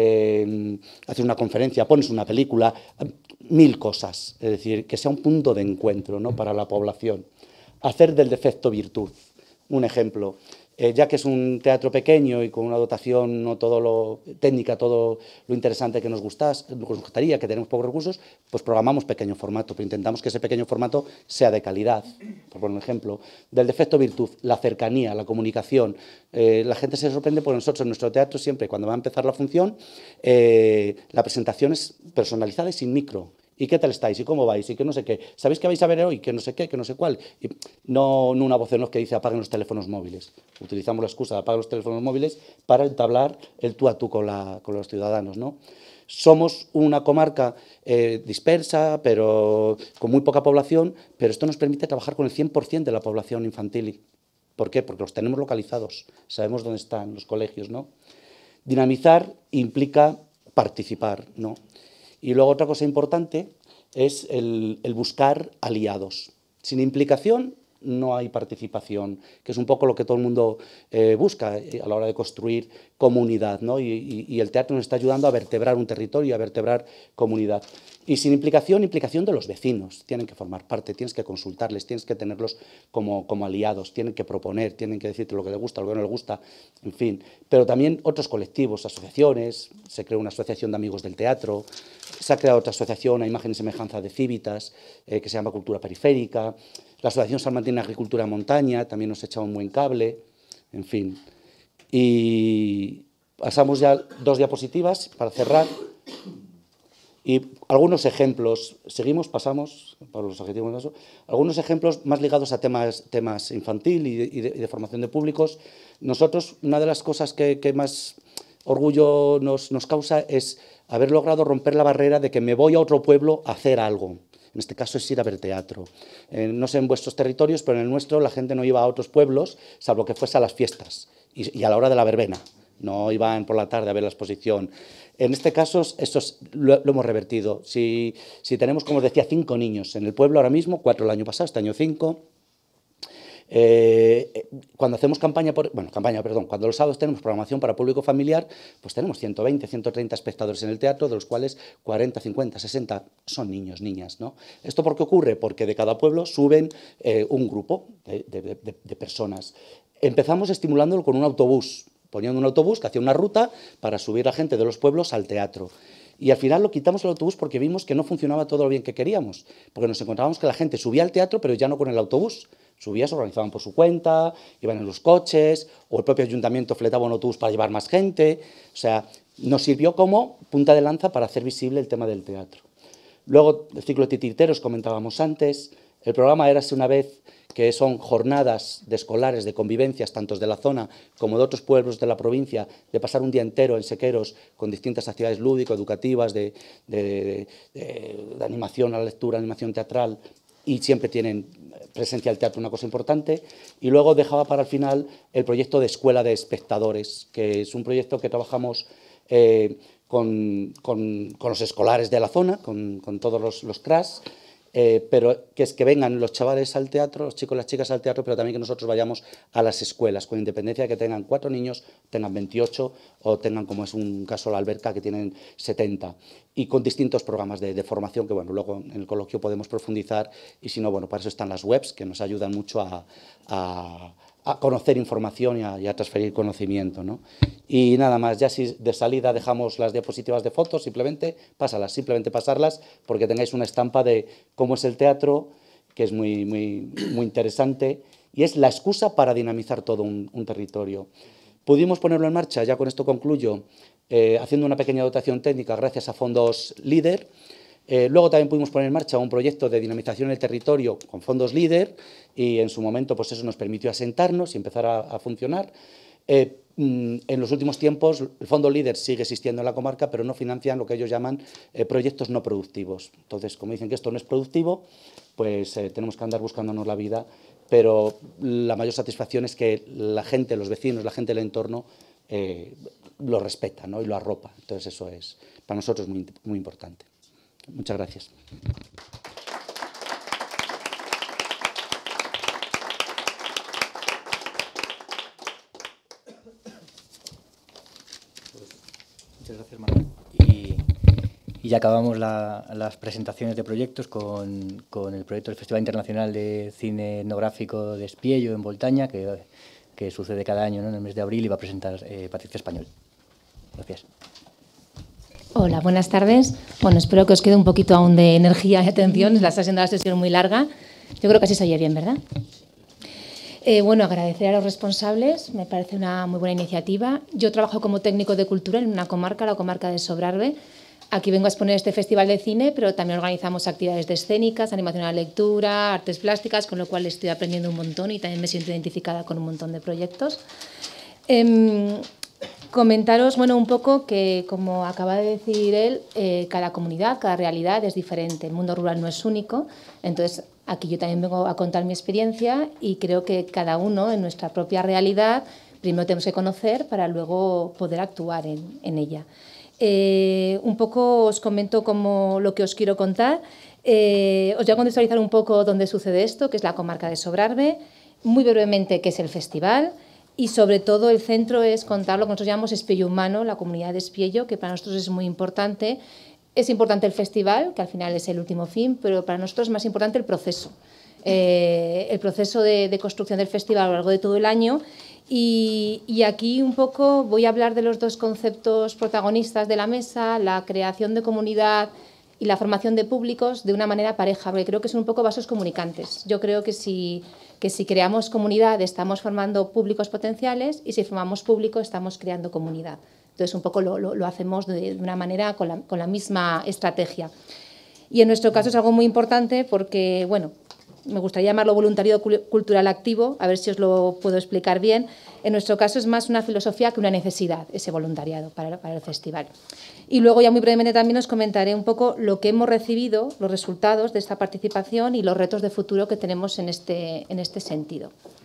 eh, haces una conferencia, pones una película, mil cosas. Es decir, que sea un punto de encuentro, ¿no?, para la población. Hacer del defecto virtud. Un ejemplo. Eh, ya que es un teatro pequeño y con una dotación no todo lo técnica, todo lo interesante que nos, gustas, nos gustaría, que tenemos pocos recursos, pues programamos pequeño formato, pero intentamos que ese pequeño formato sea de calidad. Por poner un ejemplo, del defecto virtud, la cercanía, la comunicación. Eh, la gente se sorprende porque nosotros en nuestro teatro siempre, cuando va a empezar la función, eh, la presentación es personalizada y sin micro. ¿Y qué tal estáis? ¿Y cómo vais? ¿Y qué no sé qué? ¿Sabéis qué vais a ver hoy? Que no sé qué, que no sé cuál. Y no, no una voz en off que dice apaguen los teléfonos móviles. Utilizamos la excusa de apagar los teléfonos móviles para entablar el tú a tú con, la, con los ciudadanos, ¿no? Somos una comarca eh, dispersa, pero con muy poca población, pero esto nos permite trabajar con el cien por cien de la población infantil. ¿Por qué? Porque los tenemos localizados, sabemos dónde están los colegios, ¿no? Dinamizar implica participar, ¿no? Y luego otra cosa importante es el, el buscar aliados. Sin implicación no hay participación, que es un poco lo que todo el mundo eh, busca a la hora de construir comunidad, ¿no? Y, y, y el teatro nos está ayudando a vertebrar un territorio, a vertebrar comunidad. Y sin implicación, implicación de los vecinos. Tienen que formar parte, tienes que consultarles, tienes que tenerlos como, como aliados, tienen que proponer, tienen que decirte lo que les gusta, lo que no les gusta, en fin. Pero también otros colectivos, asociaciones, se creó una asociación de amigos del teatro, se ha creado otra asociación a imagen y semejanza de Cívitas, eh, que se llama Cultura Periférica. La Asociación Salmantina de Agricultura Montaña también nos echa un buen cable, en fin. Y pasamos ya dos diapositivas para cerrar. Y algunos ejemplos, seguimos, pasamos, para los objetivos de eso, algunos ejemplos más ligados a temas, temas infantil y de, y, de, y de formación de públicos. Nosotros, una de las cosas que, que más orgullo nos, nos causa es haber logrado romper la barrera de que me voy a otro pueblo a hacer algo. En este caso es ir a ver teatro. Eh, no sé en vuestros territorios, pero en el nuestro la gente no iba a otros pueblos, salvo que fuese a las fiestas y, y a la hora de la verbena. no iban por la tarde a ver la exposición. En este caso, esto es, lo, lo hemos revertido. Si, si tenemos, como os decía, cinco niños en el pueblo ahora mismo, cuatro el año pasado, este año cinco. Eh, cuando hacemos campaña, por, bueno, campaña, perdón, cuando los sábados tenemos programación para público familiar, pues tenemos ciento veinte, ciento treinta espectadores en el teatro, de los cuales cuarenta, cincuenta, sesenta son niños, niñas, ¿no? ¿Esto por qué ocurre? Porque de cada pueblo suben eh, un grupo de, de, de, de personas. Empezamos estimulándolo con un autobús, poniendo un autobús que hacía una ruta para subir a gente de los pueblos al teatro. Y al final lo quitamos el autobús porque vimos que no funcionaba todo lo bien que queríamos, porque nos encontrábamos que la gente subía al teatro, pero ya no con el autobús. Subía, se organizaban por su cuenta, iban en los coches, o el propio ayuntamiento fletaba un autobús para llevar más gente. O sea, nos sirvió como punta de lanza para hacer visible el tema del teatro. Luego, el ciclo de titiriteros, comentábamos antes. El programa Érase una vez, que son jornadas de escolares, de convivencias, tanto de la zona como de otros pueblos de la provincia, de pasar un día entero en Sequeros con distintas actividades lúdico-educativas, de, de, de, de, de animación a la lectura, animación teatral, y siempre tienen presencia del teatro, una cosa importante. Y luego dejaba para el final el proyecto de Escuela de Espectadores, que es un proyecto que trabajamos eh, con, con, con los escolares de la zona, con, con todos los, los crash, eh, pero que es que vengan los chavales al teatro, los chicos y las chicas al teatro, pero también que nosotros vayamos a las escuelas, con independencia de que tengan cuatro niños, tengan veintiocho, o tengan, como es un caso la Alberca, que tienen setenta, y con distintos programas de, de formación que, bueno, luego en el coloquio podemos profundizar, y si no, bueno, para eso están las webs, que nos ayudan mucho a, a, a conocer información y a, y a transferir conocimiento, ¿no? Y nada más, ya si de salida dejamos las diapositivas de fotos, simplemente pásalas, simplemente pasarlas, porque tengáis una estampa de cómo es el teatro, que es muy, muy, muy interesante, y es la excusa para dinamizar todo un, un territorio. Pudimos ponerlo en marcha, ya con esto concluyo, eh, haciendo una pequeña dotación técnica gracias a fondos LEADER. Eh, luego también pudimos poner en marcha un proyecto de dinamización del territorio con fondos LEADER, y en su momento pues eso nos permitió asentarnos y empezar a, a funcionar. Eh, en los últimos tiempos el fondo LEADER sigue existiendo en la comarca, pero no financian lo que ellos llaman eh, proyectos no productivos. Entonces, como dicen que esto no es productivo, pues eh, tenemos que andar buscándonos la vida, pero la mayor satisfacción es que la gente, los vecinos, la gente del entorno eh, lo respeta, ¿no? Y lo arropa. Entonces eso es para nosotros muy, muy importante. Muchas gracias. Muchas gracias, Manuel. Y, y ya acabamos la, las presentaciones de proyectos con, con el proyecto del Festival Internacional de Cine Etnográfico de Espiello en Voltaña, que, que sucede cada año, ¿no?, en el mes de abril, y va a presentar eh, Patricia Español. Gracias. Hola, buenas tardes. Bueno, espero que os quede un poquito aún de energía y atención. La está siendo la sesión muy larga. Yo creo que así se oye bien, ¿verdad? Eh, bueno, agradecer a los responsables, me parece una muy buena iniciativa. Yo trabajo como técnico de cultura en una comarca, la comarca de Sobrarbe. Aquí vengo a exponer este festival de cine, pero también organizamos actividades de escénicas, animación a la lectura, artes plásticas, con lo cual estoy aprendiendo un montón y también me siento identificada con un montón de proyectos. Eh, comentaros, bueno, un poco que, como acaba de decir él, eh, cada comunidad, cada realidad es diferente. El mundo rural no es único, entonces aquí yo también vengo a contar mi experiencia y creo que cada uno en nuestra propia realidad primero tenemos que conocer para luego poder actuar en, en ella. Eh, un poco os comento como lo que os quiero contar. Eh, os voy a contextualizar un poco dónde sucede esto, que es la comarca de Sobrarbe, muy brevemente qué es el festival y sobre todo el centro es contar lo que nosotros llamamos Espiello Humano, la comunidad de Espiello, que para nosotros es muy importante. Es importante el festival, que al final es el último fin, pero para nosotros es más importante el proceso. Eh, el proceso de, de construcción del festival a lo largo de todo el año. Y, y aquí un poco voy a hablar de los dos conceptos protagonistas de la mesa, la creación de comunidad y la formación de públicos de una manera pareja, porque creo que son un poco vasos comunicantes. Yo creo que si, que si creamos comunidad estamos formando públicos potenciales y si formamos público estamos creando comunidad. Entonces, un poco lo, lo, lo hacemos de, de una manera con la, con la misma estrategia. Y en nuestro caso es algo muy importante porque, bueno, me gustaría llamarlo voluntariado cultural activo, a ver si os lo puedo explicar bien. En nuestro caso es más una filosofía que una necesidad, ese voluntariado para, para el festival. Y luego ya muy brevemente también os comentaré un poco lo que hemos recibido, los resultados de esta participación y los retos de futuro que tenemos en este, en este sentido.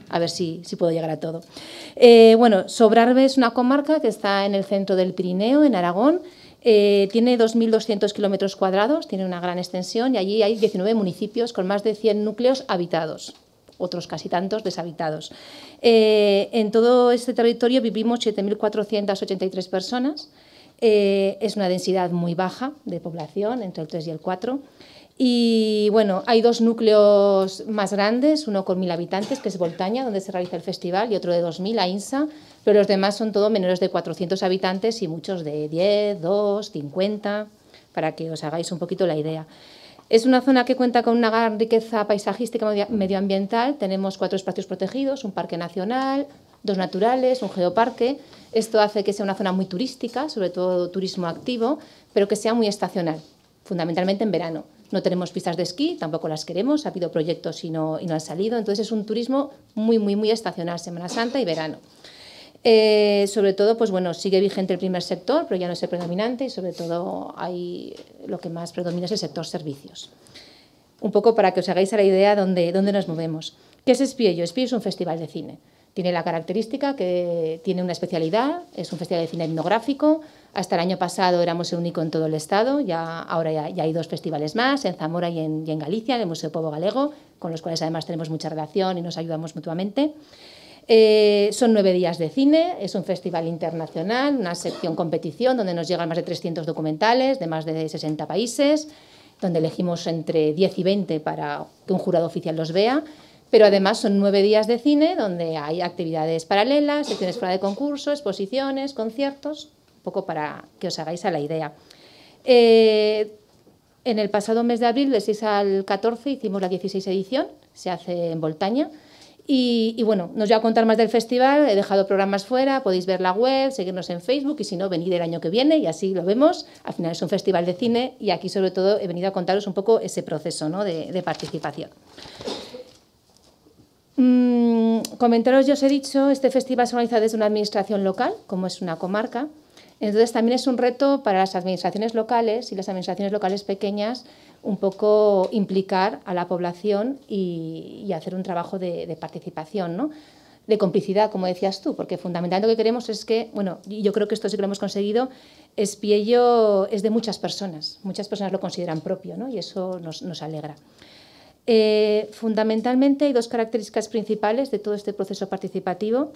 a ver si, si puedo llegar a todo. Eh, bueno, Sobrarbe es una comarca que está en el centro del Pirineo, en Aragón. Eh, tiene dos mil doscientos kilómetros cuadrados, tiene una gran extensión y allí hay diecinueve municipios con más de cien núcleos habitados, otros casi tantos deshabitados. Eh, en todo este territorio vivimos siete mil cuatrocientas ochenta y tres personas. Eh, es una densidad muy baja de población, entre el tres y el cuatro. Y bueno, hay dos núcleos más grandes, uno con mil habitantes, que es Voltaña, donde se realiza el festival, y otro de dos mil, Ainsa, pero los demás son todo menores de cuatrocientos habitantes y muchos de diez, dos, cincuenta, para que os hagáis un poquito la idea. Es una zona que cuenta con una gran riqueza paisajística y medioambiental. Tenemos cuatro espacios protegidos, un parque nacional, dos naturales, un geoparque. Esto hace que sea una zona muy turística, sobre todo turismo activo, pero que sea muy estacional, fundamentalmente en verano. No tenemos pistas de esquí, tampoco las queremos, ha habido proyectos y no, y no han salido, entonces es un turismo muy, muy, muy estacional, Semana Santa y verano. Eh, sobre todo, pues bueno, sigue vigente el primer sector, pero ya no es el predominante y sobre todo hay, lo que más predomina es el sector servicios. Un poco para que os hagáis a la idea de dónde, dónde nos movemos. ¿Qué es Espiello? Espiello es un festival de cine. Tiene la característica que tiene una especialidad, es un festival de cine etnográfico. Hasta el año pasado éramos el único en todo el Estado, ya, ahora ya, ya hay dos festivales más, en Zamora y en, y en Galicia, en el Museo Pobo Galego, con los cuales además tenemos mucha relación y nos ayudamos mutuamente. Eh, son nueve días de cine, es un festival internacional, una sección competición donde nos llegan más de trescientos documentales de más de sesenta países, donde elegimos entre diez y veinte para que un jurado oficial los vea. Pero además son nueve días de cine donde hay actividades paralelas, secciones fuera de concurso, exposiciones, conciertos, un poco para que os hagáis a la idea. Eh, en el pasado mes de abril, del seis al catorce, hicimos la dieciséis edición, se hace en Voltaña. Y, y bueno, no os voy a contar más del festival, he dejado programas fuera, podéis ver la web, seguirnos en Facebook y si no, venid el año que viene y así lo vemos. Al final es un festival de cine y aquí sobre todo he venido a contaros un poco ese proceso, ¿no?, de, de participación. Mm, comentaros, ya os he dicho, este festival se organiza desde una administración local, como es una comarca. Entonces también es un reto para las administraciones locales y las administraciones locales pequeñas un poco implicar a la población y, y hacer un trabajo de, de participación, ¿no?, de complicidad, como decías tú, porque fundamentalmente lo que queremos es que, bueno, yo creo que esto sí que lo hemos conseguido, Espiello es de muchas personas, muchas personas lo consideran propio, ¿no?, y eso nos, nos alegra. Eh, fundamentalmente hay dos características principales de todo este proceso participativo,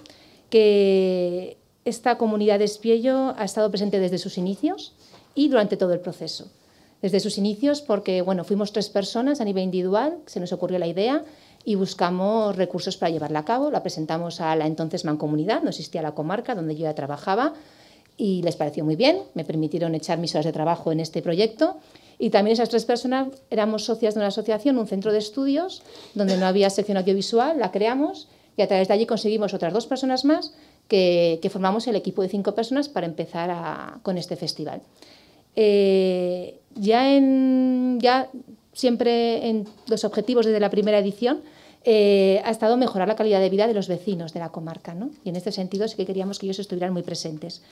que esta comunidad de Espiello ha estado presente desde sus inicios y durante todo el proceso. Desde sus inicios porque bueno, fuimos tres personas a nivel individual, se nos ocurrió la idea y buscamos recursos para llevarla a cabo, la presentamos a la entonces Mancomunidad, no existía la comarca donde yo ya trabajaba y les pareció muy bien, me permitieron echar mis horas de trabajo en este proyecto. Y también esas tres personas éramos socias de una asociación, un centro de estudios, donde no había sección audiovisual, la creamos y a través de allí conseguimos otras dos personas más que, que formamos el equipo de cinco personas para empezar a, con este festival. Eh, ya, en, ya siempre en los objetivos desde la primera edición eh, ha estado mejorar la calidad de vida de los vecinos de la comarca, ¿no? Y en este sentido sí que queríamos que ellos estuvieran muy presentes.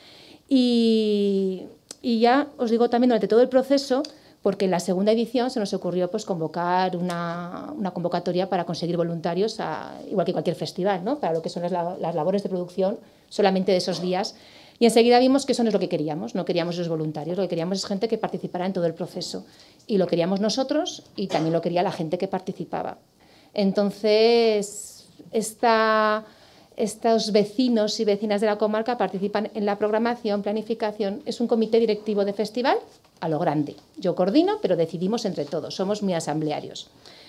Y, y ya os digo también durante todo el proceso, porque en la segunda edición se nos ocurrió pues, convocar una, una convocatoria para conseguir voluntarios, a, igual que cualquier festival, ¿no?, para lo que son las, las labores de producción solamente de esos días. Y enseguida vimos que eso no es lo que queríamos, no queríamos esos voluntarios, lo que queríamos es gente que participara en todo el proceso. Y lo queríamos nosotros y también lo quería la gente que participaba. Entonces, esta, estos vecinos y vecinas de la comarca participan en la programación, planificación. Es un comité directivo de festival a lo grande. Yo coordino, pero decidimos entre todos, somos muy asamblearios.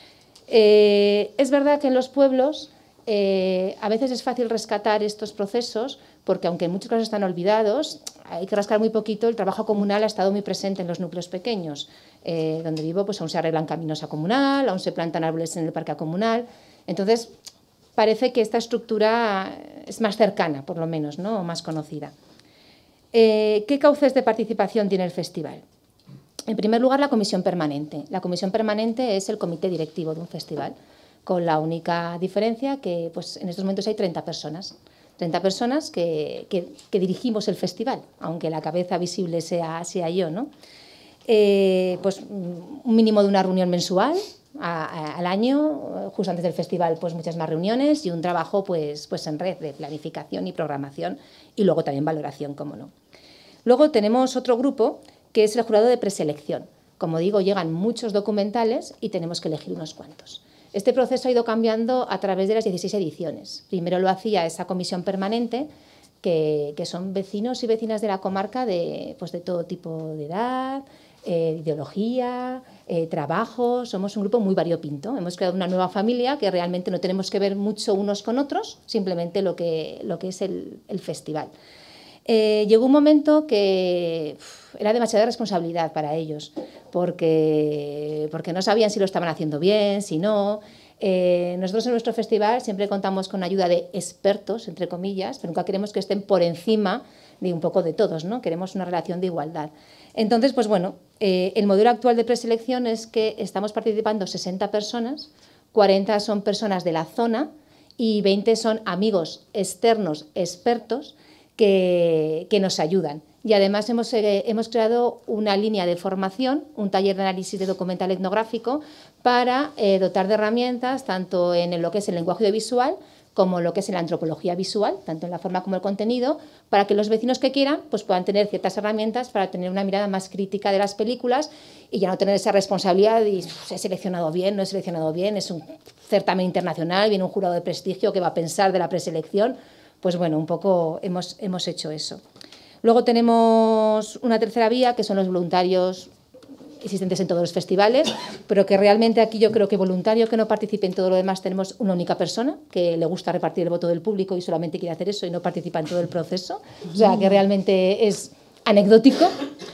Eh, es verdad que en los pueblos eh, a veces es fácil rescatar estos procesos porque aunque en muchos casos están olvidados, hay que rascar muy poquito, el trabajo comunal ha estado muy presente en los núcleos pequeños. Eh, donde vivo pues aún se arreglan caminos a comunal, aún se plantan árboles en el parque comunal. Entonces parece que esta estructura es más cercana, por lo menos, ¿no?, o más conocida. Eh, ¿Qué cauces de participación tiene el festival? En primer lugar, la comisión permanente. La comisión permanente es el comité directivo de un festival, con la única diferencia que pues, en estos momentos hay treinta personas. treinta personas que, que, que dirigimos el festival, aunque la cabeza visible sea, sea yo, ¿no? Eh, pues un mínimo de una reunión mensual, a, a, al año, justo antes del festival, pues muchas más reuniones y un trabajo pues, pues en red de planificación y programación y luego también valoración, cómo no. Luego tenemos otro grupo que es el jurado de preselección. Como digo, llegan muchos documentales y tenemos que elegir unos cuantos. Este proceso ha ido cambiando a través de las dieciséis ediciones. Primero lo hacía esa comisión permanente, que, que son vecinos y vecinas de la comarca de, pues de todo tipo de edad, eh, ideología, eh, trabajo. Somos un grupo muy variopinto. Hemos creado una nueva familia que realmente no tenemos que ver mucho unos con otros, simplemente lo que, lo que es el, el festival. Eh, llegó un momento que uf, era demasiada responsabilidad para ellos, porque, porque no sabían si lo estaban haciendo bien, si no. Eh, nosotros en nuestro festival siempre contamos con ayuda de expertos, entre comillas, pero nunca queremos que estén por encima de un poco de todos, ¿no? Queremos una relación de igualdad. Entonces, pues bueno, eh, el modelo actual de preselección es que estamos participando sesenta personas, cuarenta son personas de la zona y veinte son amigos externos, expertos, Que, que nos ayudan. Y además hemos, eh, hemos creado una línea de formación, un taller de análisis de documental etnográfico para eh, dotar de herramientas tanto en lo que es el lenguaje audiovisual como lo que es en la antropología visual, tanto en la forma como el contenido, para que los vecinos que quieran pues puedan tener ciertas herramientas para tener una mirada más crítica de las películas y ya no tener esa responsabilidad de he seleccionado bien, no he seleccionado bien, es un certamen internacional, viene un jurado de prestigio que va a pensar de la preselección. Pues bueno, un poco hemos, hemos hecho eso. Luego tenemos una tercera vía, que son los voluntarios existentes en todos los festivales, pero que realmente aquí yo creo que voluntario que no participe en todo lo demás tenemos una única persona que le gusta repartir el voto del público y solamente quiere hacer eso y no participa en todo el proceso. O sea, que realmente es anecdótico.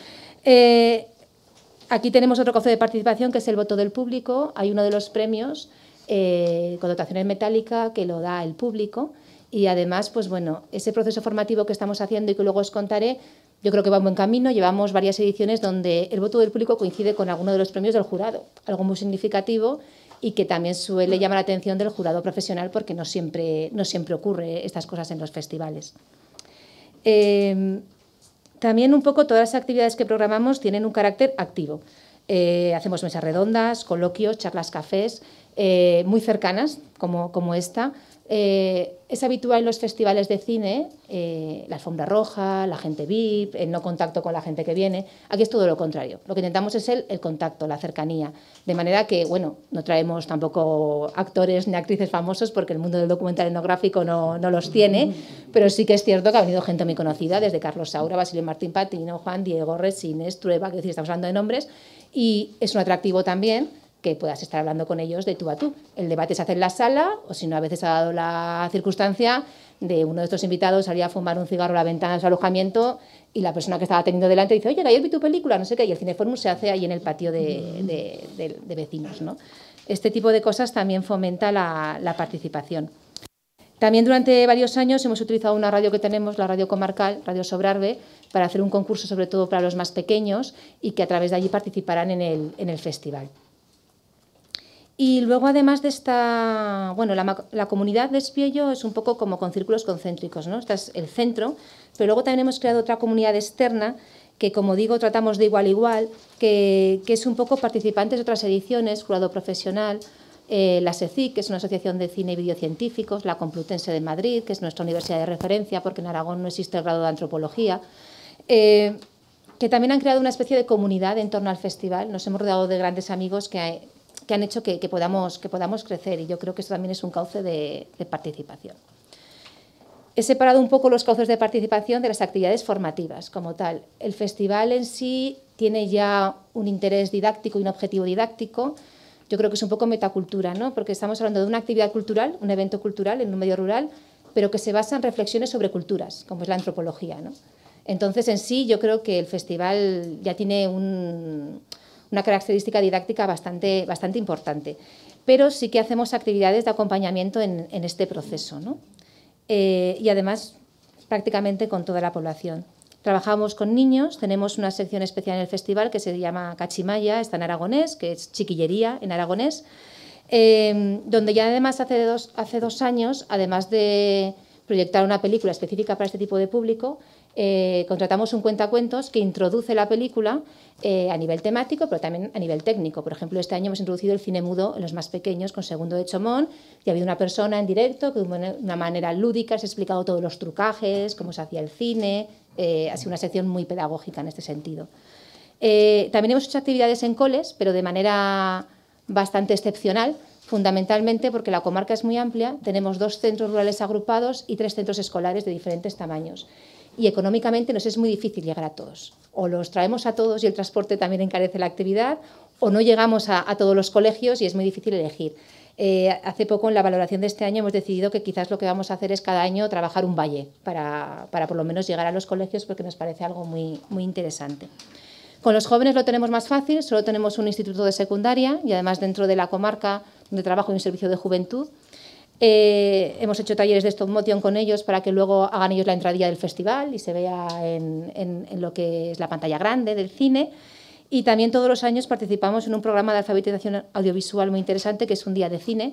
Eh, aquí tenemos otro cauce de participación, que es el voto del público. Hay uno de los premios eh, con dotación en metálica que lo da el público. Y además, pues bueno, ese proceso formativo que estamos haciendo y que luego os contaré, yo creo que va en buen camino. Llevamos varias ediciones donde el voto del público coincide con alguno de los premios del jurado, algo muy significativo y que también suele llamar la atención del jurado profesional porque no siempre, no siempre ocurre estas cosas en los festivales. Eh, también un poco todas las actividades que programamos tienen un carácter activo. Eh, hacemos mesas redondas, coloquios, charlas, cafés, eh, muy cercanas como, como esta. Eh, es habitual en los festivales de cine, eh, la alfombra roja, la gente V I P, el no contacto con la gente que viene. Aquí es todo lo contrario. Lo que intentamos es el, el contacto, la cercanía. De manera que, bueno, no traemos tampoco actores ni actrices famosos porque el mundo del documental etnográfico no, no los tiene, pero sí que es cierto que ha venido gente muy conocida, desde Carlos Saura, Basilio Martín Patino, Juan Diego, Resines, Trueba, que decir, estamos hablando de nombres, y es un atractivo también que puedas estar hablando con ellos de tú a tú. El debate se hace en la sala, o si no, a veces ha dado la circunstancia de uno de estos invitados salir a fumar un cigarro a la ventana de su alojamiento y la persona que estaba teniendo delante dice, oye, ayer vi tu película, no sé qué, y el Cineforum se hace ahí en el patio de, de, de, de vecinos, ¿no? Este tipo de cosas también fomenta la, la participación. También durante varios años hemos utilizado una radio que tenemos, la radio comarcal, Radio Sobrarbe, para hacer un concurso sobre todo para los más pequeños y que a través de allí participarán en el, en el festival. Y luego, además de esta, bueno, la, la comunidad de Espiello es un poco como con círculos concéntricos, ¿no? Este es el centro, pero luego también hemos creado otra comunidad externa que, como digo, tratamos de igual a igual, que, que es un poco participantes de otras ediciones, jurado profesional, eh, la SECIC, que es una asociación de cine y videocientíficos, la Complutense de Madrid, que es nuestra universidad de referencia, porque en Aragón no existe el grado de antropología, eh, que también han creado una especie de comunidad en torno al festival. Nos hemos rodeado de grandes amigos que hay, que han hecho que, que, podamos, que podamos crecer y yo creo que eso también es un cauce de, de participación. He separado un poco los cauces de participación de las actividades formativas como tal. El festival en sí tiene ya un interés didáctico y un objetivo didáctico. Yo creo que es un poco metacultura, ¿no? Porque estamos hablando de una actividad cultural, un evento cultural en un medio rural, pero que se basa en reflexiones sobre culturas, como es la antropología, ¿no? Entonces, en sí, yo creo que el festival ya tiene un... una característica didáctica bastante, bastante importante, pero sí que hacemos actividades de acompañamiento en, en este proceso, ¿no? Eh, y además prácticamente con toda la población. Trabajamos con niños, tenemos una sección especial en el festival que se llama Cachimaya, está en aragonés, que es chiquillería en aragonés, eh, donde ya además hace dos, hace dos años, además de proyectar una película específica para este tipo de público, eh, contratamos un cuentacuentos que introduce la película eh, a nivel temático, pero también a nivel técnico. Por ejemplo, este año hemos introducido el cine mudo en los más pequeños con Segundo de Chomón, y ha habido una persona en directo que de una manera lúdica se ha explicado todos los trucajes, cómo se hacía el cine. Eh, ha sido una sección muy pedagógica en este sentido. Eh, también hemos hecho actividades en coles, pero de manera bastante excepcional, fundamentalmente porque la comarca es muy amplia, tenemos dos centros rurales agrupados y tres centros escolares de diferentes tamaños. Y económicamente nos es muy difícil llegar a todos. O los traemos a todos y el transporte también encarece la actividad, o no llegamos a, a todos los colegios y es muy difícil elegir. Eh, hace poco, en la valoración de este año, hemos decidido que quizás lo que vamos a hacer es cada año trabajar un valle para, para por lo menos llegar a los colegios, porque nos parece algo muy, muy interesante. Con los jóvenes lo tenemos más fácil, solo tenemos un instituto de secundaria y además dentro de la comarca donde trabajo hay un servicio de juventud. Eh, hemos hecho talleres de stop motion con ellos para que luego hagan ellos la entradilla del festival y se vea en, en, en lo que es la pantalla grande del cine. Y también todos los años participamos en un programa de alfabetización audiovisual muy interesante, que es un día de cine,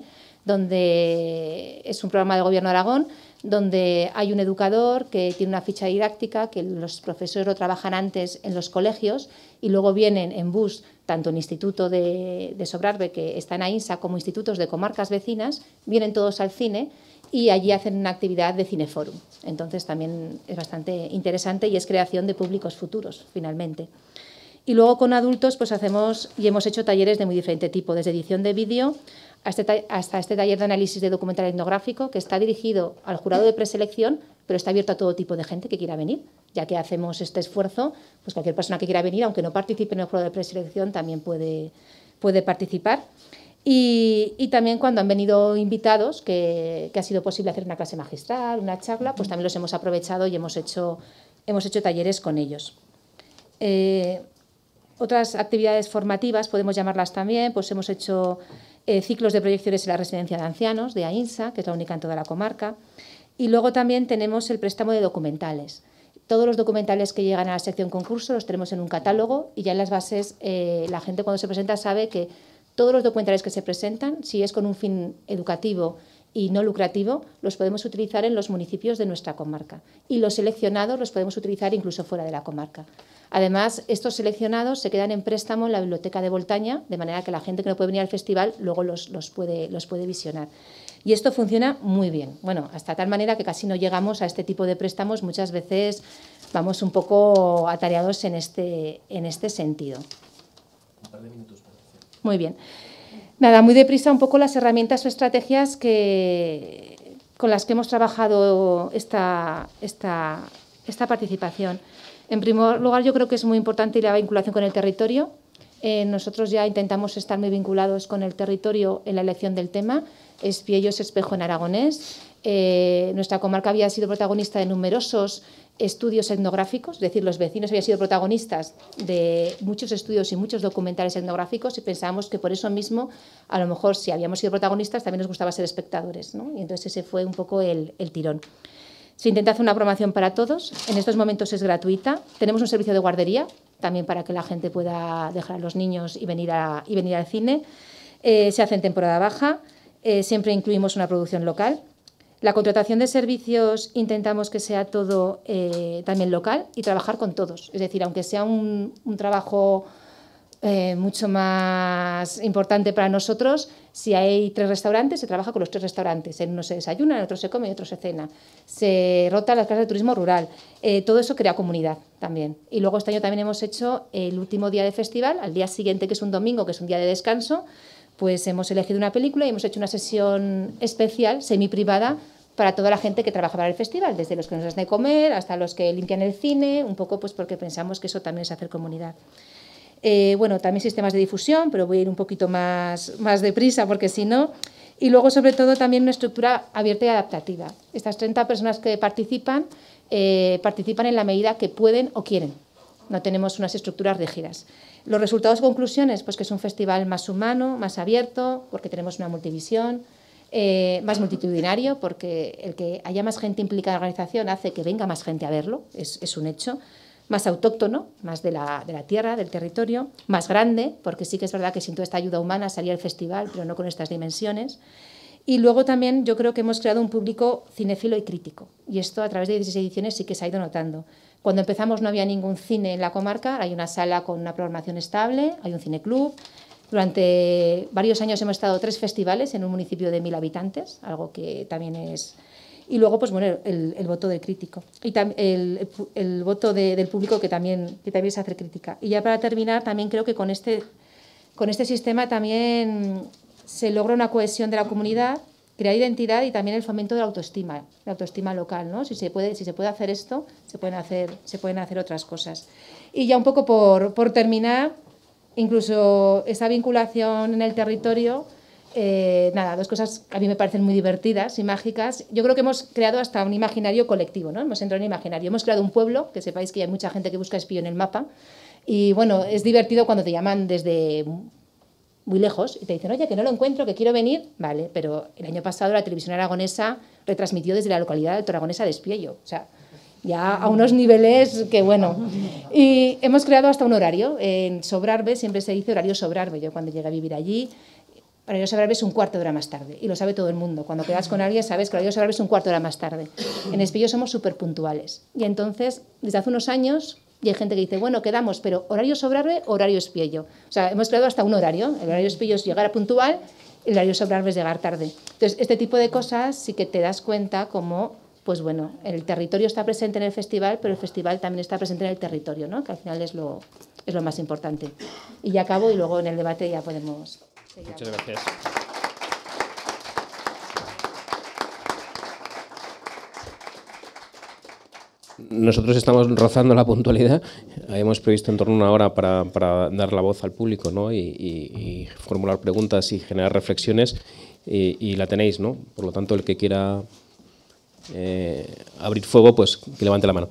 donde es un programa del Gobierno de Aragón, donde hay un educador que tiene una ficha didáctica, que los profesores lo trabajan antes en los colegios y luego vienen en bus, tanto el Instituto de, de Sobrarbe, que está en AINSA, como institutos de comarcas vecinas, vienen todos al cine y allí hacen una actividad de cineforum. Entonces también es bastante interesante y es creación de públicos futuros, finalmente. Y luego con adultos pues hacemos y hemos hecho talleres de muy diferente tipo, desde edición de vídeo hasta, hasta este taller de análisis de documental etnográfico, que está dirigido al jurado de preselección, pero está abierto a todo tipo de gente que quiera venir, ya que hacemos este esfuerzo, pues cualquier persona que quiera venir, aunque no participe en el jurado de preselección, también puede, puede participar. Y, y también cuando han venido invitados, que, que ha sido posible hacer una clase magistral, una charla, pues también los hemos aprovechado y hemos hecho, hemos hecho talleres con ellos. Eh, Otras actividades formativas, podemos llamarlas también, pues hemos hecho eh, ciclos de proyecciones en la residencia de ancianos de AINSA, que es la única en toda la comarca, y luego también tenemos el préstamo de documentales. Todos los documentales que llegan a la sección concurso los tenemos en un catálogo y ya en las bases eh, la gente cuando se presenta sabe que todos los documentales que se presentan, si es con un fin educativo y no lucrativo, los podemos utilizar en los municipios de nuestra comarca y los seleccionados los podemos utilizar incluso fuera de la comarca. Además, estos seleccionados se quedan en préstamo en la biblioteca de Voltaña, de manera que la gente que no puede venir al festival luego los, los, puede, los puede visionar. Y esto funciona muy bien. Bueno, hasta tal manera que casi no llegamos a este tipo de préstamos, muchas veces vamos un poco atareados en este, en este sentido. Un par de minutos para hacer. Muy bien. Nada, muy deprisa un poco las herramientas o estrategias que, con las que hemos trabajado esta, esta, esta participación. En primer lugar, yo creo que es muy importante la vinculación con el territorio. Eh, nosotros ya intentamos estar muy vinculados con el territorio en la elección del tema. Espiello es espejo en aragonés. Eh, nuestra comarca había sido protagonista de numerosos estudios etnográficos, es decir, los vecinos habían sido protagonistas de muchos estudios y muchos documentales etnográficos y pensábamos que por eso mismo, a lo mejor si habíamos sido protagonistas, también nos gustaba ser espectadores, ¿no? Y entonces ese fue un poco el, el tirón. Se intenta hacer una promoción para todos, en estos momentos es gratuita, tenemos un servicio de guardería, también para que la gente pueda dejar a los niños y venir, a, y venir al cine, eh, se hace en temporada baja, eh, siempre incluimos una producción local. La contratación de servicios intentamos que sea todo eh, también local y trabajar con todos, es decir, aunque sea un, un trabajo eh, mucho más importante para nosotros, si hay tres restaurantes, se trabaja con los tres restaurantes. En uno se desayuna, en otro se come y en otro se cena. Se rota las casas de turismo rural. Eh, todo eso crea comunidad también. Y luego este año también hemos hecho el último día de festival, al día siguiente, que es un domingo, que es un día de descanso, pues hemos elegido una película y hemos hecho una sesión especial, semi-privada, para toda la gente que trabaja para el festival, desde los que nos dan de comer hasta los que limpian el cine, un poco pues porque pensamos que eso también es hacer comunidad. Eh, bueno, también sistemas de difusión, pero voy a ir un poquito más, más deprisa porque si no. Y luego, sobre todo, también una estructura abierta y adaptativa. Estas treinta personas que participan, eh, participan en la medida que pueden o quieren. No tenemos unas estructuras rígidas. Los resultados, conclusiones, pues que es un festival más humano, más abierto, porque tenemos una multivisión, eh, más multitudinario, porque el que haya más gente implicada en la organización hace que venga más gente a verlo, es, es un hecho. Más autóctono, más de la, de la tierra, del territorio, más grande, porque sí que es verdad que sin toda esta ayuda humana salía el festival, pero no con estas dimensiones. Y luego también yo creo que hemos creado un público cinéfilo y crítico, y esto a través de dieciséis ediciones sí que se ha ido notando. Cuando empezamos no había ningún cine en la comarca, hay una sala con una programación estable, hay un cineclub. Durante varios años hemos estado tres festivales en un municipio de mil habitantes, algo que también es... Y luego, pues bueno, el, el voto del crítico y el, el, el voto de, del público que también, que también es hacer crítica. Y ya para terminar, también creo que con este, con este sistema también se logra una cohesión de la comunidad, crear identidad y también el fomento de la autoestima, la autoestima local, ¿no? Si se puede, si se puede hacer esto, se pueden hacer, se pueden hacer otras cosas. Y ya un poco por, por terminar, incluso esa vinculación en el territorio, eh, nada, dos cosas que a mí me parecen muy divertidas y mágicas. Yo creo que hemos creado hasta un imaginario colectivo, ¿no? Hemos entrado en un imaginario. Hemos creado un pueblo, que sepáis que hay mucha gente que busca espío en el mapa, y bueno, es divertido cuando te llaman desde muy lejos y te dicen, oye, que no lo encuentro, que quiero venir. Vale, pero el año pasado la televisión aragonesa retransmitió desde la localidad de Altoaragonesa de Espiello. O sea, ya a unos niveles que, bueno. Y hemos creado hasta un horario. En Sobrarbe siempre se dice horario Sobrarbe. Yo cuando llegué a vivir allí, horario Sobrarbe es un cuarto de hora más tarde. Y lo sabe todo el mundo. Cuando quedas con alguien sabes que horario Sobrarbe es un cuarto de hora más tarde. En Espiello somos súper puntuales. Y entonces, desde hace unos años... Y hay gente que dice, bueno, quedamos, pero ¿horario Sobrarbe o horario Espiello? O sea, hemos creado hasta un horario. El horario Espiello es llegar a puntual, el horario Sobrarbe es llegar tarde. Entonces, este tipo de cosas sí que te das cuenta como, pues bueno, el territorio está presente en el festival, pero el festival también está presente en el territorio, ¿no? Que al final es lo, es lo más importante. Y ya acabo y luego en el debate ya podemos seguir. Muchas gracias. Nosotros estamos rozando la puntualidad. Hemos previsto en torno a una hora para, para dar la voz al público, ¿no? y, y, y formular preguntas y generar reflexiones. Y, y la tenéis, ¿no? Por lo tanto, el que quiera eh, abrir fuego, pues que levante la mano.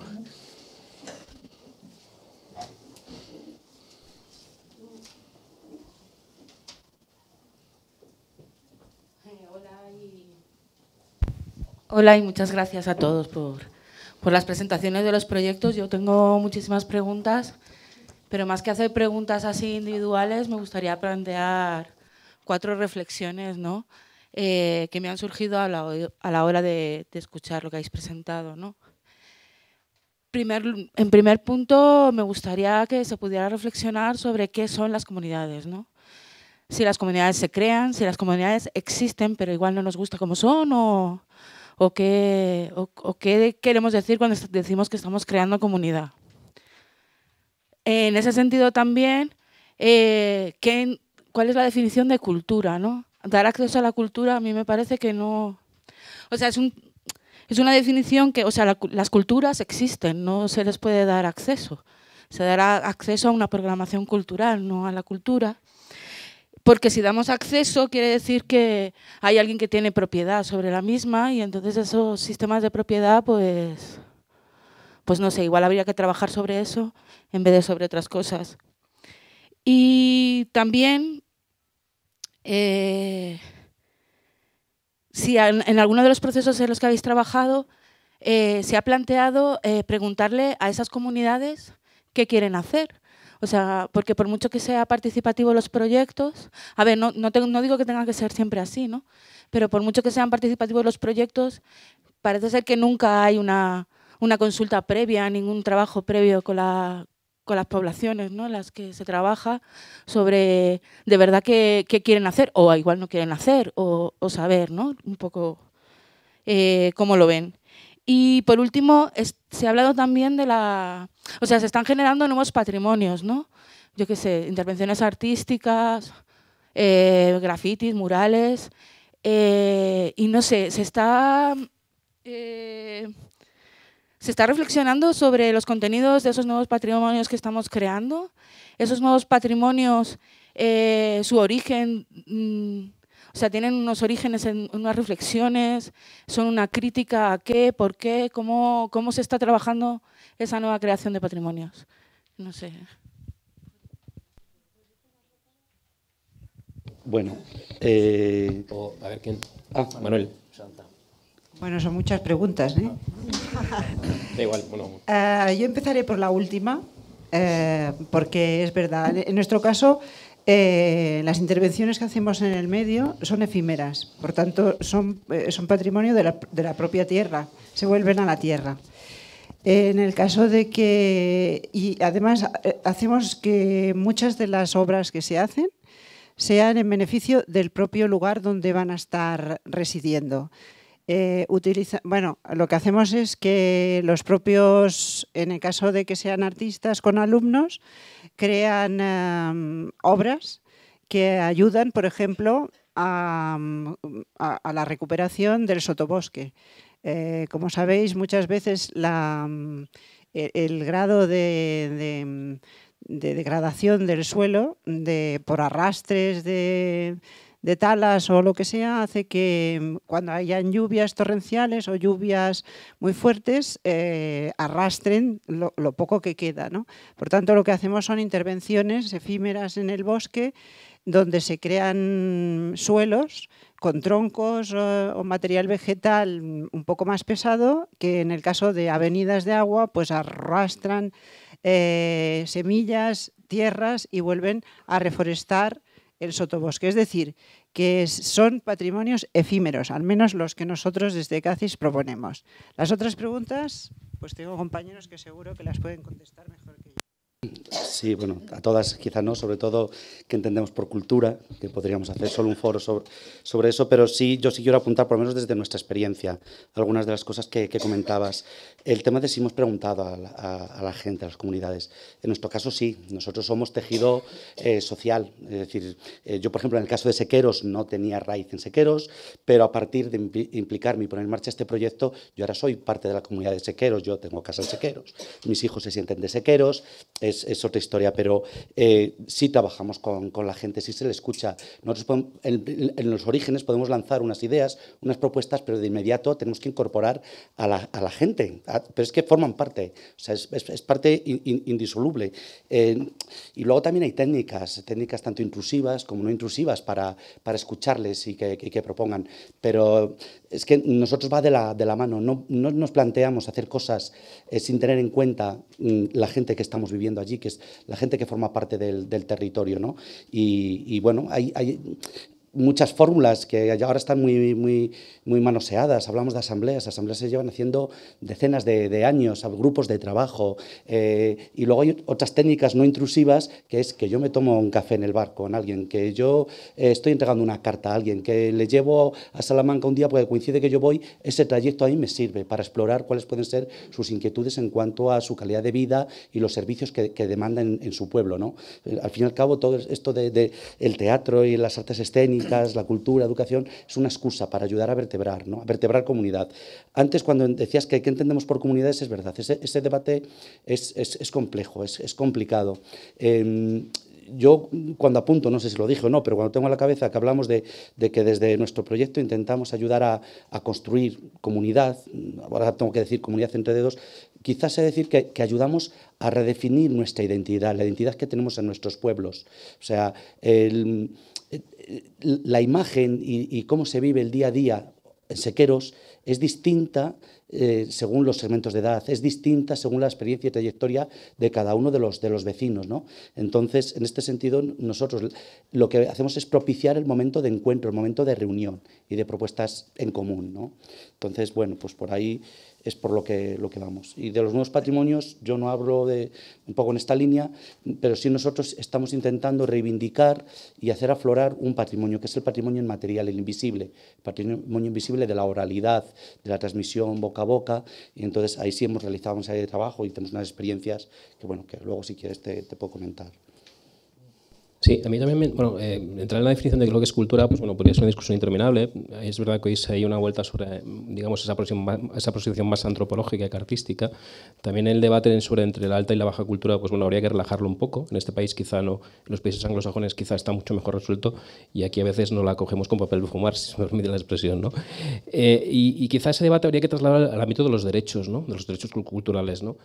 Hola y muchas gracias a todos por... por las presentaciones de los proyectos. Yo tengo muchísimas preguntas, pero más que hacer preguntas así individuales, me gustaría plantear cuatro reflexiones, ¿no? eh, que me han surgido a la, a la hora de, de escuchar lo que habéis presentado, ¿no? Primer, en primer punto, me gustaría que se pudiera reflexionar sobre qué son las comunidades, ¿no? Si las comunidades se crean, si las comunidades existen, pero igual no nos gusta cómo son, o... O qué, o, o qué queremos decir cuando decimos que estamos creando comunidad. En ese sentido también, eh, ¿qué, ¿cuál es la definición de cultura, ¿no? Dar acceso a la cultura a mí me parece que no... O sea, es, un, es una definición que, o sea, la, las culturas existen, no se les puede dar acceso. Se dará acceso a una programación cultural, no a la cultura. Porque si damos acceso quiere decir que hay alguien que tiene propiedad sobre la misma y entonces esos sistemas de propiedad, pues, pues no sé, igual habría que trabajar sobre eso en vez de sobre otras cosas. Y también, eh, si en, en alguno de los procesos en los que habéis trabajado eh, se ha planteado eh, preguntarle a esas comunidades qué quieren hacer. O sea, porque por mucho que sea participativo los proyectos, a ver, no, no, tengo, no digo que tenga que ser siempre así, ¿no? Pero por mucho que sean participativos los proyectos, parece ser que nunca hay una, una consulta previa, ningún trabajo previo con, la, con las poblaciones, ¿no? En las que se trabaja sobre de verdad qué, qué quieren hacer, o igual no quieren hacer, o, o saber, ¿no? Un poco eh, cómo lo ven. Y por último, es, se ha hablado también de la... O sea, se están generando nuevos patrimonios, ¿no? Yo qué sé, intervenciones artísticas, eh, grafitis, murales, eh, y no sé, se está, eh, se está reflexionando sobre los contenidos de esos nuevos patrimonios que estamos creando, esos nuevos patrimonios, eh, su origen... Mmm, O sea, tienen unos orígenes, en unas reflexiones, son una crítica a qué, por qué, cómo, cómo se está trabajando esa nueva creación de patrimonios. No sé. Bueno. Eh... O, a ver, ¿quién? Ah, Manuel. Bueno, son muchas preguntas, ¿eh? Da igual, bueno. Uh, yo empezaré por la última, eh, porque es verdad. En nuestro caso... Eh, las intervenciones que hacemos en el medio son efímeras, por tanto son, eh, son patrimonio de la, de la propia tierra, se vuelven a la tierra. En el caso de que, y además hacemos que muchas de las obras que se hacen sean en beneficio del propio lugar donde van a estar residiendo. Eh, utiliza, bueno, lo que hacemos es que los propios, en el caso de que sean artistas con alumnos, crean um, obras que ayudan, por ejemplo, a, a, a la recuperación del sotobosque. Eh, como sabéis, muchas veces la, el, el grado de, de, de degradación del suelo de, por arrastres de, de talas o lo que sea hace que cuando hayan lluvias torrenciales o lluvias muy fuertes eh, arrastren lo, lo poco que queda, ¿no? Por tanto, lo que hacemos son intervenciones efímeras en el bosque donde se crean suelos con troncos o, o material vegetal un poco más pesado, que en el caso de avenidas de agua pues arrastran eh, semillas, tierras y vuelven a reforestar el sotobosque. Es decir, que son patrimonios efímeros, al menos los que nosotros desde CACIS proponemos. Las otras preguntas, pues tengo compañeros que seguro que las pueden contestar mejor que yo. Sí, bueno, a todas quizá no, sobre todo que entendemos por cultura, que podríamos hacer solo un foro sobre, sobre eso, pero sí, yo sí quiero apuntar, por lo menos desde nuestra experiencia, algunas de las cosas que, que comentabas. El tema de si hemos preguntado a la, a, a la gente, a las comunidades. En nuestro caso sí, nosotros somos tejido eh, social, es decir, eh, yo por ejemplo en el caso de Sequeros no tenía raíz en Sequeros, pero a partir de impl implicarme y poner en marcha este proyecto, yo ahora soy parte de la comunidad de Sequeros, yo tengo casa en Sequeros, mis hijos se sienten de Sequeros, es, es otra historia, pero eh, sí trabajamos con, con la gente, sí se le escucha. Nosotros podemos, en, en los orígenes podemos lanzar unas ideas, unas propuestas, pero de inmediato tenemos que incorporar a la, a la gente, a, pero es que forman parte, o sea, es, es, es parte in, in, indisoluble. Eh, y luego también hay técnicas, técnicas tanto intrusivas como no intrusivas para, para escucharles y que, que, que propongan, pero es que nosotros va de la, de la mano, no, no nos planteamos hacer cosas eh, sin tener en cuenta mm, la gente que estamos viviendo allí, que es la gente que forma parte del, del territorio, ¿no? Y, y bueno, hay, hay muchas fórmulas que ahora están muy, muy, muy manoseadas. Hablamos de asambleas, asambleas se llevan haciendo decenas de, de años, grupos de trabajo, eh, y luego hay otras técnicas no intrusivas, que es que yo me tomo un café en el bar con alguien, que yo eh, estoy entregando una carta a alguien, que le llevo a Salamanca un día porque coincide que yo voy, ese trayecto a mí me sirve para explorar cuáles pueden ser sus inquietudes en cuanto a su calidad de vida y los servicios que, que demanda en, en su pueblo, ¿no? Al fin y al cabo, todo esto de, de el teatro y las artes escénicas, la cultura, la educación, es una excusa para ayudar a vertebrar, ¿no? A vertebrar comunidad. Antes, cuando decías que qué entendemos por comunidades, es verdad, ese, ese debate es, es, es complejo, es, es complicado. Eh, Yo, cuando apunto, no sé si lo dije o no, pero cuando tengo en la cabeza que hablamos de, de que desde nuestro proyecto intentamos ayudar a, a construir comunidad, ahora tengo que decir comunidad entre dedos, quizás sea decir que, que ayudamos a redefinir nuestra identidad, la identidad que tenemos en nuestros pueblos. O sea, el, la imagen y, y cómo se vive el día a día en Sequeros es distinta eh, según los segmentos de edad, es distinta según la experiencia y trayectoria de cada uno de los, de los vecinos, ¿no? Entonces, en este sentido, nosotros lo que hacemos es propiciar el momento de encuentro, el momento de reunión y de propuestas en común, ¿no? Entonces, bueno, pues por ahí es por lo que, lo que vamos. Y de los nuevos patrimonios, yo no hablo de un poco en esta línea, pero sí nosotros estamos intentando reivindicar y hacer aflorar un patrimonio, que es el patrimonio inmaterial, el invisible, el patrimonio invisible de la oralidad, de la transmisión boca a boca, y entonces ahí sí hemos realizado una serie de trabajo y tenemos unas experiencias que, bueno, que luego si quieres te, te puedo comentar. Sí, a mí también, me, bueno, eh, entrar en la definición de lo que es cultura, pues bueno, podría ser una discusión interminable. Es verdad que hoy se hay una vuelta sobre, digamos, esa aproximación, esa aproximación más antropológica que artística. También el debate sobre entre la alta y la baja cultura, pues bueno, habría que relajarlo un poco. En este país quizá no, en los países anglosajones quizá está mucho mejor resuelto y aquí a veces no la cogemos con papel de fumar, si me permite la expresión, ¿no? Eh, y, y quizá ese debate habría que trasladar al ámbito de los derechos, ¿no? De los derechos culturales, ¿no?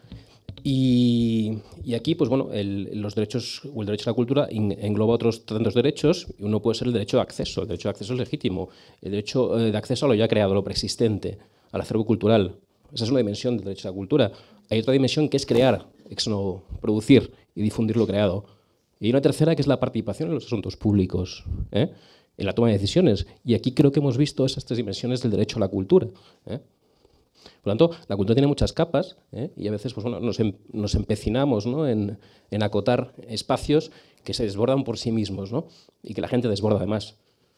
Y, y aquí, pues bueno, el, los derechos o el derecho a la cultura in, engloba otros tantos derechos. Uno puede ser el derecho de acceso. El derecho de acceso es legítimo. El derecho de acceso a lo ya creado, lo preexistente, al acervo cultural. Esa es una dimensión del derecho a la cultura. Hay otra dimensión que es crear, ex novo, producir y difundir lo creado. Y hay una tercera que es la participación en los asuntos públicos, ¿eh? En la toma de decisiones. Y aquí creo que hemos visto esas tres dimensiones del derecho a la cultura, ¿eh? Por lo tanto, la cultura tiene muchas capas, ¿eh? Y a veces pues, bueno, nos, em, nos empecinamos, ¿no? en, en acotar espacios que se desbordan por sí mismos, ¿no? Y que la gente desborda además.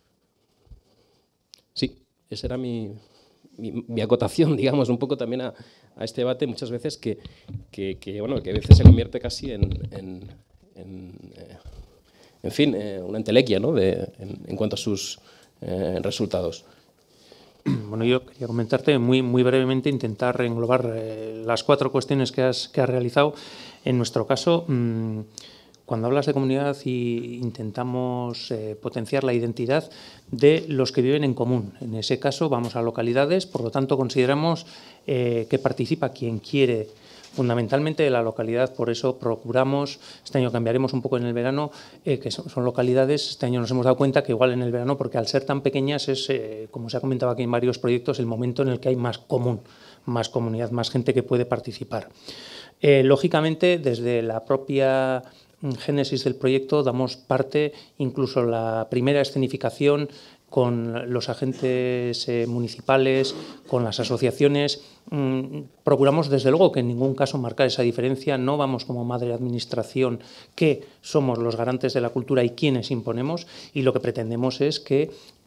Sí, esa era mi, mi, mi acotación, digamos, un poco también a, a este debate muchas veces que, que, que, bueno, que a veces se convierte casi en, en, en, eh, en fin, eh, una entelequia, ¿no? De, en, en cuanto a sus eh, resultados. Bueno, yo quería comentarte muy, muy brevemente, intentar englobar eh, las cuatro cuestiones que has, que has realizado. En nuestro caso, mmm, cuando hablas de comunidad y intentamos eh, potenciar la identidad de los que viven en común. En ese caso vamos a localidades, por lo tanto consideramos eh, que participa quien quiere fundamentalmente de la localidad, por eso procuramos, este año cambiaremos un poco en el verano, eh, que son, son localidades, este año nos hemos dado cuenta que igual en el verano, porque al ser tan pequeñas es, eh, como se ha comentado aquí en varios proyectos, el momento en el que hay más común, más comunidad, más gente que puede participar. Eh, lógicamente, desde la propia génesis del proyecto damos parte, incluso la primera escenificación, con los agentes eh, municipales, con las asociaciones. Mmm, procuramos, desde luego, que en ningún caso marcar esa diferencia. No vamos como madre administración, que somos los garantes de la cultura y quienes imponemos, y lo que pretendemos es que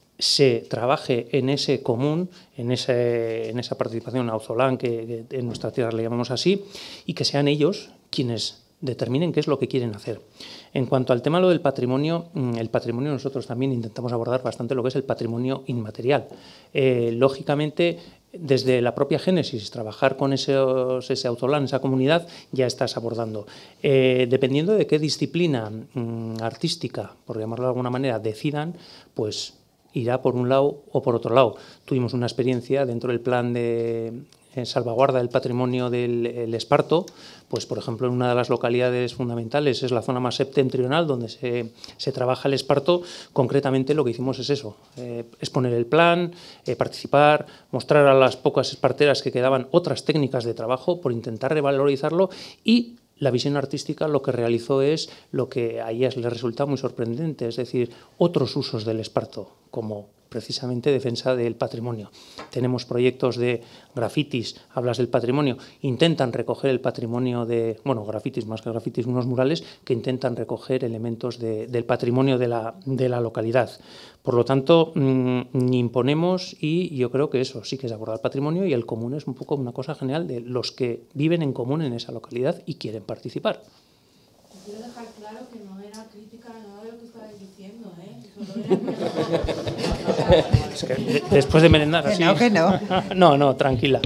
se trabaje en ese común, en, ese, en esa participación auzolán, que, que en nuestra tierra le llamamos así, y que sean ellos quienes determinen qué es lo que quieren hacer. En cuanto al tema lo del patrimonio, el patrimonio nosotros también intentamos abordar bastante lo que es el patrimonio inmaterial. Eh, lógicamente, desde la propia génesis, trabajar con esos, ese auzolán, esa comunidad, ya estás abordando. Eh, dependiendo de qué disciplina mmm, artística, por llamarlo de alguna manera, decidan, pues irá por un lado o por otro lado. Tuvimos una experiencia dentro del plan de eh, salvaguarda del patrimonio del el Esparto, pues por ejemplo en una de las localidades fundamentales es la zona más septentrional donde se, se trabaja el Esparto. Concretamente lo que hicimos es eso, eh, exponer el plan, eh, participar, mostrar a las pocas esparteras que quedaban otras técnicas de trabajo por intentar revalorizarlo, y la visión artística lo que realizó es lo que a ellas les resulta muy sorprendente, es decir, otros usos del Esparto, como precisamente defensa del patrimonio. Tenemos proyectos de grafitis, hablas del patrimonio, intentan recoger el patrimonio de, bueno, grafitis más que grafitis, unos murales que intentan recoger elementos de, del patrimonio de la, de la localidad. Por lo tanto, mmm, imponemos, y yo creo que eso sí que es abordar el patrimonio, y el común es un poco una cosa general de los que viven en común en esa localidad y quieren participar. Quiero dejar claro que no era crítica a nada de lo que estabais diciendo, ¿eh? Solo era... Es que de, después de merendar así... Que no, que no. No, no, tranquila.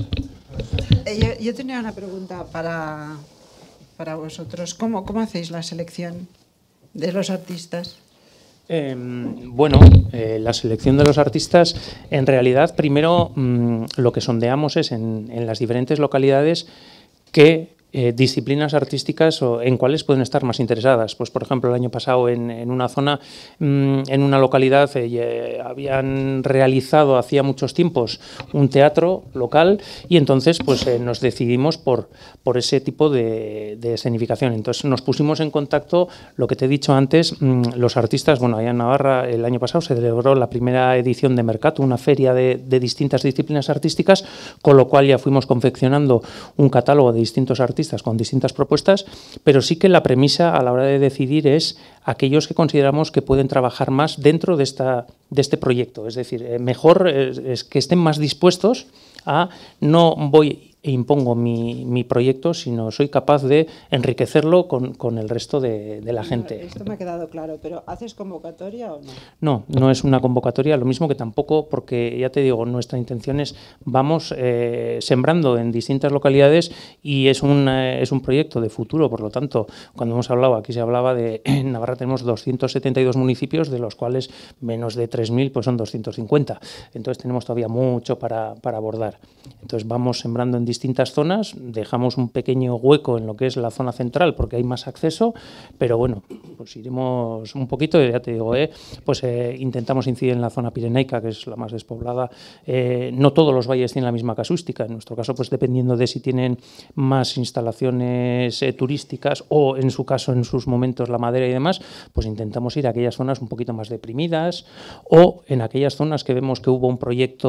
Yo, yo tenía una pregunta para, para vosotros. ¿Cómo, ¿Cómo hacéis la selección de los artistas? Eh, bueno, eh, la selección de los artistas, en realidad, primero mmm, lo que sondeamos es en, en las diferentes localidades que Eh, disciplinas artísticas o en cuáles pueden estar más interesadas. Pues, por ejemplo, el año pasado en, en una zona, mmm, en una localidad, eh, habían realizado hacía muchos tiempos un teatro local, y entonces pues eh, nos decidimos por, por ese tipo de, de escenificación. Entonces nos pusimos en contacto, lo que te he dicho antes, mmm, los artistas. Bueno, allá en Navarra el año pasado se celebró la primera edición de Mercato, una feria de, de distintas disciplinas artísticas, con lo cual ya fuimos confeccionando un catálogo de distintos artistas con distintas propuestas, pero sí que la premisa a la hora de decidir es aquellos que consideramos que pueden trabajar más dentro de, esta, de este proyecto. Es decir, eh, mejor es, es que estén más dispuestos a no voy e impongo mi, mi proyecto, sino soy capaz de enriquecerlo con, con el resto de, de la gente. Esto me ha quedado claro, pero ¿haces convocatoria o no? No, no es una convocatoria, lo mismo que tampoco, porque ya te digo, nuestra intención es, vamos eh, sembrando en distintas localidades, y es un, eh, es un proyecto de futuro. Por lo tanto, cuando hemos hablado, aquí se hablaba de, en Navarra tenemos doscientos setenta y dos municipios, de los cuales menos de tres mil pues son doscientos cincuenta. Entonces tenemos todavía mucho para, para abordar. Entonces vamos sembrando en distintas zonas, dejamos un pequeño hueco en lo que es la zona central porque hay más acceso, pero bueno, pues iremos un poquito, ya te digo, eh, pues eh, intentamos incidir en la zona pirenaica, que es la más despoblada. Eh, no todos los valles tienen la misma casuística, en nuestro caso, pues dependiendo de si tienen más instalaciones eh, turísticas o, en su caso, en sus momentos, la madera y demás, pues intentamos ir a aquellas zonas un poquito más deprimidas, o en aquellas zonas que vemos que hubo un proyecto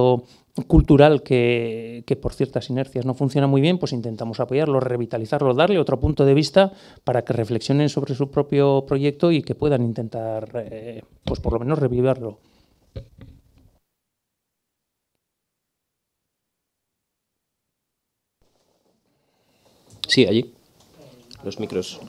cultural que, que por ciertas inercias no funciona muy bien, pues intentamos apoyarlo, revitalizarlo, darle otro punto de vista para que reflexionen sobre su propio proyecto y que puedan intentar, eh, pues por lo menos revivirlo. Sí, allí. Los micros.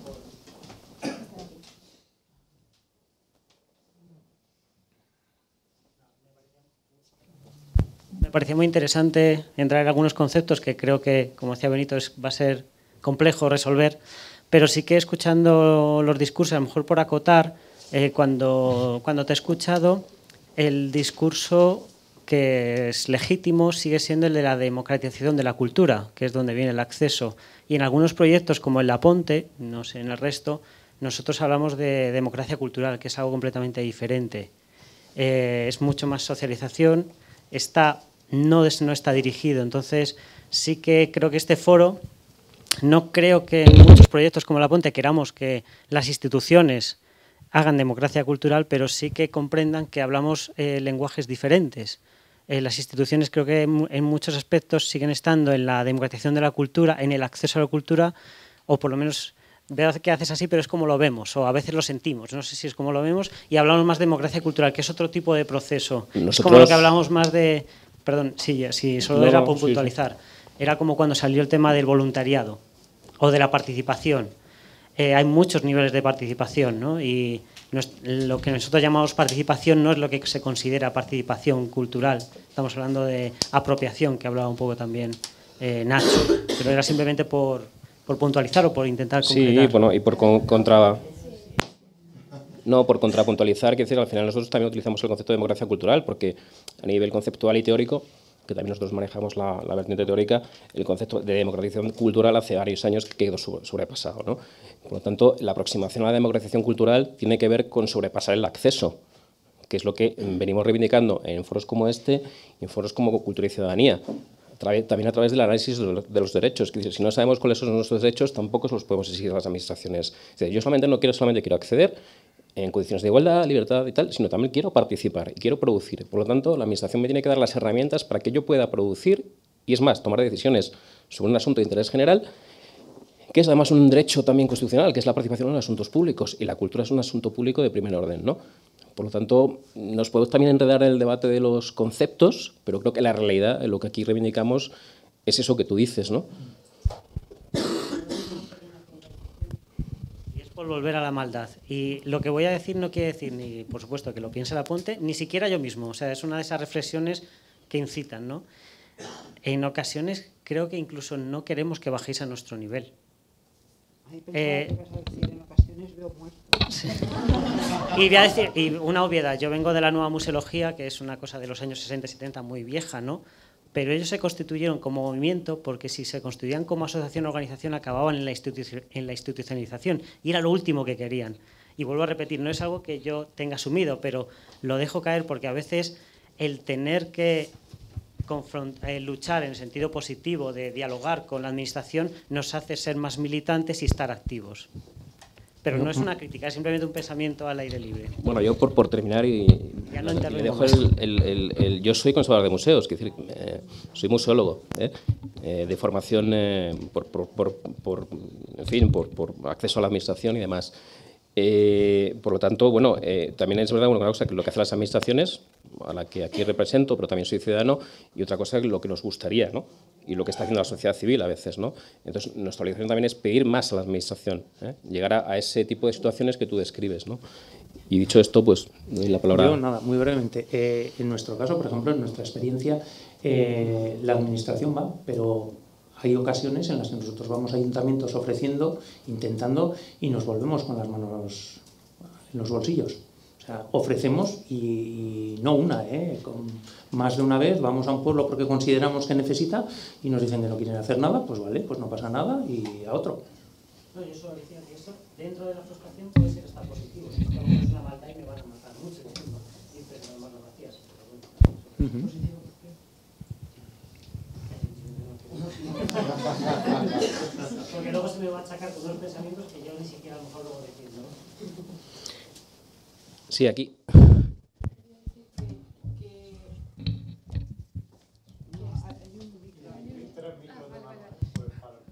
Me parecía muy interesante entrar en algunos conceptos que creo que, como decía Benito, es, va a ser complejo resolver, pero sí que escuchando los discursos, a lo mejor por acotar, eh, cuando, cuando te he escuchado, el discurso que es legítimo sigue siendo el de la democratización de la cultura, que es donde viene el acceso. Y en algunos proyectos, como el La Ponte, no sé, en el resto, nosotros hablamos de democracia cultural, que es algo completamente diferente. Eh, es mucho más socialización, está... No, es, no está dirigido. Entonces, sí que creo que este foro, no creo que en muchos proyectos como La Ponte queramos que las instituciones hagan democracia cultural, pero sí que comprendan que hablamos eh, lenguajes diferentes. Eh, las instituciones creo que en, en muchos aspectos siguen estando en la democratización de la cultura, en el acceso a la cultura, o por lo menos veo que haces así, pero es como lo vemos, o a veces lo sentimos, no sé si es como lo vemos, y hablamos más de democracia cultural, que es otro tipo de proceso. Nosotros... Es como lo que hablamos más de... Perdón, sí, sí solo no, era por puntualizar. Sí, sí. Era como cuando salió el tema del voluntariado o de la participación. Eh, hay muchos niveles de participación, ¿no? Y nos, lo que nosotros llamamos participación no es lo que se considera participación cultural. Estamos hablando de apropiación, que hablaba un poco también eh, Nacho, pero era simplemente por, por puntualizar o por intentar concretar. Sí, bueno, y por con, contra... No, por contrapuntualizar, que decir, al final nosotros también utilizamos el concepto de democracia cultural, porque a nivel conceptual y teórico, que también nosotros manejamos la, la vertiente teórica, el concepto de democratización cultural hace varios años que quedó sobrepasado, ¿no? Por lo tanto, la aproximación a la democratización cultural tiene que ver con sobrepasar el acceso, que es lo que venimos reivindicando en foros como este y en foros como Cultura y Ciudadanía. También a través del análisis de los derechos. Que si no sabemos cuáles son nuestros derechos, tampoco los podemos exigir a las administraciones. Es decir, yo solamente no quiero, solamente quiero acceder en condiciones de igualdad, libertad y tal, sino también quiero participar y quiero producir. Por lo tanto, la administración me tiene que dar las herramientas para que yo pueda producir y, es más, tomar decisiones sobre un asunto de interés general, que es además un derecho también constitucional, que es la participación en asuntos públicos, y la cultura es un asunto público de primer orden, ¿no? Por lo tanto, nos podemos también enredar en el debate de los conceptos, pero creo que la realidad, lo que aquí reivindicamos, es eso que tú dices, ¿no? Y es por volver a la maldad. Y lo que voy a decir no quiere decir, ni por supuesto que lo piense La Ponte, ni siquiera yo mismo. O sea, es una de esas reflexiones que incitan, ¿no? En ocasiones creo que incluso no queremos que bajéis a nuestro nivel. Eh, en ocasiones veo muertos. Sí. Y voy a decir, y una obviedad, yo vengo de la nueva museología, que es una cosa de los años sesenta y setenta muy vieja, ¿no? Pero ellos se constituyeron como movimiento porque si se constituían como asociación o organización acababan en la, institu- en la institucionalización y era lo último que querían. Y vuelvo a repetir, no es algo que yo tenga asumido, pero lo dejo caer porque a veces el tener que Eh, luchar en el sentido positivo de dialogar con la administración nos hace ser más militantes y estar activos. Pero no es una crítica, es simplemente un pensamiento al aire libre. Bueno, yo por, por terminar y ya no le dejo el, el, el, el, yo soy conservador de museos, es decir, eh, soy museólogo, ¿eh? Eh, de formación eh, por, por, por, por, en fin, por, por acceso a la administración y demás. Eh, por lo tanto, bueno, eh, también es verdad una cosa que lo que hacen las administraciones, a la que aquí represento, pero también soy ciudadano, y otra cosa es lo que nos gustaría, ¿no? Y lo que está haciendo la sociedad civil a veces, ¿no? Entonces, nuestra obligación también es pedir más a la administración, ¿eh? Llegar a, a ese tipo de situaciones que tú describes, ¿no? Y dicho esto, pues, doy la palabra. Yo, nada, muy brevemente. Eh, en nuestro caso, por ejemplo, en nuestra experiencia, eh, la administración va, pero hay ocasiones en las que nosotros vamos a ayuntamientos ofreciendo, intentando, y nos volvemos con las manos en los bolsillos. O sea, ofrecemos y, y no una, ¿eh? Con más de una vez vamos a un pueblo porque consideramos que necesita y nos dicen que no quieren hacer nada, pues vale, pues no pasa nada y a otro. No, yo solo decía que eso, dentro de la frustración, puede ser hasta positivo. Si no es una maldad y me van a matar mucho tiempo. Y pero no más lo vacías. Pero bueno, uh-huh. Porque luego se me va a achacar con unos pensamientos que yo ni siquiera a lo mejor luego decir, ¿no? Sí, aquí.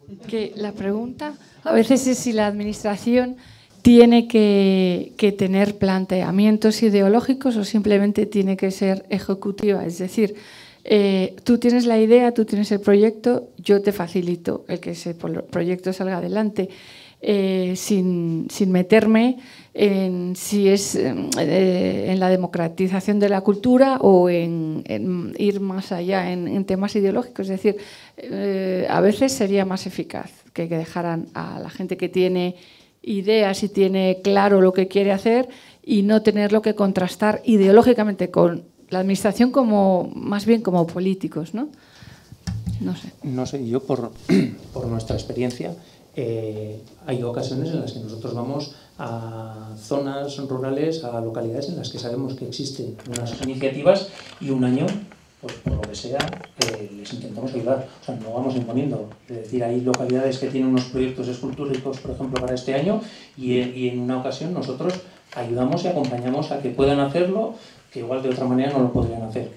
Que la pregunta a veces es si la administración tiene que, que tener planteamientos ideológicos o simplemente tiene que ser ejecutiva. Es decir, eh, tú tienes la idea, tú tienes el proyecto, yo te facilito el que ese proyecto salga adelante. Eh, sin, sin meterme en si es eh, en la democratización de la cultura o en, en ir más allá en, en temas ideológicos. Es decir, eh, a veces sería más eficaz que, que dejaran a la gente que tiene ideas y tiene claro lo que quiere hacer y no tenerlo que contrastar ideológicamente con la administración, como más bien como políticos, ¿no? No sé. No sé, yo por, por nuestra experiencia, Eh, hay ocasiones en las que nosotros vamos a zonas rurales, a localidades en las que sabemos que existen unas iniciativas y un año, pues por lo que sea, eh, les intentamos ayudar. O sea, no vamos imponiendo. Es decir, hay localidades que tienen unos proyectos escultóricos, por ejemplo, para este año y, y en una ocasión nosotros ayudamos y acompañamos a que puedan hacerlo, que igual de otra manera no lo podrían hacer.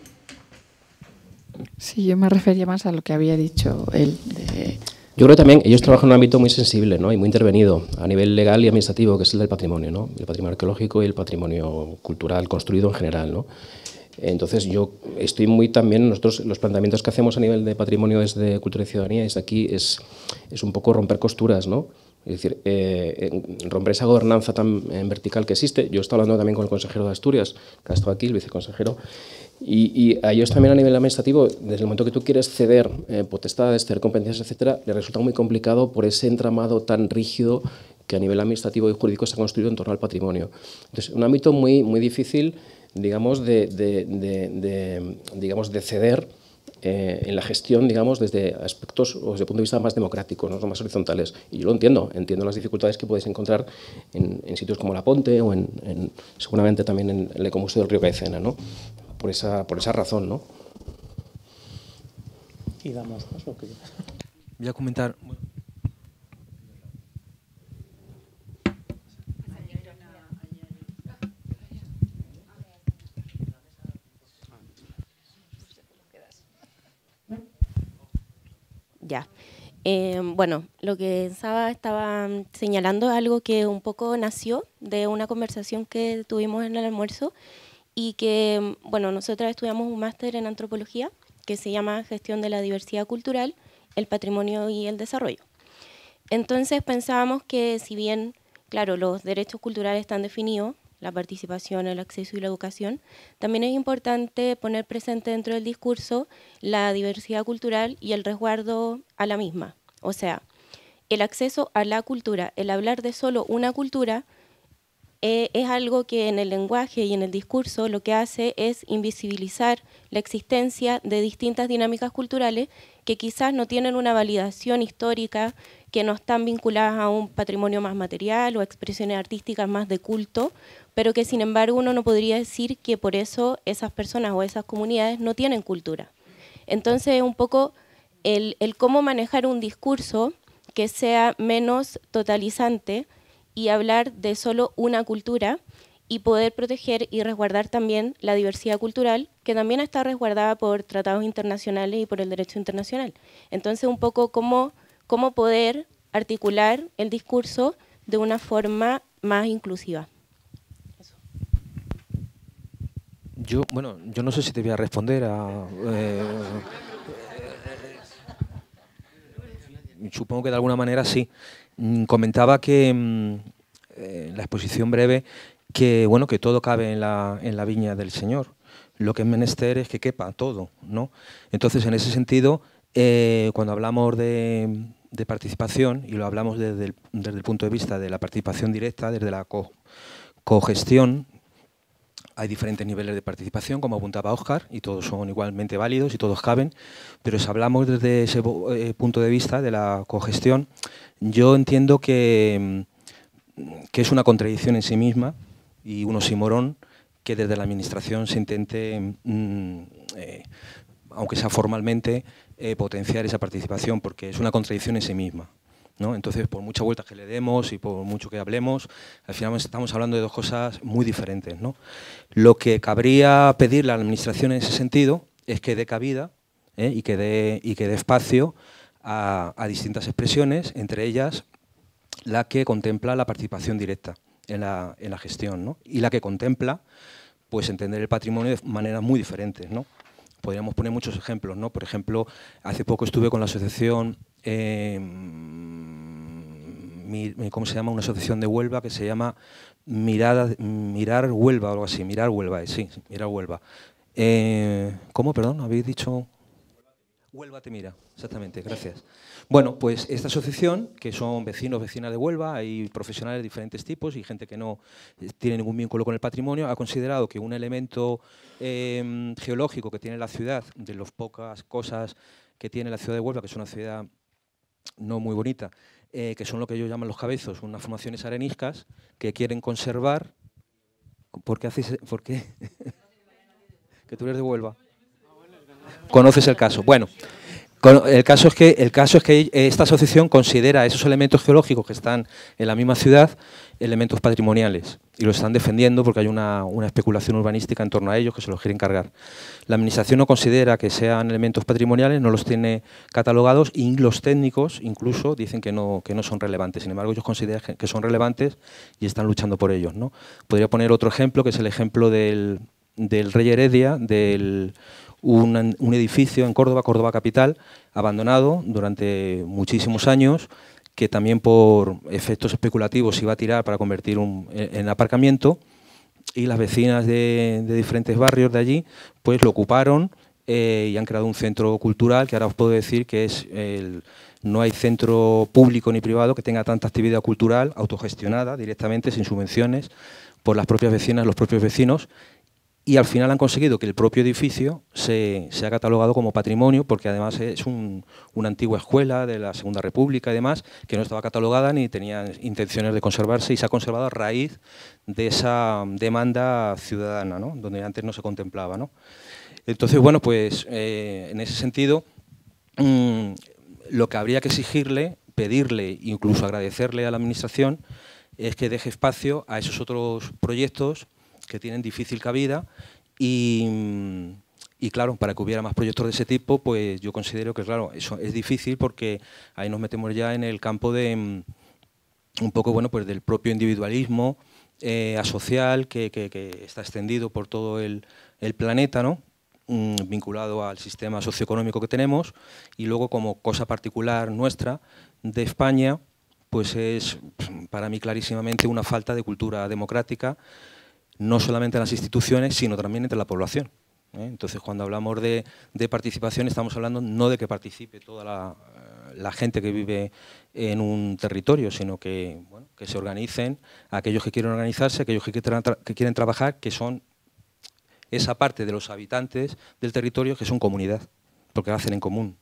Sí, yo me refería más a lo que había dicho él. De... Yo creo que también ellos trabajan en un ámbito muy sensible, ¿no? Y muy intervenido a nivel legal y administrativo, que es el del patrimonio, ¿no? El patrimonio arqueológico y el patrimonio cultural construido en general, ¿no? Entonces yo estoy muy también, nosotros los planteamientos que hacemos a nivel de patrimonio desde Cultura y Ciudadanía desde aquí es, es un poco romper costuras, ¿no? Es decir, eh, romper esa gobernanza tan en vertical que existe. Yo he estado hablando también con el consejero de Asturias, que ha estado aquí, el viceconsejero, y, y a ellos también a nivel administrativo, desde el momento que tú quieres ceder eh, potestades, ceder competencias, etcétera, les resulta muy complicado por ese entramado tan rígido que a nivel administrativo y jurídico se ha construido en torno al patrimonio. Entonces, un ámbito muy, muy difícil, digamos, de, de, de, de, digamos, de ceder eh, en la gestión, digamos, desde aspectos o desde el punto de vista más democrático, ¿no? Más horizontales. Y yo lo entiendo, entiendo las dificultades que podéis encontrar en, en sitios como La Ponte o en, en, seguramente también en el Ecomuseo del Río Caicena, ¿no? Por esa, por esa razón, ¿no? Y damos paso. Que... Voy a comentar... Ya. Eh, bueno, lo que Saba estaba señalando es algo que un poco nació de una conversación que tuvimos en el almuerzo y que, bueno, nosotras estudiamos un máster en antropología que se llama Gestión de la Diversidad Cultural, el Patrimonio y el Desarrollo. Entonces pensábamos que si bien, claro, los derechos culturales están definidos, la participación, el acceso y la educación, también es importante poner presente dentro del discurso la diversidad cultural y el resguardo a la misma. O sea, el acceso a la cultura, el hablar de solo una cultura, eh, es algo que en el lenguaje y en el discurso lo que hace es invisibilizar la existencia de distintas dinámicas culturales que quizás no tienen una validación histórica, que no están vinculadas a un patrimonio más material o expresiones artísticas más de culto, pero que sin embargo uno no podría decir que por eso esas personas o esas comunidades no tienen cultura. Entonces un poco el, el cómo manejar un discurso que sea menos totalizante y hablar de solo una cultura y poder proteger y resguardar también la diversidad cultural, que también está resguardada por tratados internacionales y por el derecho internacional. Entonces un poco cómo, cómo poder articular el discurso de una forma más inclusiva. Yo, bueno, yo no sé si te voy a responder a... Eh, eh, supongo que de alguna manera sí. Comentaba que en eh, la exposición breve que bueno que todo cabe en la, en la viña del Señor. Lo que es menester es que quepa todo, ¿no? Entonces, en ese sentido, eh, cuando hablamos de, de participación, y lo hablamos desde el, desde el punto de vista de la participación directa, desde la co, cogestión, hay diferentes niveles de participación, como apuntaba Óscar, y todos son igualmente válidos y todos caben, pero si hablamos desde ese eh, punto de vista de la cogestión, yo entiendo que, que es una contradicción en sí misma y un oxímoron que desde la Administración se intente, mmm, eh, aunque sea formalmente, eh, potenciar esa participación, porque es una contradicción en sí misma, ¿no? Entonces, por muchas vueltas que le demos y por mucho que hablemos, al final estamos hablando de dos cosas muy diferentes, ¿no? Lo que cabría pedirle a la Administración en ese sentido es que dé cabida, ¿eh? y que dé, y que dé espacio a, a distintas expresiones, entre ellas la que contempla la participación directa en la, en la gestión, ¿no? Y la que contempla pues entender el patrimonio de maneras muy diferentes, ¿no? Podríamos poner muchos ejemplos, ¿no? Por ejemplo, hace poco estuve con la asociación, eh, ¿cómo se llama? Una asociación de Huelva que se llama Mirada, Mirar Huelva o algo así, Mirar Huelva, sí, Mirar Huelva. Eh, ¿Cómo, perdón? ¿Habéis dicho? Huelva te mira, exactamente, gracias. Bueno, pues esta asociación, que son vecinos, vecinas de Huelva, hay profesionales de diferentes tipos y gente que no tiene ningún vínculo con el patrimonio, ha considerado que un elemento eh, geológico que tiene la ciudad, de las pocas cosas que tiene la ciudad de Huelva, que es una ciudad no muy bonita, eh, que son lo que ellos llaman los cabezos, unas formaciones areniscas que quieren conservar. ¿Por qué hacéis? ¿Por qué? Que tú eres de Huelva. ¿Conoces el caso? Bueno, el caso es que, el caso es que esta asociación considera esos elementos geológicos que están en la misma ciudad elementos patrimoniales y lo están defendiendo porque hay una, una especulación urbanística en torno a ellos que se los quieren cargar. La administración no considera que sean elementos patrimoniales, no los tiene catalogados y los técnicos incluso dicen que no, que no son relevantes. Sin embargo, ellos consideran que son relevantes y están luchando por ellos, ¿no? Podría poner otro ejemplo, que es el ejemplo del, del Rey Heredia, del Un, un edificio en Córdoba, Córdoba capital, abandonado durante muchísimos años, que también por efectos especulativos se iba a tirar para convertir un, en, en aparcamiento, y las vecinas de, de diferentes barrios de allí pues lo ocuparon eh, y han creado un centro cultural que ahora os puedo decir que es el, no hay centro público ni privado que tenga tanta actividad cultural autogestionada directamente, sin subvenciones, por las propias vecinas, los propios vecinos. Y al final han conseguido que el propio edificio se, se ha catalogado como patrimonio, porque además es un, una antigua escuela de la Segunda República y demás, que no estaba catalogada ni tenía intenciones de conservarse y se ha conservado a raíz de esa demanda ciudadana, ¿no? Donde antes no se contemplaba, ¿no? Entonces, bueno, pues eh, en ese sentido, mmm, lo que habría que exigirle, pedirle, incluso agradecerle a la Administración, es que deje espacio a esos otros proyectos que tienen difícil cabida y, y claro, para que hubiera más proyectos de ese tipo, pues yo considero que claro, eso es difícil porque ahí nos metemos ya en el campo de un poco, bueno, pues del propio individualismo eh, asocial que, que, que está extendido por todo el, el planeta, ¿no? Mm, vinculado al sistema socioeconómico que tenemos, y luego como cosa particular nuestra de España, pues es para mí clarísimamente una falta de cultura democrática, no solamente en las instituciones, sino también entre la población, ¿eh? Entonces, cuando hablamos de, de participación, estamos hablando no de que participe toda la, la gente que vive en un territorio, sino que, bueno, que se organicen aquellos que quieren organizarse, aquellos que quieren, que quieren trabajar, que son esa parte de los habitantes del territorio que son comunidad, porque lo hacen en común.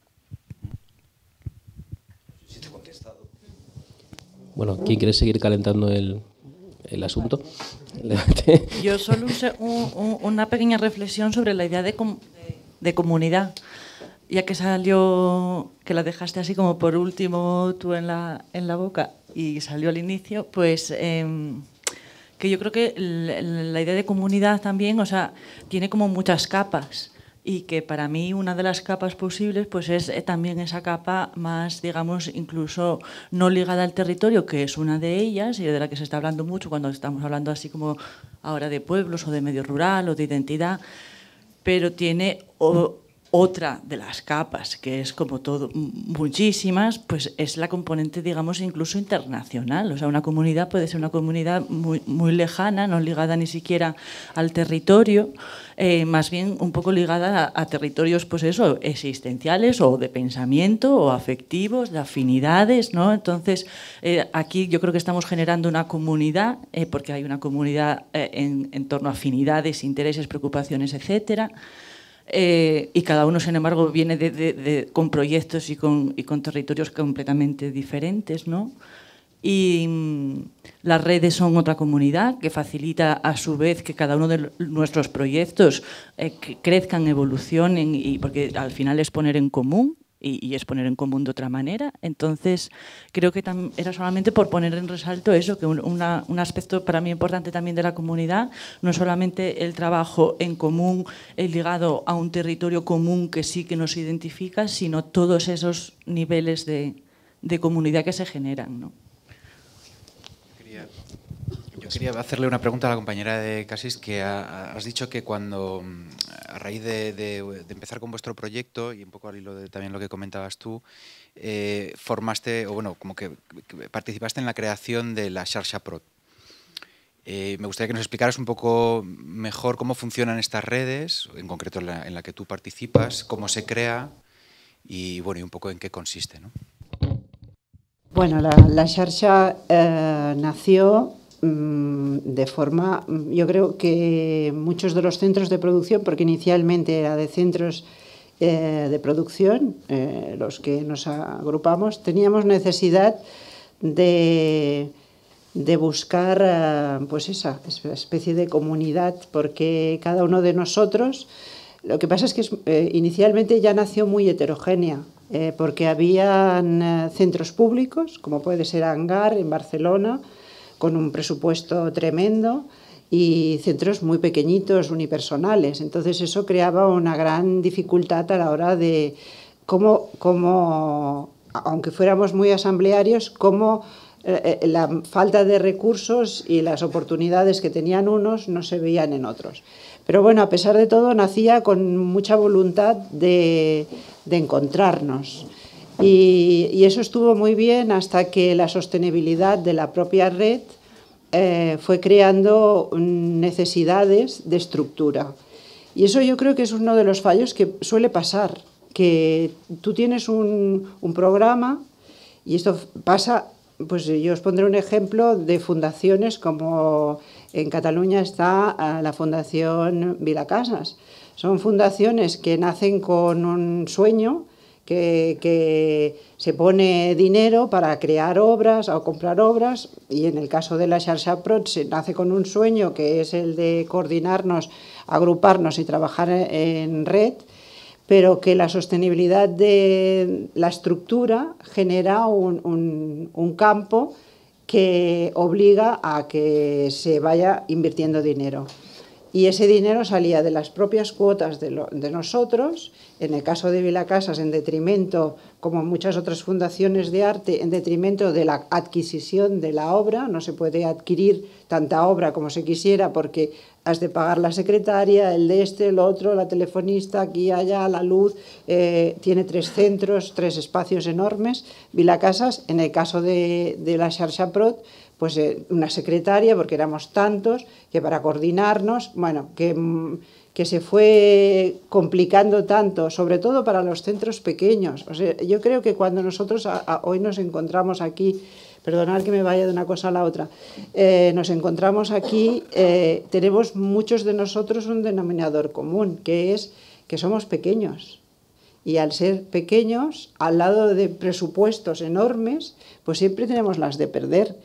Si te he contestado. Bueno, ¿quién quiere seguir calentando el, el asunto? Yo solo usé un, un, una pequeña reflexión sobre la idea de, com de comunidad, ya que salió, que la dejaste así como por último tú en la, en la boca y salió al inicio, pues eh, que yo creo que la, la idea de comunidad también, o sea, tiene como muchas capas. Y que para mí una de las capas posibles pues es también esa capa más, digamos, incluso no ligada al territorio, que es una de ellas y de la que se está hablando mucho cuando estamos hablando así como ahora de pueblos o de medio rural o de identidad, pero tiene o, otra de las capas, que es como todo, muchísimas, pues es la componente, digamos, incluso internacional. O sea, una comunidad puede ser una comunidad muy, muy lejana, no ligada ni siquiera al territorio, eh, más bien un poco ligada a, a territorios, pues eso, existenciales o de pensamiento o afectivos, de afinidades, ¿no? Entonces, eh, aquí yo creo que estamos generando una comunidad, eh, porque hay una comunidad eh, en, en torno a afinidades, intereses, preocupaciones, etcétera. Eh, y cada uno, sin embargo, viene de, de, de, con proyectos y con, y con territorios completamente diferentes, ¿no? Y mmm, las redes son otra comunidad que facilita, a su vez, que cada uno de nuestros proyectos eh, que crezcan, evolucionen, y porque al final es poner en común y, y es poner en común de otra manera. Entonces, creo que era solamente por poner en resalto eso, que un, una, un aspecto para mí importante también de la comunidad no es solamente el trabajo en común, el ligado a un territorio común que sí que nos identifica, sino todos esos niveles de, de comunidad que se generan, ¿no? Yo quería hacerle una pregunta a la compañera de Cassis, que ha, has dicho que cuando, a raíz de, de, de empezar con vuestro proyecto, y un poco al hilo de también lo que comentabas tú, eh, formaste, o bueno, como que, que participaste en la creación de la Xarxa Prot. Eh, me gustaría que nos explicaras un poco mejor cómo funcionan estas redes, en concreto en la, en la que tú participas, cómo se crea y, bueno, y un poco en qué consiste, ¿no? Bueno, la, la Xarxa eh, nació de forma, yo creo que muchos de los centros de producción, porque inicialmente era de centros eh, de producción, eh, los que nos agrupamos, teníamos necesidad de, de buscar eh, pues esa especie de comunidad, porque cada uno de nosotros, lo que pasa es que es, eh, inicialmente ya nació muy heterogénea, eh, porque habían eh, centros públicos, como puede ser Hangar en Barcelona, con un presupuesto tremendo, y centros muy pequeñitos, unipersonales. Entonces eso creaba una gran dificultad a la hora de cómo, cómo aunque fuéramos muy asamblearios, cómo eh, la falta de recursos y las oportunidades que tenían unos no se veían en otros. Pero bueno, a pesar de todo, nacía con mucha voluntad de, de encontrarnos. Y, y eso estuvo muy bien hasta que la sostenibilidad de la propia red eh, fue creando necesidades de estructura. Y eso yo creo que es uno de los fallos que suele pasar, que tú tienes un, un programa, y esto pasa, pues yo os pondré un ejemplo de fundaciones como en Cataluña está la Fundación Vilacasas. Son fundaciones que nacen con un sueño, Que, que se pone dinero para crear obras o comprar obras, y en el caso de la Xarxa Prot se nace con un sueño que es el de coordinarnos, agruparnos y trabajar en red, pero que la sostenibilidad de la estructura genera un, un, un campo que obliga a que se vaya invirtiendo dinero. Y ese dinero salía de las propias cuotas de, lo, de nosotros, en el caso de Vilacasas, en detrimento, como muchas otras fundaciones de arte, en detrimento de la adquisición de la obra. No se puede adquirir tanta obra como se quisiera porque has de pagar la secretaria, el de este, el otro, la telefonista, aquí, allá, la luz. Eh, tiene tres centros, tres espacios enormes. Vilacasas, en el caso de, de la Xarxa Prot, pues eh, una secretaria, porque éramos tantos, que para coordinarnos, bueno, que, que se fue complicando tanto, sobre todo para los centros pequeños. O sea, yo creo que cuando nosotros a, a, hoy nos encontramos aquí, perdonad que me vaya de una cosa a la otra, eh, nos encontramos aquí, eh, tenemos muchos de nosotros un denominador común, que es que somos pequeños. Y al ser pequeños, al lado de presupuestos enormes, pues siempre tenemos las de perder.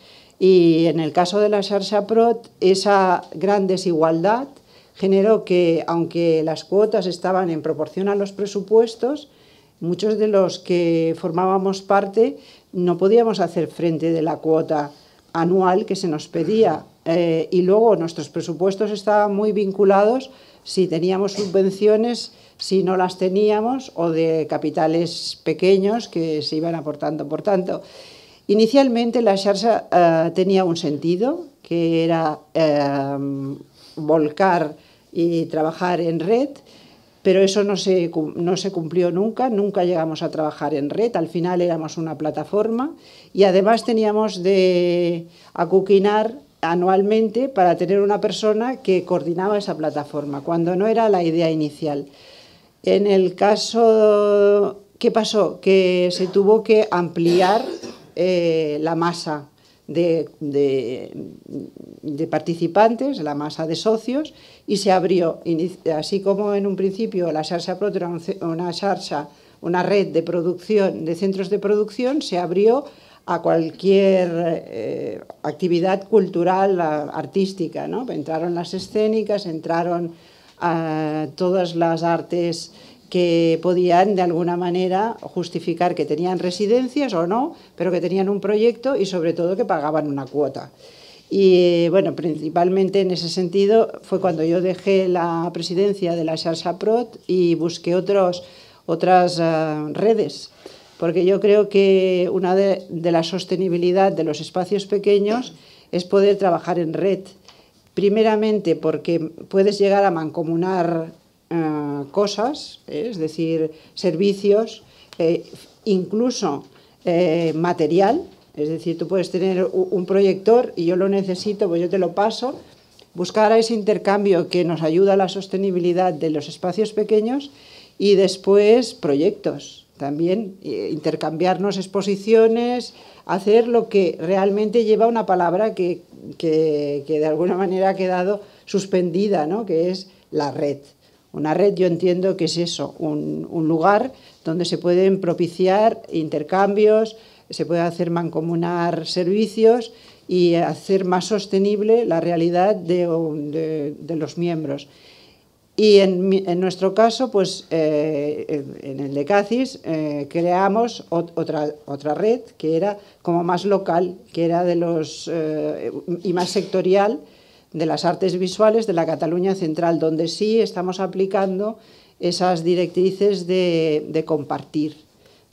Y en el caso de la Xarxa Prot, esa gran desigualdad generó que, aunque las cuotas estaban en proporción a los presupuestos, muchos de los que formábamos parte no podíamos hacer frente de la cuota anual que se nos pedía. Eh, y luego nuestros presupuestos estaban muy vinculados si teníamos subvenciones, si no las teníamos, o de capitales pequeños que se iban aportando. Por tanto, inicialmente la Xarxa eh, tenía un sentido, que era eh, volcar y trabajar en red, pero eso no se, no se cumplió nunca, nunca llegamos a trabajar en red, al final éramos una plataforma y además teníamos de acuquinar anualmente para tener una persona que coordinaba esa plataforma, cuando no era la idea inicial. En el caso, ¿qué pasó? Que se tuvo que ampliar Eh, la masa de, de, de participantes, la masa de socios, y se abrió, así como en un principio la Xarxa Prot era una xarxa, una red de producción, de centros de producción, se abrió a cualquier eh, actividad cultural, artística, ¿no? Entraron las escénicas, entraron a todas las artes que podían de alguna manera justificar que tenían residencias o no, pero que tenían un proyecto y sobre todo que pagaban una cuota. Y bueno, principalmente en ese sentido fue cuando yo dejé la presidencia de la Xarxa Prot y busqué otros, otras uh, redes, porque yo creo que una de, de la sostenibilidad de los espacios pequeños es poder trabajar en red. Primeramente porque puedes llegar a mancomunar uh, cosas, ¿eh? Es decir, servicios, eh, incluso eh, material. Es decir, tú puedes tener un proyector y yo lo necesito, pues yo te lo paso. Buscar ese intercambio que nos ayuda a la sostenibilidad de los espacios pequeños y después proyectos. También intercambiarnos exposiciones, hacer lo que realmente lleva una palabra que, que, que de alguna manera ha quedado suspendida, ¿no? Que es la red. Una red yo entiendo que es eso, un, un lugar donde se pueden propiciar intercambios, se puede hacer mancomunar servicios y hacer más sostenible la realidad de, de, de los miembros. Y en, en nuestro caso, pues eh, en el de CACIS, eh, creamos ot otra, otra red que era como más local, que era de los eh, y más sectorial de las artes visuales de la Cataluña Central, donde sí estamos aplicando esas directrices de, de compartir.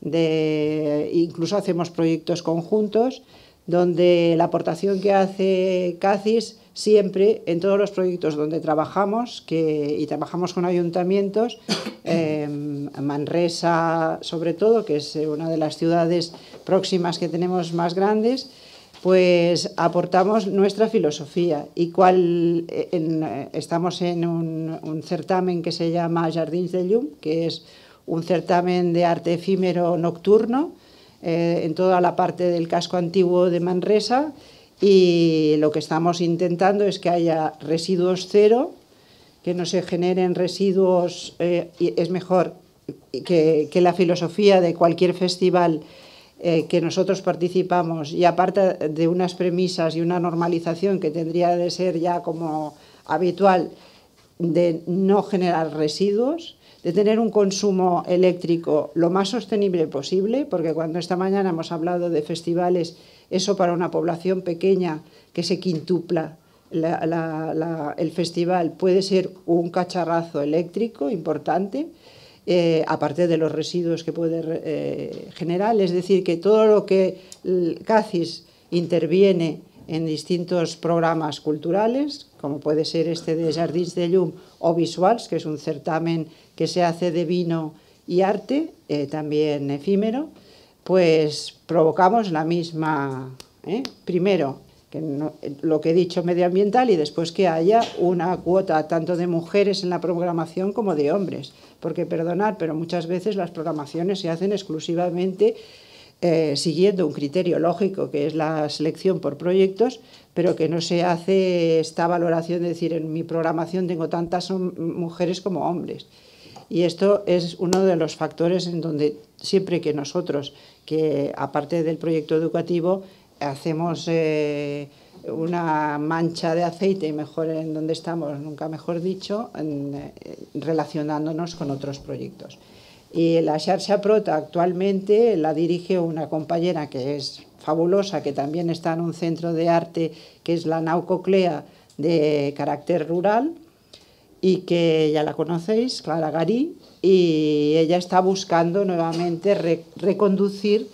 De, incluso hacemos proyectos conjuntos donde la aportación que hace CACIS siempre en todos los proyectos donde trabajamos que, y trabajamos con ayuntamientos, eh, Manresa sobre todo, que es una de las ciudades próximas que tenemos más grandes, pues aportamos nuestra filosofía y cual, en, estamos en un, un certamen que se llama Jardins de Llum, que es un certamen de arte efímero nocturno eh, en toda la parte del casco antiguo de Manresa, y lo que estamos intentando es que haya residuos cero, que no se generen residuos, eh, y es mejor que, que la filosofía de cualquier festival eh, que nosotros participamos, y aparte de unas premisas y una normalización que tendría de ser ya como habitual, de no generar residuos, de tener un consumo eléctrico lo más sostenible posible, porque cuando esta mañana hemos hablado de festivales, eso para una población pequeña que se quintupla la, la, la, el festival puede ser un cacharrazo eléctrico importante, eh, aparte de los residuos que puede eh, generar. Es decir, que todo lo que el CACIS interviene en distintos programas culturales, como puede ser este de Jardins de Llum o Visuals, que es un certamen que se hace de vino y arte, eh, también efímero, pues provocamos la misma, ¿eh? primero, que no, lo que he dicho medioambiental, y después que haya una cuota tanto de mujeres en la programación como de hombres, porque perdonad, pero muchas veces las programaciones se hacen exclusivamente Eh, siguiendo un criterio lógico que es la selección por proyectos, pero que no se hace esta valoración de decir en mi programación tengo tantas mujeres como hombres. Y esto es uno de los factores en donde siempre que nosotros, que aparte del proyecto educativo, hacemos eh, una mancha de aceite, mejor en donde estamos, nunca mejor dicho, en, eh, relacionándonos con otros proyectos. Y la Xarxa Prot actualmente la dirige una compañera que es fabulosa, que también está en un centro de arte que es la Nau Coclea de carácter rural, y que ya la conocéis, Clara Garí, y ella está buscando nuevamente re reconducir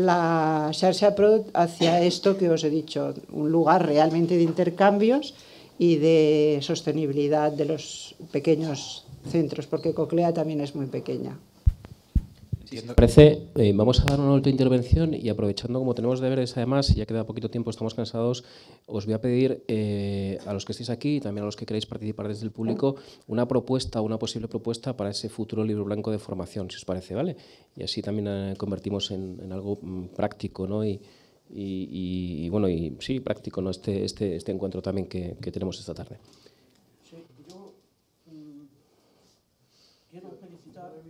la Xarxa Prot hacia esto que os he dicho, un lugar realmente de intercambios y de sostenibilidad de los pequeños centros, porque Coclea también es muy pequeña. Si os parece, eh, vamos a dar una última intervención y aprovechando como tenemos deberes además, ya queda poquito tiempo, estamos cansados, os voy a pedir eh, a los que estéis aquí y también a los que queréis participar desde el público una propuesta, una posible propuesta para ese futuro libro blanco de formación, si os parece, ¿vale? Y así también eh, convertimos en, en algo mm, práctico, ¿no? Y, y, y, y bueno, y sí, práctico, ¿no? Este, este, este encuentro también que, que tenemos esta tarde. Sí, yo mm, quiero felicitar a...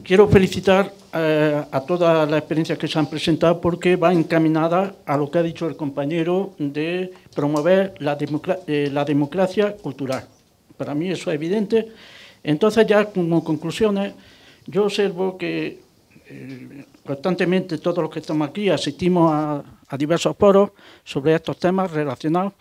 quiero felicitar eh, a todas las experiencias que se han presentado porque va encaminada a lo que ha dicho el compañero de promover la, democra eh, la democracia cultural. Para mí eso es evidente. Entonces, ya como conclusiones, yo observo que eh, constantemente todos los que estamos aquí asistimos a, a diversos foros sobre estos temas relacionados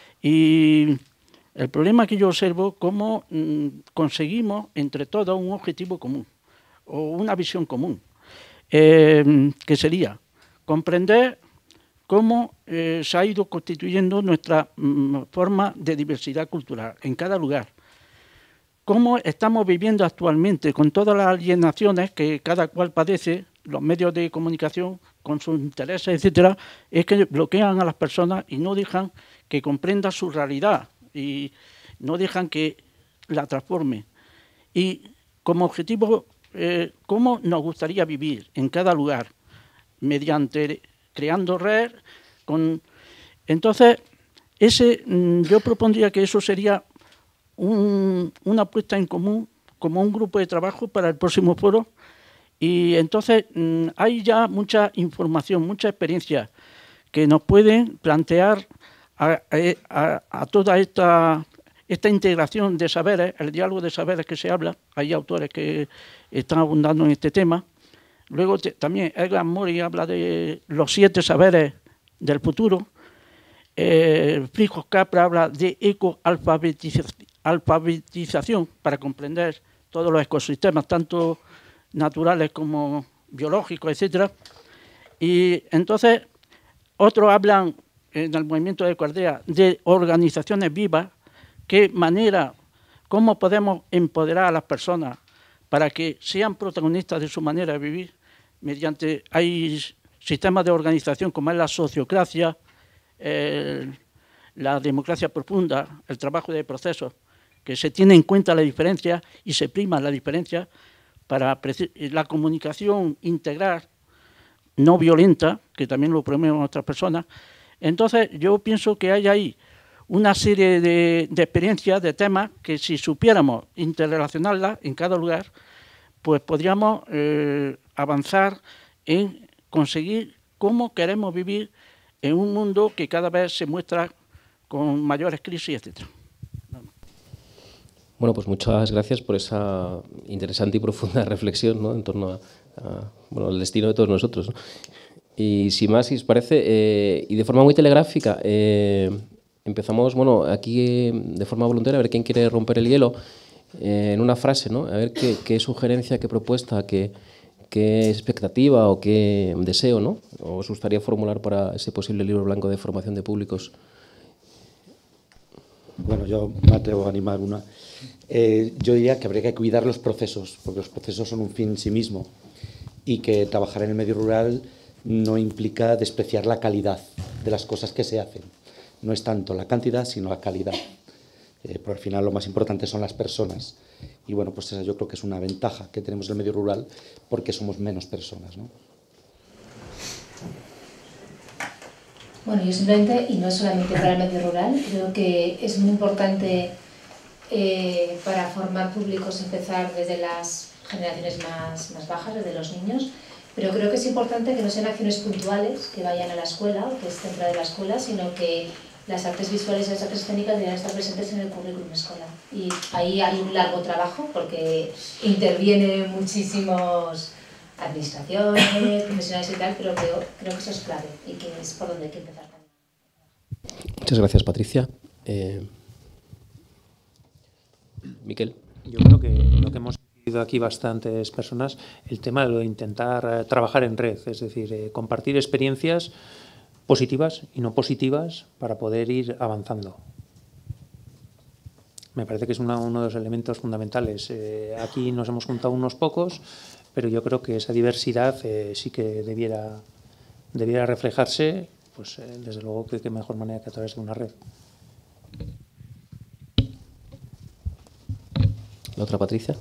y el problema que yo observo es cómo mmm, conseguimos entre todos un objetivo común o una visión común, eh, que sería comprender cómo eh, se ha ido constituyendo nuestra mm, forma de diversidad cultural en cada lugar, cómo estamos viviendo actualmente con todas las alienaciones que cada cual padece, los medios de comunicación con sus intereses, etcétera, es que bloquean a las personas y no dejan que comprendan su realidad y no dejan que la transforme. Y como objetivo, eh, ¿cómo nos gustaría vivir en cada lugar? Mediante creando red. Con... Entonces, ese, yo propondría que eso sería un, una puesta en común como un grupo de trabajo para el próximo foro. Y entonces hay ya mucha información, mucha experiencia que nos pueden plantear a, a, a toda esta, esta integración de saberes, el diálogo de saberes que se habla. Hay autores que están abundando en este tema. Luego te, también Edgar Morin habla de los siete saberes del futuro. Eh, Frijos Capra habla de ecoalfabetización para comprender todos los ecosistemas, tanto naturales como biológicos, etcétera. Y entonces otros hablan en el movimiento de Cuardea de organizaciones vivas, qué manera, cómo podemos empoderar a las personas para que sean protagonistas de su manera de vivir mediante, hay sistemas de organización como es la sociocracia, el, la democracia profunda, el trabajo de procesos, que se tiene en cuenta la diferencia y se prima la diferencia para la comunicación integral, no violenta, que también lo promueven otras personas. Entonces, yo pienso que hay ahí una serie de, de experiencias, de temas, que si supiéramos interrelacionarlas en cada lugar, pues podríamos eh, avanzar en conseguir cómo queremos vivir en un mundo que cada vez se muestra con mayores crisis, etcétera. Bueno, pues muchas gracias por esa interesante y profunda reflexión, ¿no?, en torno a, a bueno, al destino de todos nosotros, ¿no? Y sin más, si os parece, eh, y de forma muy telegráfica, eh, empezamos, bueno, aquí eh, de forma voluntaria, a ver quién quiere romper el hielo, eh, en una frase, ¿no? A ver qué, qué sugerencia, qué propuesta, qué, qué expectativa o qué deseo, ¿no?, os gustaría formular para ese posible libro blanco de formación de públicos. Bueno, yo me atrevo a animar una. Eh, yo diría que habría que cuidar los procesos, porque los procesos son un fin en sí mismo y que trabajar en el medio rural no implica despreciar la calidad de las cosas que se hacen. No es tanto la cantidad, sino la calidad. Eh, por al final lo más importante son las personas. Y bueno, pues esa yo creo que es una ventaja que tenemos en el medio rural porque somos menos personas, ¿no? Bueno, yo simplemente, y no solamente para el medio rural, creo que es muy importante eh, para formar públicos empezar desde las generaciones más, más bajas, desde los niños, pero creo que es importante que no sean acciones puntuales que vayan a la escuela o que estén dentro de la escuela, sino que las artes visuales y las artes escénicas deben estar presentes en el currículum escolar. Y ahí hay un largo trabajo porque intervienen muchísimos administraciones, profesionales y tal, pero creo, creo que eso es clave y que es por donde hay que empezar también. Muchas gracias, Patricia. Eh, Miquel. Yo creo que lo que hemos visto aquí bastantes personas, el tema de lo de intentar eh, trabajar en red, es decir, eh, compartir experiencias positivas y no positivas para poder ir avanzando. Me parece que es una, uno de los elementos fundamentales. Eh, aquí nos hemos juntado unos pocos, pero yo creo que esa diversidad eh, sí que debiera, debiera reflejarse, pues eh, desde luego que qué mejor manera que a través de una red. ¿La otra, Patricia?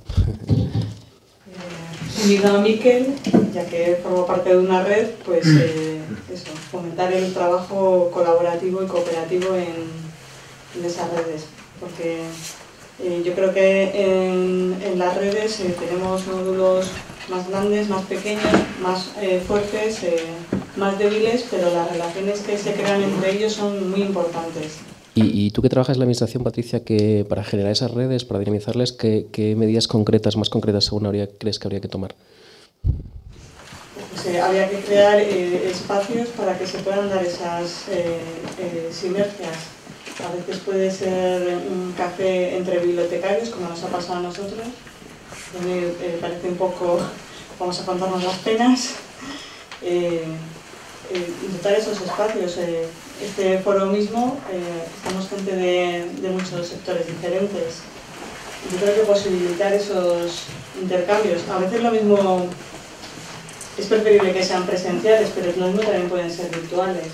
Unido a Miquel, ya que formo parte de una red, pues eh, eso, fomentar el trabajo colaborativo y cooperativo en, en esas redes, porque eh, yo creo que en, en las redes eh, tenemos módulos más grandes, más pequeños, más eh, fuertes, eh, más débiles, pero las relaciones que se crean entre ellos son muy importantes. Y, y tú que trabajas en la administración, Patricia, que para generar esas redes, para dinamizarles, ¿qué, qué medidas concretas, más concretas, según habría, crees que habría que tomar? Pues, eh, habría que crear eh, espacios para que se puedan dar esas eh, eh, sinergias. A veces puede ser un café entre bibliotecarios, como nos ha pasado a nosotros. A mí eh, parece un poco, vamos a contarnos las penas. Eh, eh, intentar esos espacios. Eh, este foro mismo, eh, estamos gente de, de muchos sectores diferentes. Yo creo que posibilitar esos intercambios. A veces lo mismo es preferible que sean presenciales, pero lo mismo también pueden ser virtuales.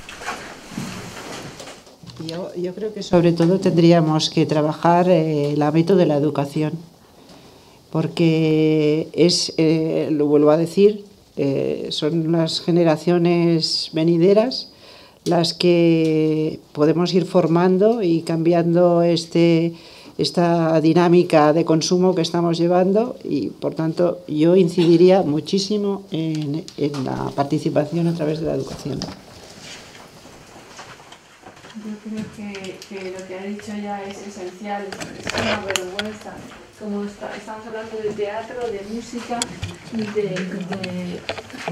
Yo, yo creo que sobre todo tendríamos que trabajar eh, el ámbito de la educación, porque es, eh, lo vuelvo a decir, eh, son las generaciones venideras las que podemos ir formando y cambiando este, esta dinámica de consumo que estamos llevando, y por tanto yo incidiría muchísimo en, en la participación a través de la educación. Yo creo que, que lo que ha dicho ya es esencial, es una vergüenza. Como está, estamos hablando de teatro, de música, de... de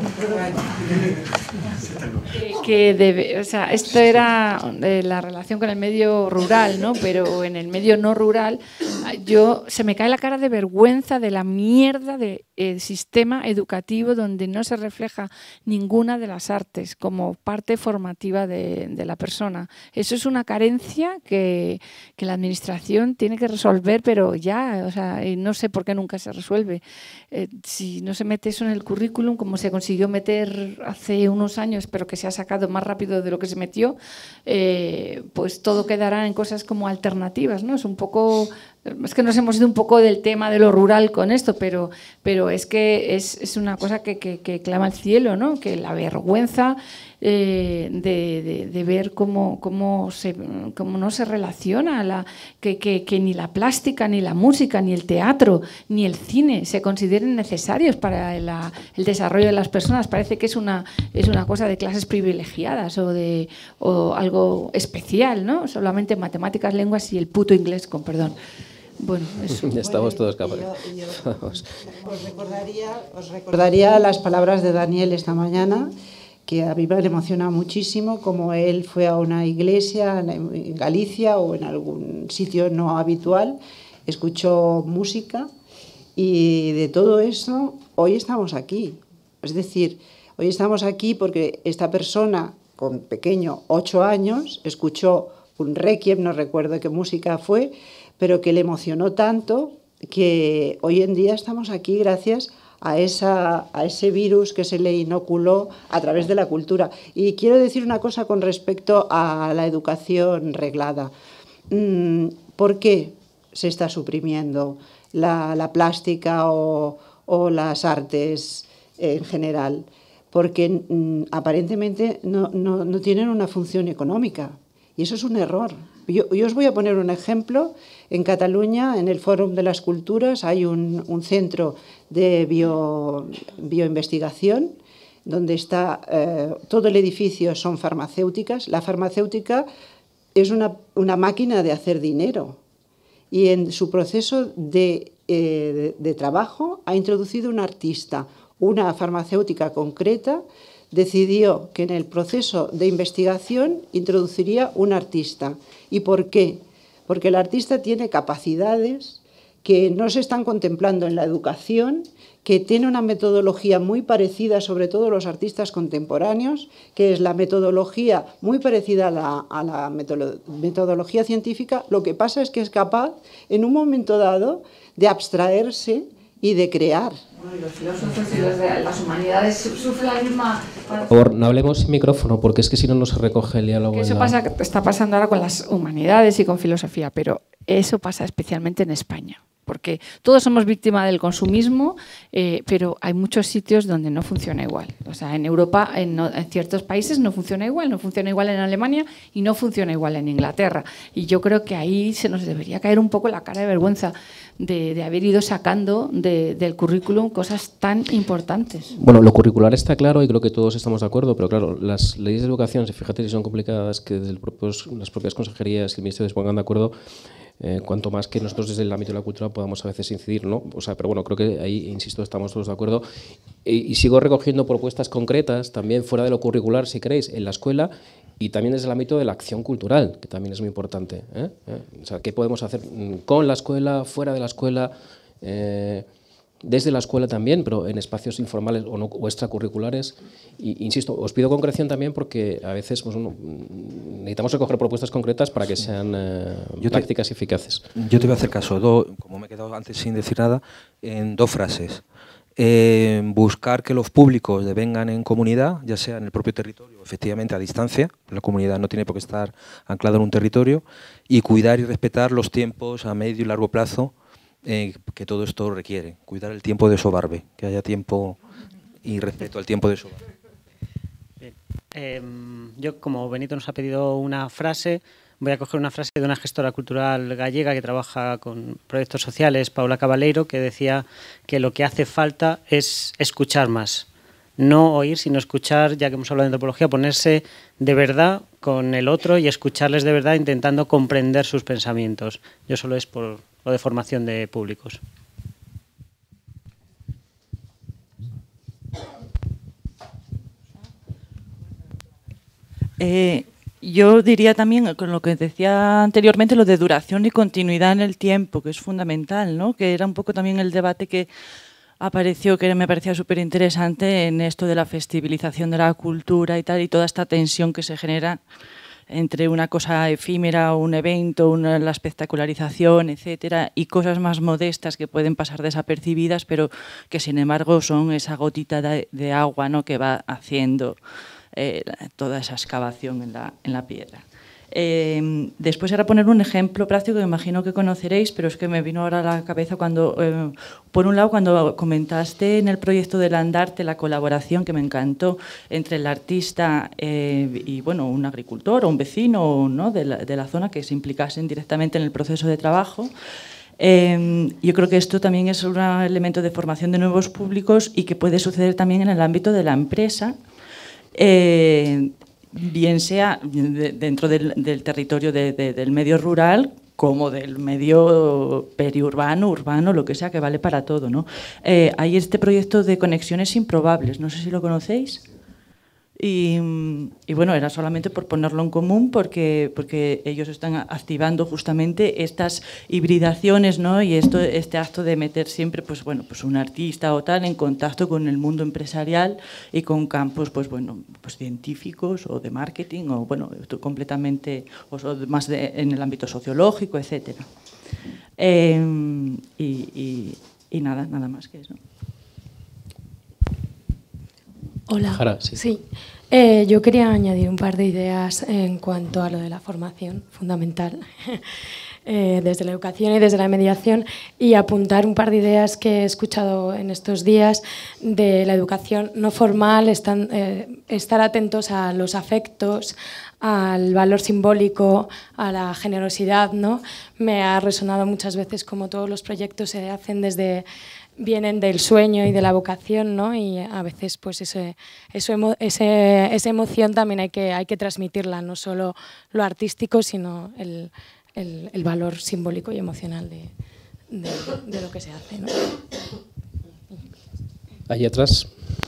que, que debe, o sea, esto era de la relación con el medio rural, ¿no? Pero en el medio no rural, yo se me cae la cara de vergüenza de la mierda de eh, sistema educativo donde no se refleja ninguna de las artes como parte formativa de, de la persona. Eso es una carencia que, que la administración tiene que resolver, pero ya, o sea, y no sé por qué nunca se resuelve. Eh, si no se mete eso en el currículum, como se consiguió meter hace unos años, pero que se ha sacado más rápido de lo que se metió, eh, pues todo quedará en cosas como alternativas, ¿no? Es un poco... Es que nos hemos ido un poco del tema de lo rural con esto, pero, pero es que es, es una cosa que, que, que clama al cielo, ¿no? Que la vergüenza eh, de, de, de ver cómo, cómo, se, cómo no se relaciona, la, que, que, que ni la plástica, ni la música, ni el teatro, ni el cine se consideren necesarios para la, el desarrollo de las personas. Parece que es una, es una cosa de clases privilegiadas o, de, o algo especial, ¿no? Solamente matemáticas, lenguas y el puto inglés, con perdón. Bueno, eso. Ya estamos todos capaces. Yo, yo os, recordaría, os recordaría las palabras de Daniel esta mañana, que a mí me emociona muchísimo, como él fue a una iglesia en Galicia o en algún sitio no habitual, escuchó música, y de todo eso hoy estamos aquí. Es decir, hoy estamos aquí porque esta persona con pequeño, ocho años, escuchó un requiem, no recuerdo qué música fue, pero que le emocionó tanto que hoy en día estamos aquí gracias a, esa, a ese virus que se le inoculó a través de la cultura. Y quiero decir una cosa con respecto a la educación reglada. ¿Por qué se está suprimiendo la, la plástica o, o las artes en general? Porque mm, aparentemente no, no, no tienen una función económica, y eso es un error. Yo, yo os voy a poner un ejemplo. En Cataluña, en el Fòrum de las Culturas, hay un, un centro de bio, bioinvestigación, donde está eh, todo el edificio son farmacéuticas. La farmacéutica es una, una máquina de hacer dinero, y en su proceso de, eh, de, de trabajo ha introducido un artista. Una farmacéutica concreta decidió que en el proceso de investigación introduciría un artista. ¿Y por qué? Porque el artista tiene capacidades que no se están contemplando en la educación, que tiene una metodología muy parecida, sobre todo los artistas contemporáneos, que es la metodología muy parecida a la, a la metodología científica. Lo que pasa es que es capaz, en un momento dado, de abstraerse y de crear. Bueno, y los filósofos y los de las humanidades sufren la misma... Por favor, no hablemos sin micrófono, porque es que si no, no se recoge el diálogo. Que eso la... pasa, está pasando ahora con las humanidades y con filosofía, pero eso pasa especialmente en España. porque todos somos víctimas del consumismo, eh, pero hay muchos sitios donde no funciona igual. O sea, en Europa, en, no, en ciertos países no funciona igual, no funciona igual en Alemania y no funciona igual en Inglaterra. Y yo creo que ahí se nos debería caer un poco la cara de vergüenza de, de haber ido sacando de, del currículum cosas tan importantes. Bueno, lo curricular está claro y creo que todos estamos de acuerdo, pero claro, las leyes de educación, si fíjate si son complicadas, que desde el propios, las propias consejerías y el Ministerio se pongan de acuerdo, eh, cuanto más que nosotros desde el ámbito de la cultura podamos a veces incidir, ¿no? O sea, pero bueno, creo que ahí, insisto, estamos todos de acuerdo. Y, y sigo recogiendo propuestas concretas, también fuera de lo curricular, si queréis, en la escuela, y también desde el ámbito de la acción cultural, que también es muy importante, ¿eh? ¿Eh? O sea, ¿qué podemos hacer con la escuela, fuera de la escuela, eh, desde la escuela también, pero en espacios informales o, no, o extracurriculares? Y, insisto, os pido concreción también porque a veces pues, uno, necesitamos recoger propuestas concretas para que sean eh, Yo te, prácticas y eficaces. Yo te voy a hacer caso, do, como me he quedado antes sin decir nada, en dos frases. Eh, buscar que los públicos devengan en comunidad, ya sea en el propio territorio, efectivamente a distancia, la comunidad no tiene por qué estar anclada en un territorio, y cuidar y respetar los tiempos a medio y largo plazo eh, que todo esto requiere. Cuidar el tiempo de Sobarbe, que haya tiempo y respeto al tiempo de Sobarbe. Bien. Eh, yo, como Benito nos ha pedido una frase, voy a coger una frase de una gestora cultural gallega que trabaja con proyectos sociales, Paula Cabaleiro, que decía que lo que hace falta es escuchar más. No oír, sino escuchar, ya que hemos hablado de antropología, ponerse de verdad con el otro y escucharles de verdad intentando comprender sus pensamientos. Yo solo es por lo de formación de públicos. Eh... Yo diría también, con lo que decía anteriormente, lo de duración y continuidad en el tiempo, que es fundamental, ¿no? Que era un poco también el debate que apareció, que me parecía súper interesante en esto de la festibilización de la cultura y tal, y toda esta tensión que se genera entre una cosa efímera, un evento, una, la espectacularización, etcétera, y cosas más modestas que pueden pasar desapercibidas, pero que sin embargo son esa gotita de, de agua, ¿no? Que va haciendo Eh, toda esa excavación en la, en la piedra. Eh, después era poner un ejemplo práctico que imagino que conoceréis, pero es que me vino ahora a la cabeza cuando, eh, por un lado, cuando comentaste en el proyecto del Andarte la colaboración que me encantó entre el artista eh, y bueno, un agricultor o un vecino, ¿no? de, la, de la zona que se implicasen directamente en el proceso de trabajo. Eh, yo creo que esto también es un elemento de formación de nuevos públicos y que puede suceder también en el ámbito de la empresa, Eh, bien sea de, dentro del, del territorio de, de, del medio rural como del medio periurbano, urbano, lo que sea, que vale para todo, ¿no? Eh, hay este proyecto de conexiones improbables, no sé si lo conocéis. Y, y bueno, era solamente por ponerlo en común porque, porque ellos están activando justamente estas hibridaciones, ¿no? Y esto, este acto de meter siempre pues, bueno, pues un artista o tal en contacto con el mundo empresarial y con campos pues, bueno, pues científicos o de marketing o bueno, completamente o más de, en el ámbito sociológico, etcétera. Eh, y, y, y nada, nada más que eso. Hola. Jara, sí. Sí. Eh, yo quería añadir un par de ideas en cuanto a lo de la formación fundamental eh, desde la educación y desde la mediación y apuntar un par de ideas que he escuchado en estos días de la educación no formal, están, eh, estar atentos a los afectos, al valor simbólico, a la generosidad, ¿no? Me ha resonado muchas veces como todos los proyectos se hacen desde vienen del sueño y de la vocación, ¿no? Y a veces pues ese, eso, ese, esa emoción también hay que, hay que transmitirla, no solo lo artístico, sino el, el, el valor simbólico y emocional de, de, de lo que se hace, ¿no? Allí atrás.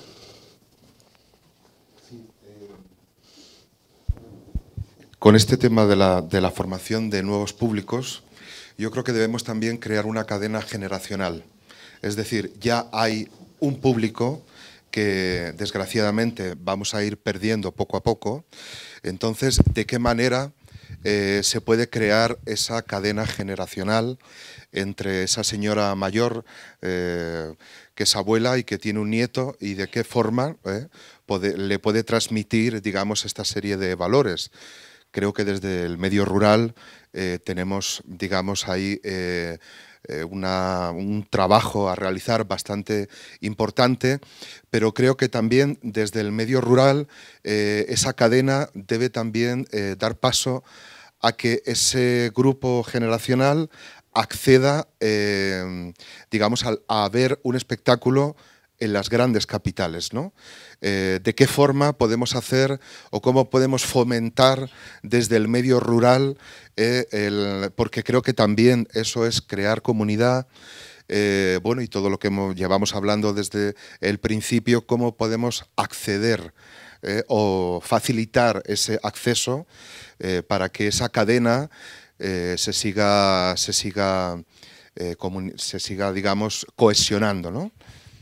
Con este tema de la, de la formación de nuevos públicos, yo creo que debemos también crear una cadena generacional. Es decir, ya hay un público que desgraciadamente vamos a ir perdiendo poco a poco. Entonces, ¿de qué manera eh, se puede crear esa cadena generacional entre esa señora mayor eh, que es abuela y que tiene un nieto y de qué forma eh, puede, le puede transmitir, digamos, esta serie de valores? creo que desde el medio rural eh, tenemos, digamos, ahí eh, eh, una, un trabajo a realizar bastante importante, pero creo que también desde el medio rural eh, esa cadena debe también eh, dar paso a que ese grupo generacional acceda, eh, digamos, a, a ver un espectáculo en las grandes capitales, ¿no? Eh, ¿De qué forma podemos hacer o cómo podemos fomentar desde el medio rural? Eh, el, porque creo que también eso es crear comunidad, eh, bueno, y todo lo que hemos, llevamos hablando desde el principio, cómo podemos acceder eh, o facilitar ese acceso eh, para que esa cadena eh, se siga, se siga, eh, se siga, digamos, cohesionando, ¿no?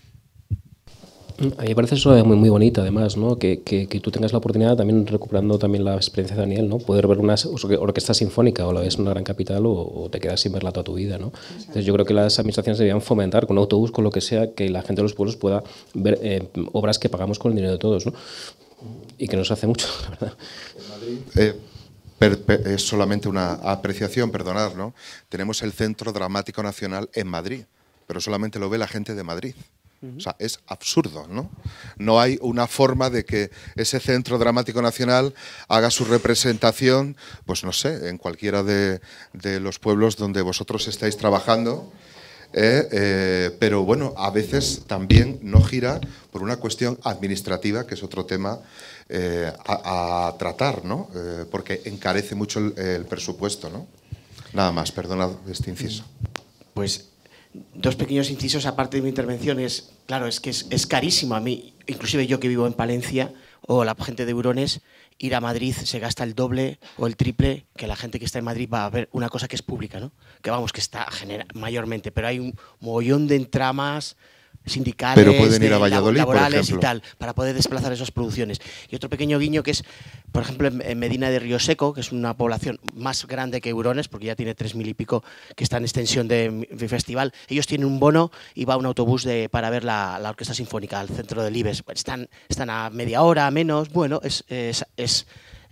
A mí me parece eso muy, muy bonito, además, ¿no? Que, que, que tú tengas la oportunidad, también recuperando también la experiencia de Daniel, ¿no? Poder ver una orquesta sinfónica o la ves en una gran capital o, o te quedas sin verla toda tu vida, ¿no? Entonces yo creo que las administraciones deberían fomentar con un autobús, con lo que sea, que la gente de los pueblos pueda ver eh, obras que pagamos con el dinero de todos, ¿no? Y que nos hace mucho, la verdad. En Madrid, eh, per, per, es solamente una apreciación, perdonad, ¿no? Tenemos el Centro Dramático Nacional en Madrid, pero solamente lo ve la gente de Madrid. O sea, es absurdo, ¿no? No hay una forma de que ese Centro Dramático Nacional haga su representación, pues no sé, en cualquiera de, de los pueblos donde vosotros estáis trabajando, eh, eh, pero bueno, a veces también no gira por una cuestión administrativa, que es otro tema eh, a, a tratar, ¿no? Eh, porque encarece mucho el, el presupuesto, ¿no? Nada más, perdonad este inciso. Pues dos pequeños incisos aparte de mi intervención. Es, claro, es que es, es carísimo a mí, inclusive yo que vivo en Palencia, o la gente de Eurones, ir a Madrid se gasta el doble o el triple que la gente que está en Madrid va a ver una cosa que es pública, ¿no? Que vamos, que está genera, mayormente, pero hay un mogollón de entramas sindicales, pero pueden ir a Valladolid, laborales por y tal, para poder desplazar esas producciones. Y otro pequeño guiño que es, por ejemplo, en Medina de Río Seco, que es una población más grande que Eurones, porque ya tiene tres mil y pico que está en extensión de, de festival. Ellos tienen un bono y va un autobús de, para ver la, la orquesta sinfónica al centro del Ibes. Están, están a media hora, menos, bueno, es, es, es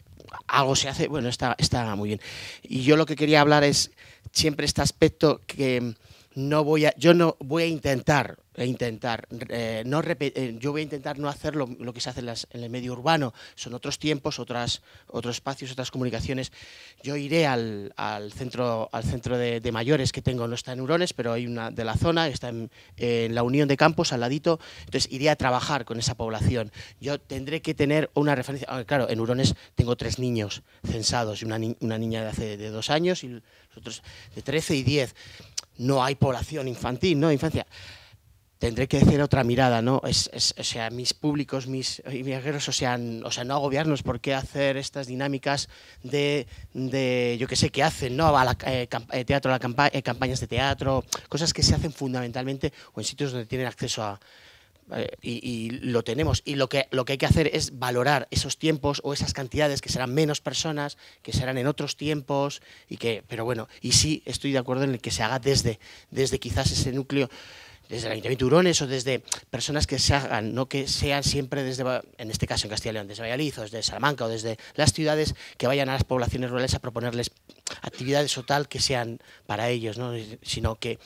algo se hace, bueno, está, está muy bien. Y yo lo que quería hablar es siempre este aspecto que no voy a, yo no voy a intentar, intentar eh, no eh, yo voy a intentar no hacer lo, lo que se hace en, las, en el medio urbano. Son otros tiempos, otras, otros espacios, otras comunicaciones. Yo iré al, al centro, al centro de, de mayores que tengo, no está en Eurones, pero hay una de la zona, está en, en la Unión de Campos, al ladito. Entonces iré a trabajar con esa población. Yo tendré que tener una referencia. Claro, en Eurones tengo tres niños censados, una, ni, una niña de hace de dos años y los otros de trece y diez. No hay población infantil, ¿no? Infancia. Tendré que hacer otra mirada, ¿no? Es, es, o sea, mis públicos, mis viajeros, o sea, o sea, no agobiarnos por qué hacer estas dinámicas de, de yo qué sé, qué hacen, ¿no? A la, eh, teatro, a la campa eh, campañas de teatro, cosas que se hacen fundamentalmente o en sitios donde tienen acceso a... Eh, y, y lo tenemos. Y lo que, lo que hay que hacer es valorar esos tiempos o esas cantidades que serán menos personas, que serán en otros tiempos, y que, pero bueno, y sí estoy de acuerdo en el que se haga desde, desde quizás ese núcleo, desde el Ayuntamiento de Urones o desde personas que se hagan, no que sean siempre desde, en este caso en Castilla y León, desde Valladolid o desde Salamanca o desde las ciudades, que vayan a las poblaciones rurales a proponerles actividades o tal que sean para ellos, ¿no? Sino que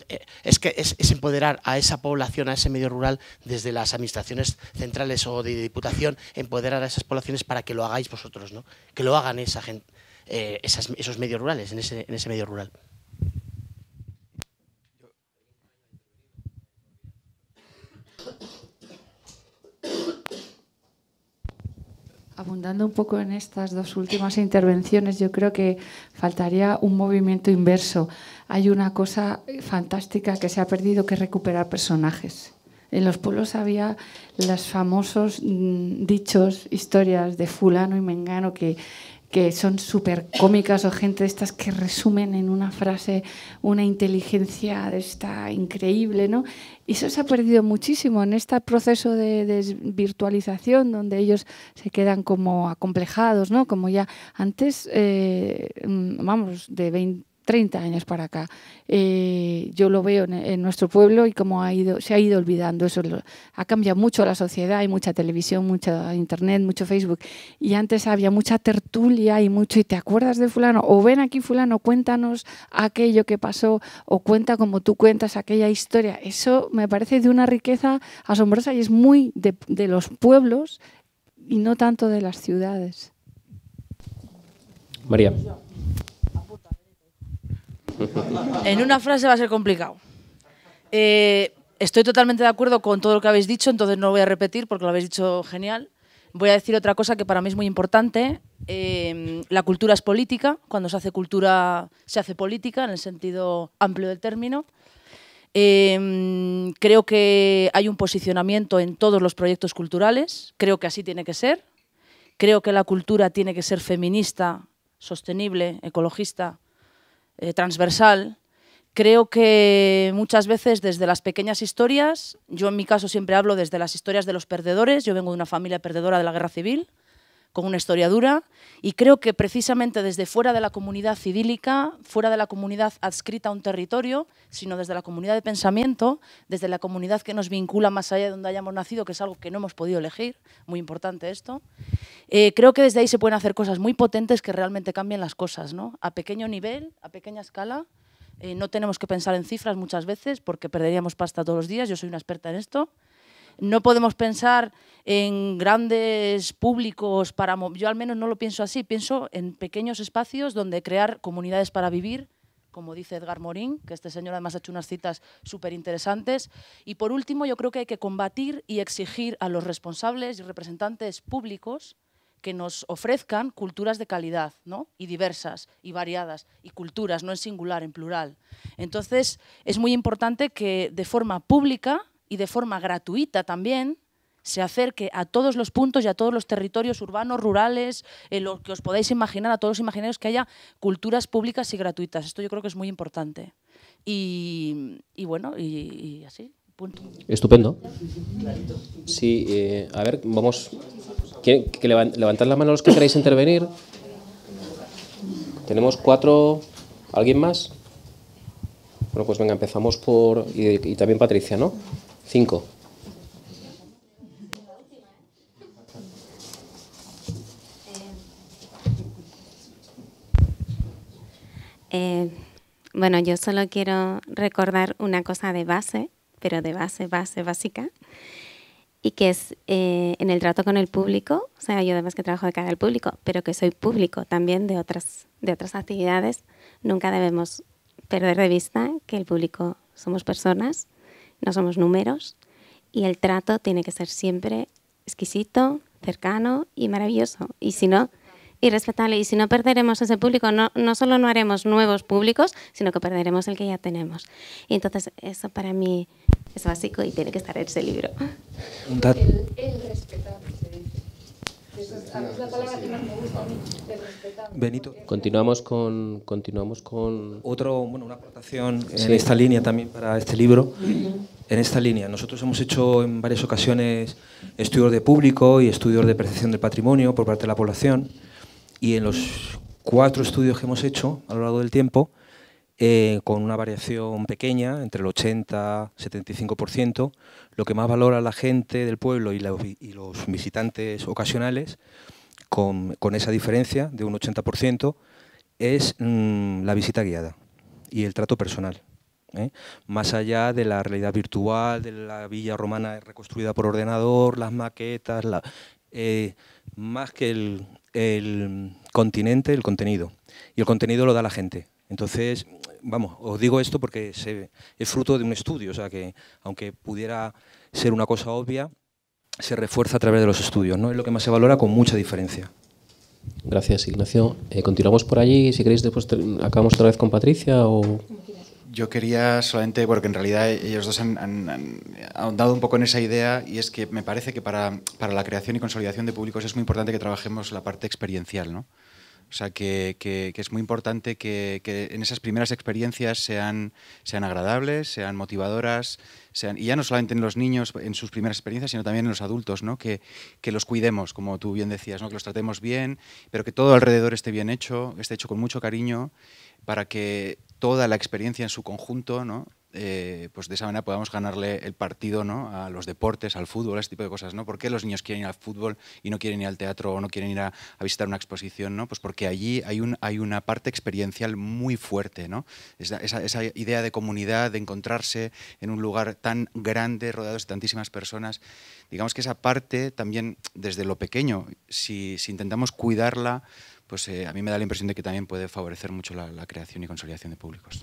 es que es, es empoderar a esa población, a ese medio rural, desde las administraciones centrales o de diputación, empoderar a esas poblaciones para que lo hagáis vosotros, ¿no? Que lo hagan esa gente, eh, esas, esos medios rurales, en ese, en ese medio rural. Abundando un poco en estas dos últimas intervenciones, yo creo que faltaría un movimiento inverso. Hay una cosa fantástica que se ha perdido, que es recuperar personajes. En los pueblos había los famosos mmm, dichos, historias de fulano y mengano que, que son súper cómicas, o gente de estas que resumen en una frase una inteligencia de esta increíble, ¿no? Y eso se ha perdido muchísimo en este proceso de desvirtualización, donde ellos se quedan como acomplejados, ¿no? Como ya antes, eh, vamos, de veinte treinta años para acá. Eh, yo lo veo en, en nuestro pueblo y cómo ha ido, se ha ido olvidando. Eso lo, ha cambiado mucho la sociedad, hay mucha televisión, mucha internet, mucho Facebook. Y antes había mucha tertulia y mucho, ¿y te acuerdas de fulano? O ven aquí fulano, cuéntanos aquello que pasó, o cuenta como tú cuentas aquella historia. Eso me parece de una riqueza asombrosa y es muy de, de los pueblos y no tanto de las ciudades. María. En una frase va a ser complicado. Eh, estoy totalmente de acuerdo con todo lo que habéis dicho, entonces no lo voy a repetir porque lo habéis dicho genial. Voy a decir otra cosa que para mí es muy importante. Eh, la cultura es política. Cuando se hace cultura, se hace política, en el sentido amplio del término. Eh, creo que hay un posicionamiento en todos los proyectos culturales. Creo que así tiene que ser. Creo que la cultura tiene que ser feminista, sostenible, ecologista, eh, transversal. Creo que muchas veces desde las pequeñas historias, yo en mi caso siempre hablo desde las historias de los perdedores, yo vengo de una familia perdedora de la guerra civil, con una historia dura, y creo que precisamente desde fuera de la comunidad idílica, fuera de la comunidad adscrita a un territorio, sino desde la comunidad de pensamiento, desde la comunidad que nos vincula más allá de donde hayamos nacido, que es algo que no hemos podido elegir, muy importante esto, eh, creo que desde ahí se pueden hacer cosas muy potentes que realmente cambien las cosas, ¿no? A pequeño nivel, a pequeña escala. Eh, no tenemos que pensar en cifras muchas veces porque perderíamos pasta todos los días, yo soy una experta en esto. No podemos pensar en grandes públicos para... Yo al menos no lo pienso así, pienso en pequeños espacios donde crear comunidades para vivir, como dice Edgar Morin, que este señor además ha hecho unas citas súper interesantes. Y por último, yo creo que hay que combatir y exigir a los responsables y representantes públicos que nos ofrezcan culturas de calidad, ¿no? Y diversas, y variadas, y culturas, no en singular, en plural. Entonces, es muy importante que de forma pública y de forma gratuita también se acerque a todos los puntos y a todos los territorios urbanos, rurales, en lo que os podáis imaginar, a todos los imaginarios, que haya culturas públicas y gratuitas. Esto yo creo que es muy importante. Y, y bueno, y, y así, punto. Estupendo. Sí, eh, a ver, vamos... Que, que levantad la mano los que queráis intervenir. Tenemos cuatro... ¿Alguien más? Bueno, pues venga, empezamos por... Y, y también Patricia, ¿no? Cinco. Eh, bueno, yo solo quiero recordar una cosa de base, pero de base, base, básica, y que es eh, en el trato con el público, o sea, yo además que trabajo de cara al público, pero que soy público también de otras, de otras actividades, nunca debemos perder de vista que el público somos personas, no somos números, y el trato tiene que ser siempre exquisito, cercano y maravilloso, y si no, y respetable, y si no perderemos ese público, no, no solo no haremos nuevos públicos, sino que perderemos el que ya tenemos. Y entonces eso para mí es básico y tiene que estar en ese libro. El, el respetable, se dice. Esa es la palabra que más me gusta a mí, el respetable. Benito. Continuamos con... Continuamos con... Otro, bueno, una aportación en Sí. esta línea también para este libro. En esta línea, nosotros hemos hecho en varias ocasiones estudios de público y estudios de percepción del patrimonio por parte de la población, y en los cuatro estudios que hemos hecho a lo largo del tiempo, eh, con una variación pequeña, entre el ochenta y setenta y cinco por ciento, lo que más valora la gente del pueblo y, la, y los visitantes ocasionales, con, con esa diferencia de un ochenta por ciento, es mmm, la visita guiada y el trato personal. ¿eh? Más allá de la realidad virtual, de la villa romana reconstruida por ordenador, las maquetas, la, eh, más que el, el continente, el contenido. Y el contenido lo da la gente. Entonces, vamos, os digo esto porque se, es fruto de un estudio, o sea que aunque pudiera ser una cosa obvia, se refuerza a través de los estudios, ¿no? Es lo que más se valora con mucha diferencia. Gracias, Ignacio. Eh, continuamos por allí. Si queréis, después acabamos otra vez con Patricia o... Yo quería solamente, porque en realidad ellos dos han, han, han ahondado un poco en esa idea, y es que me parece que para, para la creación y consolidación de públicos es muy importante que trabajemos la parte experiencial, ¿no? O sea, que, que, que es muy importante que, que en esas primeras experiencias sean, sean agradables, sean motivadoras, sean, y ya no solamente en los niños en sus primeras experiencias, sino también en los adultos, ¿no? Que, que los cuidemos, como tú bien decías, ¿no? Que los tratemos bien, pero que todo alrededor esté bien hecho, esté hecho con mucho cariño, para que toda la experiencia en su conjunto, ¿no? Eh, pues de esa manera podamos ganarle el partido, ¿no? A los deportes, al fútbol, a ese tipo de cosas, ¿no? ¿Por qué los niños quieren ir al fútbol y no quieren ir al teatro o no quieren ir a, a visitar una exposición, ¿no? Pues porque allí hay, un, hay una parte experiencial muy fuerte, ¿no? Esa, esa, esa idea de comunidad, de encontrarse en un lugar tan grande, rodeados de tantísimas personas. Digamos que esa parte también, desde lo pequeño, si, si intentamos cuidarla, pues eh, a mí me da la impresión de que también puede favorecer mucho la, la creación y consolidación de públicos.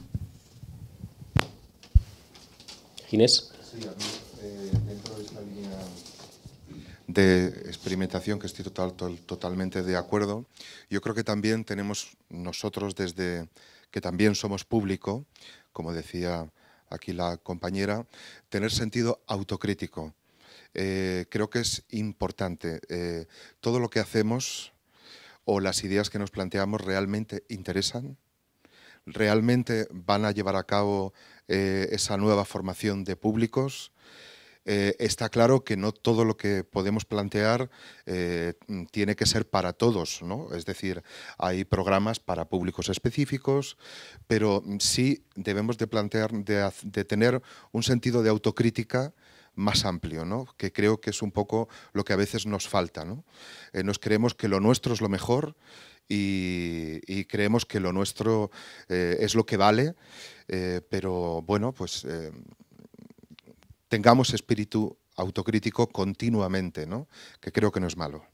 Ginés. Sí, a mí, eh, dentro de esta línea de experimentación, que estoy total, to, totalmente de acuerdo, yo creo que también tenemos nosotros, desde que también somos público, como decía aquí la compañera, tener sentido autocrítico. Eh, creo que es importante. Eh, todo lo que hacemos o las ideas que nos planteamos realmente interesan, realmente van a llevar a cabo eh, esa nueva formación de públicos. Eh, está claro que no todo lo que podemos plantear eh, tiene que ser para todos, ¿no? Es decir, hay programas para públicos específicos, pero sí debemos de plantear, de, de tener un sentido de autocrítica más amplio, ¿no? Que creo que es un poco lo que a veces nos falta, ¿no? Eh, nos creemos que lo nuestro es lo mejor y, y creemos que lo nuestro eh, es lo que vale, eh, pero bueno, pues eh, tengamos espíritu autocrítico continuamente, ¿no? Que creo que no es malo.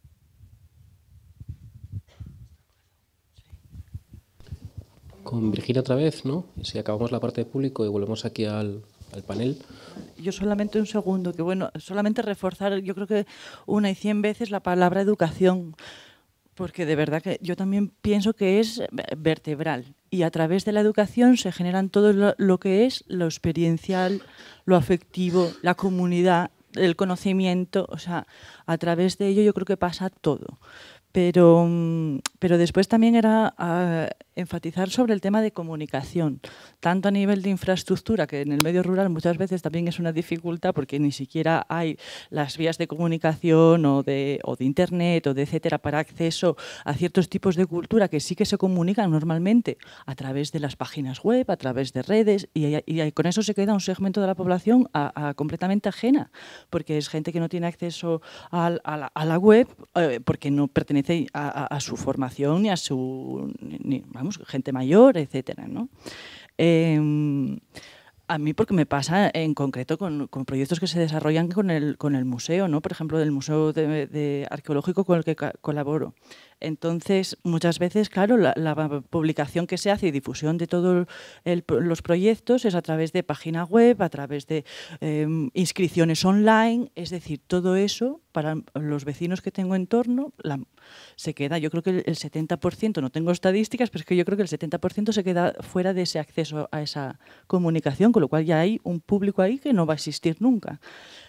Con Virginia otra vez, ¿no? Si acabamos la parte de público y volvemos aquí al, al panel. Yo solamente un segundo, que bueno, solamente reforzar, yo creo que una y cien veces la palabra educación, porque de verdad que yo también pienso que es vertebral y a través de la educación se generan todo lo, lo que es lo experiencial, lo afectivo, la comunidad, el conocimiento, o sea, a través de ello yo creo que pasa todo. Pero, pero después también era uh, enfatizar sobre el tema de comunicación, tanto a nivel de infraestructura, que en el medio rural muchas veces también es una dificultad porque ni siquiera hay las vías de comunicación o de, o de internet o de etcétera para acceso a ciertos tipos de cultura que sí que se comunican normalmente a través de las páginas web, a través de redes, y, y, y con eso se queda un segmento de la población a, a completamente ajena, porque es gente que no tiene acceso a, a, la, a la web eh, porque no pertenece A, a, a su formación ni a su, ni, vamos, gente mayor, etcétera, ¿no? Eh, a mí porque me pasa en concreto con, con proyectos que se desarrollan con el, con el museo, ¿no? Por ejemplo, del Museo de, de Arqueológico con el que colaboro. Entonces, muchas veces, claro, la, la publicación que se hace y difusión de todos los proyectos es a través de página web, a través de eh, inscripciones online, es decir, todo eso para los vecinos que tengo en torno la, se queda, yo creo que el setenta por ciento, no tengo estadísticas, pero es que yo creo que el setenta por ciento se queda fuera de ese acceso a esa comunicación, con lo cual ya hay un público ahí que no va a existir nunca.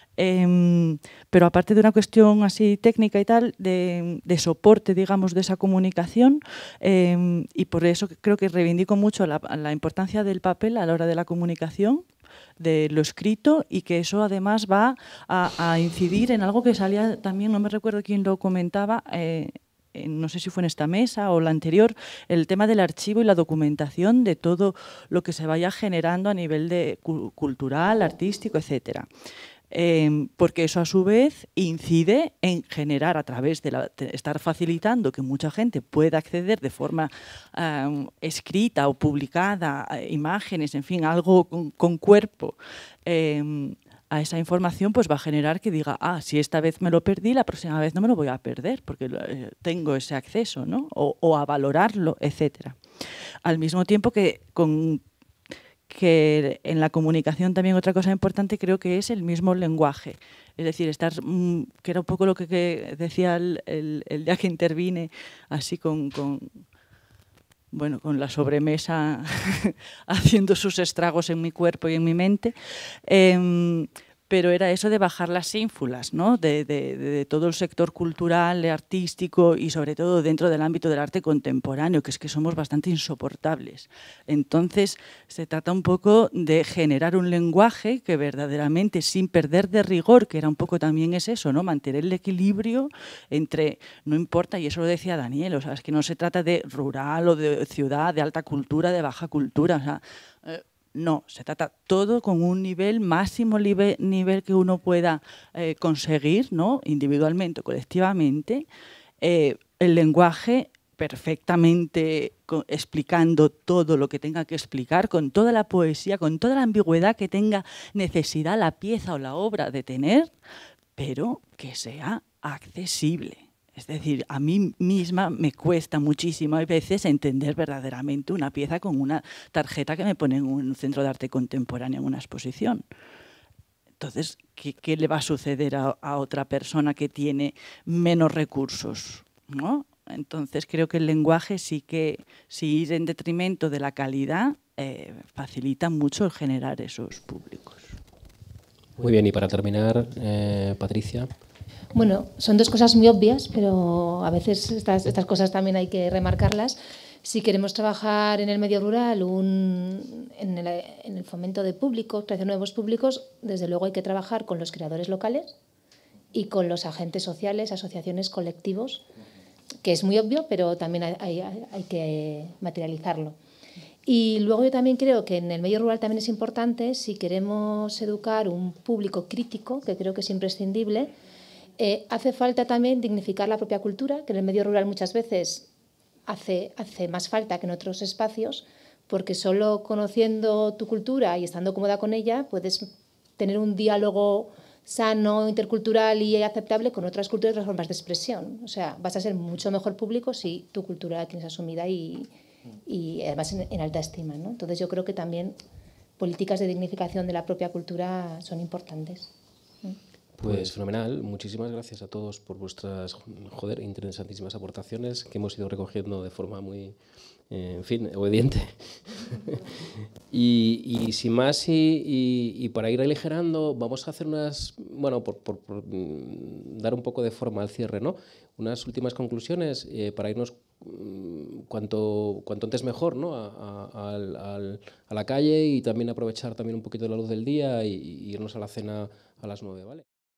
Eh, pero aparte de una cuestión así técnica y tal, de, de soporte, digamos, de esa comunicación, eh, y por eso creo que reivindico mucho la, la importancia del papel a la hora de la comunicación, de lo escrito, y que eso además va a, a incidir en algo que salía también, no me recuerdo quién lo comentaba, eh, no sé si fue en esta mesa o la anterior, el tema del archivo y la documentación de todo lo que se vaya generando a nivel de cultural, artístico, etcétera. Eh, porque eso a su vez incide en generar a través de, la, de estar facilitando que mucha gente pueda acceder de forma um, escrita o publicada, eh, imágenes, en fin, algo con, con cuerpo, eh, a esa información, pues va a generar que diga, ah, si esta vez me lo perdí, la próxima vez no me lo voy a perder porque eh, tengo ese acceso, ¿no? O, o a valorarlo, etcétera. Al mismo tiempo que con que en la comunicación también otra cosa importante creo que es el mismo lenguaje. Es decir, estar, que era un poco lo que, que decía el, el, el día que intervine, así con, con, bueno, con la sobremesa haciendo sus estragos en mi cuerpo y en mi mente, eh, pero era eso de bajar las ínfulas, ¿no? de, de, de todo el sector cultural, artístico y sobre todo dentro del ámbito del arte contemporáneo, que es que somos bastante insoportables. Entonces se trata un poco de generar un lenguaje que verdaderamente, sin perder de rigor, que era un poco también es eso, ¿no? Mantener el equilibrio entre, no importa, y eso lo decía Daniel, o sea, es que no se trata de rural o de ciudad, de alta cultura, de baja cultura, o sea, eh, no, se trata todo con un nivel, máximo nivel, nivel que uno pueda eh, conseguir, ¿no? Individualmente o colectivamente, eh, el lenguaje perfectamente con, explicando todo lo que tenga que explicar, con toda la poesía, con toda la ambigüedad que tenga necesidad la pieza o la obra de tener, pero que sea accesible. Es decir, a mí misma me cuesta muchísimo a veces entender verdaderamente una pieza con una tarjeta que me pone en un centro de arte contemporáneo en una exposición. Entonces, ¿qué, qué le va a suceder a, a otra persona que tiene menos recursos, ¿no? Entonces, creo que el lenguaje sí que, si ir en detrimento de la calidad, eh, facilita mucho el generar esos públicos. Muy bien, y para terminar, eh, Patricia. Bueno, son dos cosas muy obvias, pero a veces estas, estas cosas también hay que remarcarlas. Si queremos trabajar en el medio rural, un, en, el, en el fomento de públicos, creación de nuevos públicos, desde luego hay que trabajar con los creadores locales y con los agentes sociales, asociaciones, colectivos, que es muy obvio, pero también hay, hay, hay que materializarlo. Y luego yo también creo que en el medio rural también es importante, si queremos educar un público crítico, que creo que es imprescindible, Eh, hace falta también dignificar la propia cultura, que en el medio rural muchas veces hace, hace más falta que en otros espacios, porque solo conociendo tu cultura y estando cómoda con ella puedes tener un diálogo sano, intercultural y aceptable con otras culturas y otras formas de expresión. O sea, vas a ser mucho mejor público si tu cultura la tienes asumida y, y además en, en alta estima, ¿no? Entonces yo creo que también políticas de dignificación de la propia cultura son importantes. Pues fenomenal, muchísimas gracias a todos por vuestras, joder, interesantísimas aportaciones que hemos ido recogiendo de forma muy, eh, en fin, obediente. y, y sin más, y, y, y para ir aligerando, vamos a hacer unas, bueno, por, por, por dar un poco de forma al cierre, ¿no? Unas últimas conclusiones eh, para irnos mm, cuanto, cuanto antes mejor, ¿no? A, a, al, al, a la calle y también aprovechar también un poquito de la luz del día y, y irnos a la cena a las nueve, ¿vale?